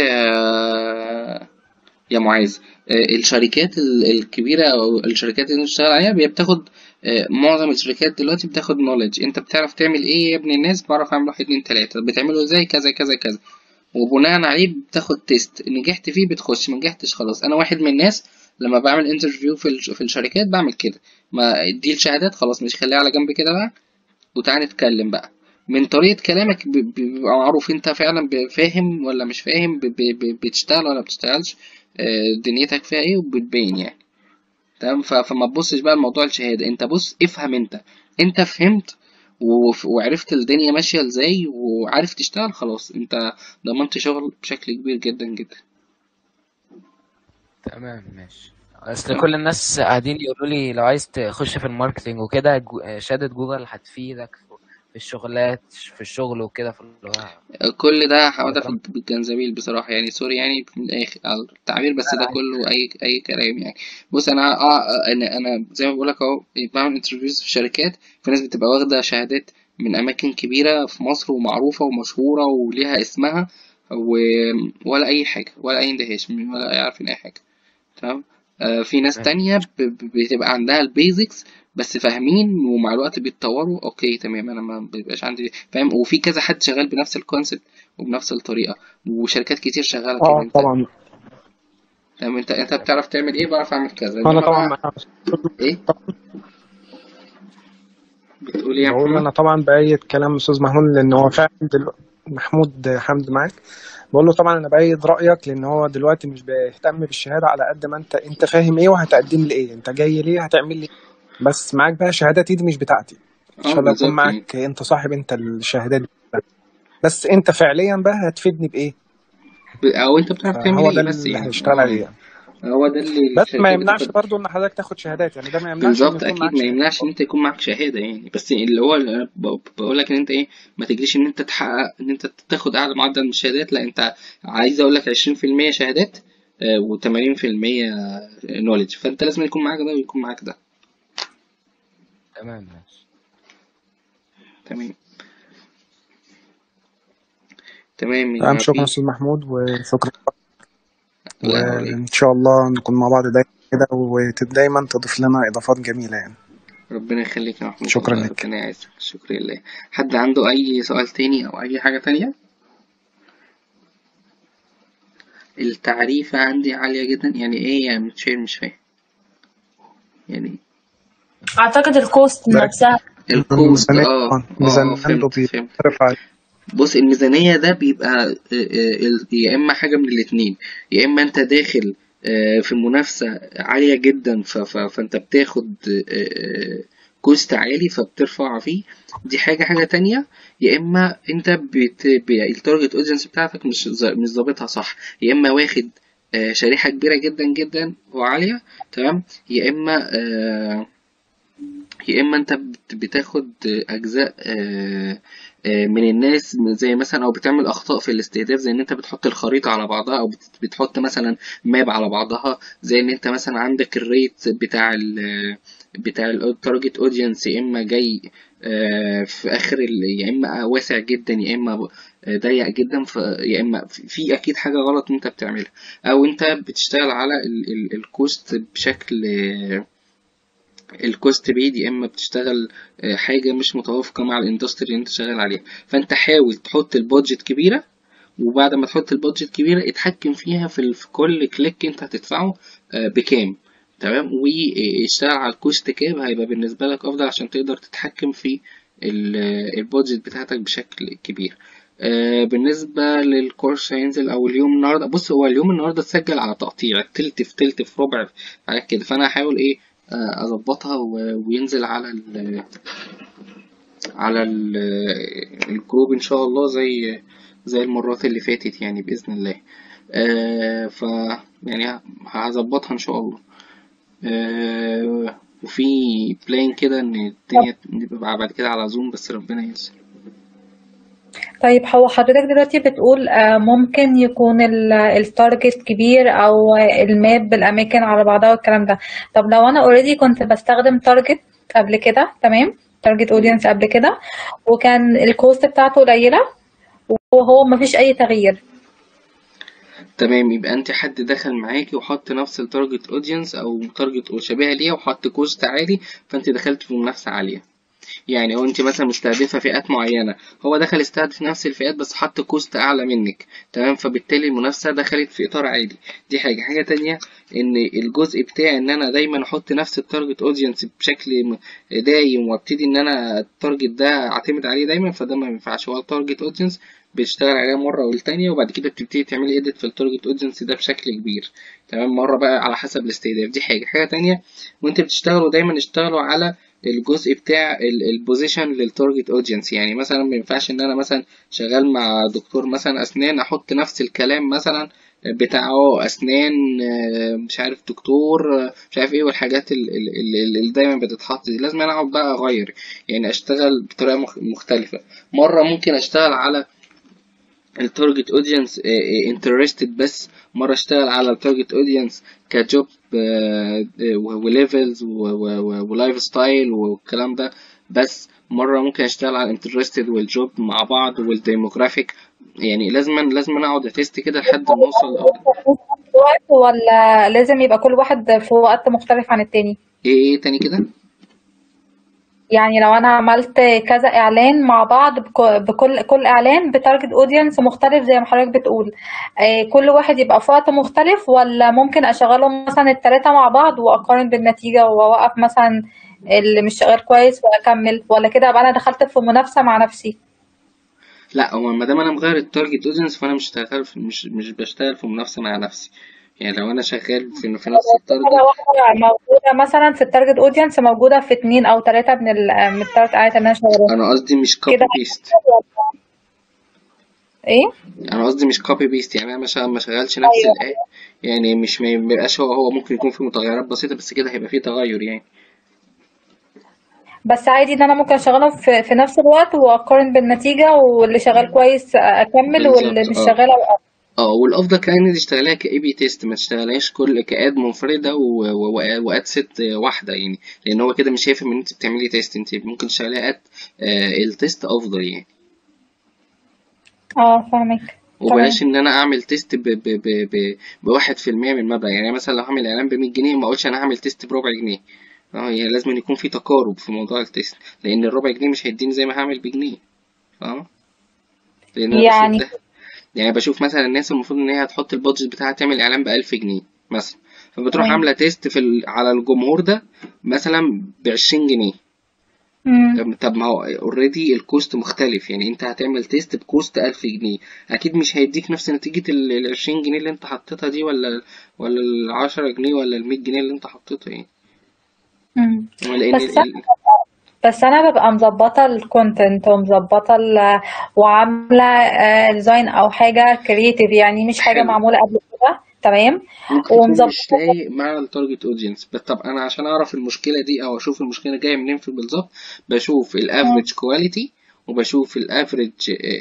يا معاذ، الشركات الكبيرة أو الشركات اللي بتشتغل عليها بتاخد، معظم الشركات دلوقتي بتاخد نولج. انت بتعرف تعمل ايه يا ابن الناس؟ بعرف اعمل واحد اتنين تلاتة. بتعمله ازاي؟ كذا كذا كذا، وبناء عليه بتاخد تيست. نجحت فيه بتخش، ما نجحتش خلاص. انا واحد من الناس لما بعمل انترفيو في الشركات بعمل كده. ما دي الشهادات خلاص مش خليها على جنب كده بقى، وتعالى نتكلم بقى. من طريقة كلامك بيبقى معروف انت فعلا فاهم ولا مش فاهم، بتشتغل ولا بتشتغلش، دنيتك فيها ايه، وبتبين يعني. تمام. فما تبصش بقى لموضوع الشهادة، انت بص افهم انت فهمت وعرفت الدنيا ماشية ازاي وعارف تشتغل، خلاص انت ضمنت شغل بشكل كبير جدا جدا. تمام ماشي. اصل تمام. كل الناس قاعدين يقولوا لي لو عايز تخش في الماركتينج وكده شهادة جوجل هتفيدك في الشغلات، في الشغل وكده، في اللي هو كل ده حوادث الكلام. بالجنزبيل بصراحة يعني، سوري يعني من الآخر على التعبير، بس لا ده لا عادي. كله أي كلام يعني. بص أنا أنا زي ما بقولك أهو، بعمل انترفيوز في شركات. في ناس بتبقى واخدة شهادات من أماكن كبيرة في مصر ومعروفة ومشهورة وليها اسمها، و... ولا أي حاجة، ولا أي اندهاش، ولا يعرفين أي حاجة. تمام. في ناس تمام. تانية بتبقى عندها البيزكس بس فاهمين، ومع الوقت بيتطوروا. اوكي تمام، انا ما بيبقاش عندي فاهم. وفي كذا حد شغال بنفس الكونسيبت وبنفس الطريقة، وشركات كتير شغالة كده. اه انت طبعا. تمام، انت بتعرف تعمل ايه، بعرف اعمل كذا، انا انما طبعا بقى ايه بتقول ايه يا بقول محمد؟ انا طبعا بأيد كلام استاذ محمود، لان هو فعلا محمود حمد معاك. بقول له طبعا انا بأيد رأيك، لان هو دلوقتي مش بيهتم بالشهادة على قد ما انت فاهم ايه وهتقدم لي ايه، انت جاي ليه هتعمل لي إيه. بس معاك بقى شهادات دي مش بتاعتي. ان اه شاء الله يكون بالظبط يعني. معاك انت صاحب انت الشهادات دي، بس انت فعليا بقى هتفيدني بايه. او انت بتعرف تعمل فهو ده ايه بس اللي يعني، هنشتغل عليه يعني. هو ده اللي بس ما الشركات يمنعش بتاخد. برضو ان حضرتك تاخد شهادات، يعني ده ما يمنعش ان بالظبط، يكون اكيد معاك ما شهادات. يمنعش ان انت يكون معاك شهاده يعني، بس اللي هو اللي أنا بقول لك ان انت ايه، ما تجريش ان انت تحقق ان انت تاخد اعلى معدل من الشهادات. لا، انت عايز اقول لك 20% شهادات و80% نوليدج، فانت لازم يكون معاك ده ويكون معاك ده. تمام ماشي. تمام. تمام تمام، يا شكرا في. استاذ محمود وشكرا. الله ينور عليك. وان شاء الله نكون مع بعض دايما كده، ودايما تضيف لنا اضافات جميله يعني. ربنا يخليك يا محمود، شكرا والله لك. ربنا يعزك، شكرا لله. حد عنده اي سؤال تاني او اي حاجه تانية؟ التعريفه عندي عاليه جدا. يعني ايه يعني مش فاهم يعني. اعتقد الكوست ده نفسها. الكوست، الميزانيه اه طبعا، اه ميزانيته فهمت. بيتصرف عليه. بص الميزانية ده بيبقى يا إما حاجة من الاتنين. يا إما أنت داخل في منافسة عالية جدا، فأنت بتاخد كوست عالي فبترفع فيه. دي حاجة تانية. يا إما أنت التارجت أودينس بتاعتك مش ظابطها صح. يا إما واخد شريحة كبيرة جدا جدا وعالية. تمام. يا إما يا اما انت بتاخد اجزاء من الناس، زي مثلا، او بتعمل اخطاء في الاستهداف، زي ان انت بتحط الخريطة على بعضها، او بتحط مثلا ماب على بعضها. زي ان انت مثلا عندك الريت بتاع التارجت اودينس، يا اما جاي في اخر يا اما واسع جدا، يا اما ضيق جدا. يا اما في اكيد حاجة غلط انت بتعملها، او انت بتشتغل على الكوست بشكل الكوست بيد، يا اما بتشتغل حاجه مش متوافقه مع الاندستري اللي انت شغال عليها. فانت حاول تحط البادجت كبيره، وبعد ما تحط البادجت كبيره اتحكم فيها في كل كليك انت هتدفعه بكام. تمام. واشتغل على الكوست كام، هيبقى بالنسبه لك افضل عشان تقدر تتحكم في البادجت بتاعتك بشكل كبير. بالنسبة للكورس هينزل أو اليوم النهاردة، بص هو اليوم النهاردة اتسجل على تقطيع تلت في تلت في ربع، حاجات كده. فأنا هحاول إيه أظبطها وينزل على الجروب إن شاء الله، زي المرات اللي فاتت يعني بإذن الله. ف يعني هظبطها إن شاء الله. وفي بلان كده إن الدنيا نبقى بعد كده على زوم، بس ربنا ييسر. طيب هو حضرتك دلوقتي بتقول ممكن يكون التارجت كبير او الماب بالاماكن على بعضها والكلام ده. طب لو انا اوريدي كنت بستخدم تارجت قبل كده، تمام، تارجت اودينس قبل كده، وكان الكوست بتاعته قليلة هو مفيش اي تغيير. تمام، يبقى انت حد دخل معاكي وحط نفس التارجت اودينس او تارجت شبيهه ليها وحط كوست عالي، فانت دخلت في منافسه عاليه. يعني هو انت مثلا مستهدفه فئات معينه، هو دخل استهدف نفس الفئات بس حط كوست اعلى منك، تمام، فبالتالي المنافسه دخلت في اطار عادي. دي حاجه تانية، ان الجزء بتاعي ان انا دايما احط نفس التارجت اودينس بشكل دايم، وابتدي ان انا التارجت ده اعتمد عليه دايما، فده ما ينفعش. هو التارجت اودينس بتشتغل عليها مره والتانية، وبعد كده بتبتدي تعملي اديت في التارجت اودينس ده بشكل كبير، تمام، مره بقى على حسب الاستهداف. دي حاجه تانية، وانت بتشتغلوا دايما اشتغلوا على الجزء بتاع البوزيشن للتارجت اودينس. يعني مثلا ما ينفعش ان انا مثلا شغال مع دكتور مثلا اسنان احط نفس الكلام مثلا بتاعه اسنان، مش عارف دكتور، مش عارف ايه، والحاجات اللي دايما بتتحط دي، لازم انا اقعد بقى اغير، يعني اشتغل بطريقه مختلفه. مره ممكن اشتغل على التارجت اودينس انترستد بس، مره اشتغل على التارجت اودينس كجوب وليفلز ولايف ستايل والكلام ده بس، مره ممكن اشتغل على الانترستد والجوب مع بعض والديموغرافيك. يعني لازم اقعد اتست كده لحد ما اوصل. في وقت ولا لازم يبقى كل واحد في وقت مختلف عن التاني؟ ايه تاني كده؟ يعني لو انا عملت كذا اعلان مع بعض كل اعلان بتارجت اودينس مختلف زي ما حضرتك بتقول، كل واحد يبقى في وقت مختلف، ولا ممكن اشغلهم مثلا التلاتة مع بعض واقارن بالنتيجة واوقف مثلا اللي مش شغال كويس واكمل، ولا كده ابقى انا دخلت في منافسة مع نفسي؟ لا، هو ما دام انا مغير التارجت اودينس فانا مش بشتغل في منافسه مع نفسي. يعني لو انا شغال في نفس حاجة التارجت. واحدة موجودة مثلا في التارجت اودينس موجودة في 2 أو 3 من التلات اعلانات اللي انا شغاله انا قصدي مش كده. كوبي بيست. ايه؟ انا قصدي مش كوبي بيست، يعني انا ما شغالش نفس ايوه. الايه. يعني مش ما يبقاش هو ممكن يكون في متغيرات بسيطه بس كده هيبقى فيه تغير يعني. بس عادي ان انا ممكن اشغلهم في نفس الوقت واقارن بالنتيجة، واللي شغال كويس اكمل واللي بالظبط، مش اه. شغال اوقف. اه، والافضل كمان ان تشتغليها كاي بي تيست، ما تشتغلهاش كل كاد منفرده واد ست واحده يعني، لان هو كده مش هيفهم ان انت بتعملي تيست. انت ممكن تشتغليها اد التيست افضل يعني. اه فاهمك. وبلاش تمام. ان انا اعمل تيست بواحد في المية من المبلغ. يعني مثلا لو هعمل اعلان ب100 جنيه ما اقولش انا هعمل تيست ب4 جنيه. اه، يعني لازم يكون في تقارب في موضوع التيست، لان ال4 جنيه مش هيديني زي ما هعمل بجنيه. فاهم؟ لان انا بشوف يعني ده. يعني بشوف مثلا الناس المفروض ان هي هتحط البادجت بتاعها تعمل اعلان ب1000 جنيه مثلا، فبتروح تمام. عامله تيست على الجمهور ده مثلا ب20 جنيه. امم. طب ما هو اوريدي الكوست مختلف، يعني انت هتعمل تيست بكوست 1000 جنيه، اكيد مش هيديك نفس نتيجة ال20 جنيه اللي انت حطيتها دي، ولا ال10 جنيه ولا ال100 جنيه اللي انت حطيته يعني. امم. هو لان بس بس انا ببقى مظبطه الكونتنت ومظبطه وعامله ديزاين او حاجه كرييتيف، يعني مش حاجه حلو، معموله قبل كده. تمام. ممكن يكون ومظبطه. مش لايق مع التارجت اودينس بس. طب انا عشان اعرف المشكلة دي او اشوف المشكلة جاية منين في بالظبط، بشوف الافريج كواليتي، وبشوف الافريج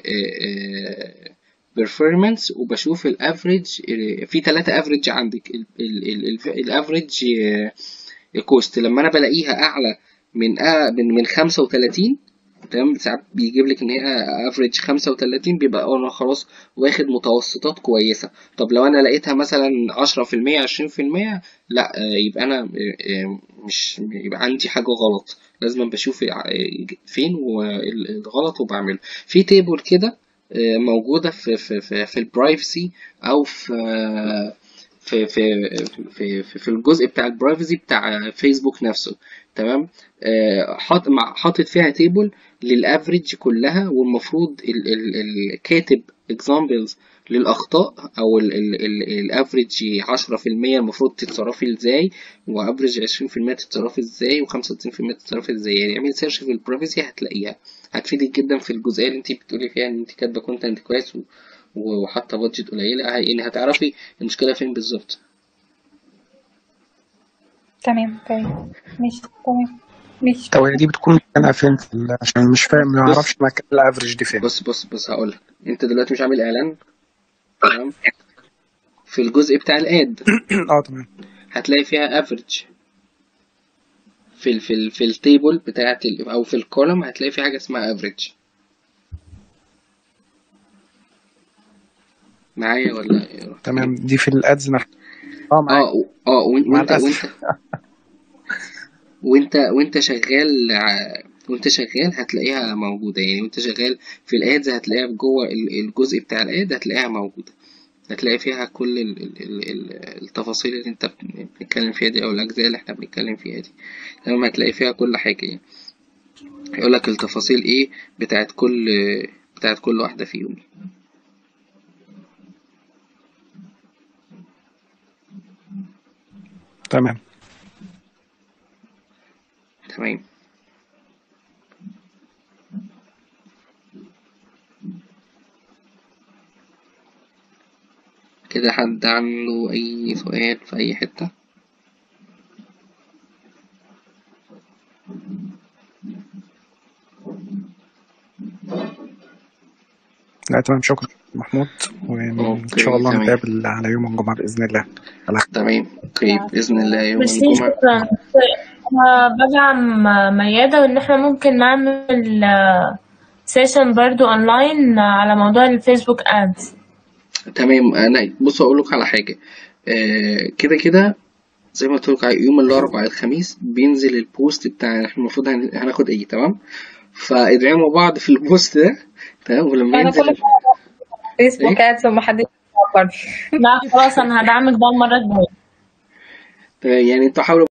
performance، وبشوف الافريج. في 3 افريج عندك، الافريج الكوست لما انا بلاقيها اعلى من 35، تمام، ساعات بيجيب لك ان هي افريج 35، بيبقى انا خلاص واخد متوسطات كويسه. طب لو انا لقيتها مثلا 10% 20%، لا، يبقى انا مش يبقى عندي حاجه غلط. لازم بشوف فين الغلط وبعمله في تيبل كده، موجوده في البرايفسي، او في في في الجزء بتاع البرايفسي بتاع فيسبوك نفسه، تمام. حاطط فيها تيبل للافريج كلها، والمفروض الكاتب examples للاخطاء، او الافريج 10% المفروض تتصرفي ازاي، وافريج 20% تتصرفي ازاي، و35% تتصرفي ازاي. يعني اعملي سيرش في البرايفسي هتلاقيها، هتفيدك جدا في الجزئيه اللي انت بتقولي فيها ان انت كاتبه كونتنت كويس وحاطه بادجت قليله، يعني هتعرفي المشكله فين بالظبط. تمام. تمام. ماشي. تمام. ماشي. طب هي دي بتكون مكانها فين عشان مش فاهم، ما بص اعرفش مكان الافريج دي فين. بص هقولك، انت دلوقتي مش عامل اعلان، تمام، في الجزء بتاع الاد اه تمام. هتلاقي فيها افريج، في التيبل بتاعت او في الكولوم هتلاقي في حاجه اسمها افريج. معايا ولا رحت تمام، فين؟ دي في الادز معاك. معاك. وانت مع وانت الاسف. وانت شغال هتلاقيها موجودة، يعني وانت شغال في الادز هتلاقيها جوه الجزء بتاع الاد هتلاقيها موجودة، هتلاقي فيها كل التفاصيل اللي انت بنتكلم فيها دي او الاجزاء اللي احنا بنتكلم فيها دي. تمام، هتلاقي فيها كل حاجة يعني، هيقولك التفاصيل ايه بتاعت كل واحدة فيهم. تمام. تمام كده، حد عنده اي سؤال في اي حتة؟ لا تمام، شكرا محمود، وان شاء اوكي الله تمام. نتقابل على يوم الجمعة بإذن الله. تمام اوكي بإذن الله يوم ميرسي، الجمعة. شكرا. أنا بدعم ميادة وإن احنا ممكن نعمل سيشن برضو أونلاين على موضوع الفيسبوك أدز. تمام، انا بص اقول لك على حاجة، كده كده زي ما قلت لك يوم الاربعاء الخميس بينزل البوست بتاع احنا المفروض هناخد ايه. تمام، فادعموا بعض في البوست ده. تمام، ولما انا ينزل كل شويه فيسبوك ايه. ادز ومحدش يفكرني. لا خلاص، أنا هدعمك بقى المرة الجاية. يعني انتوا حاولوا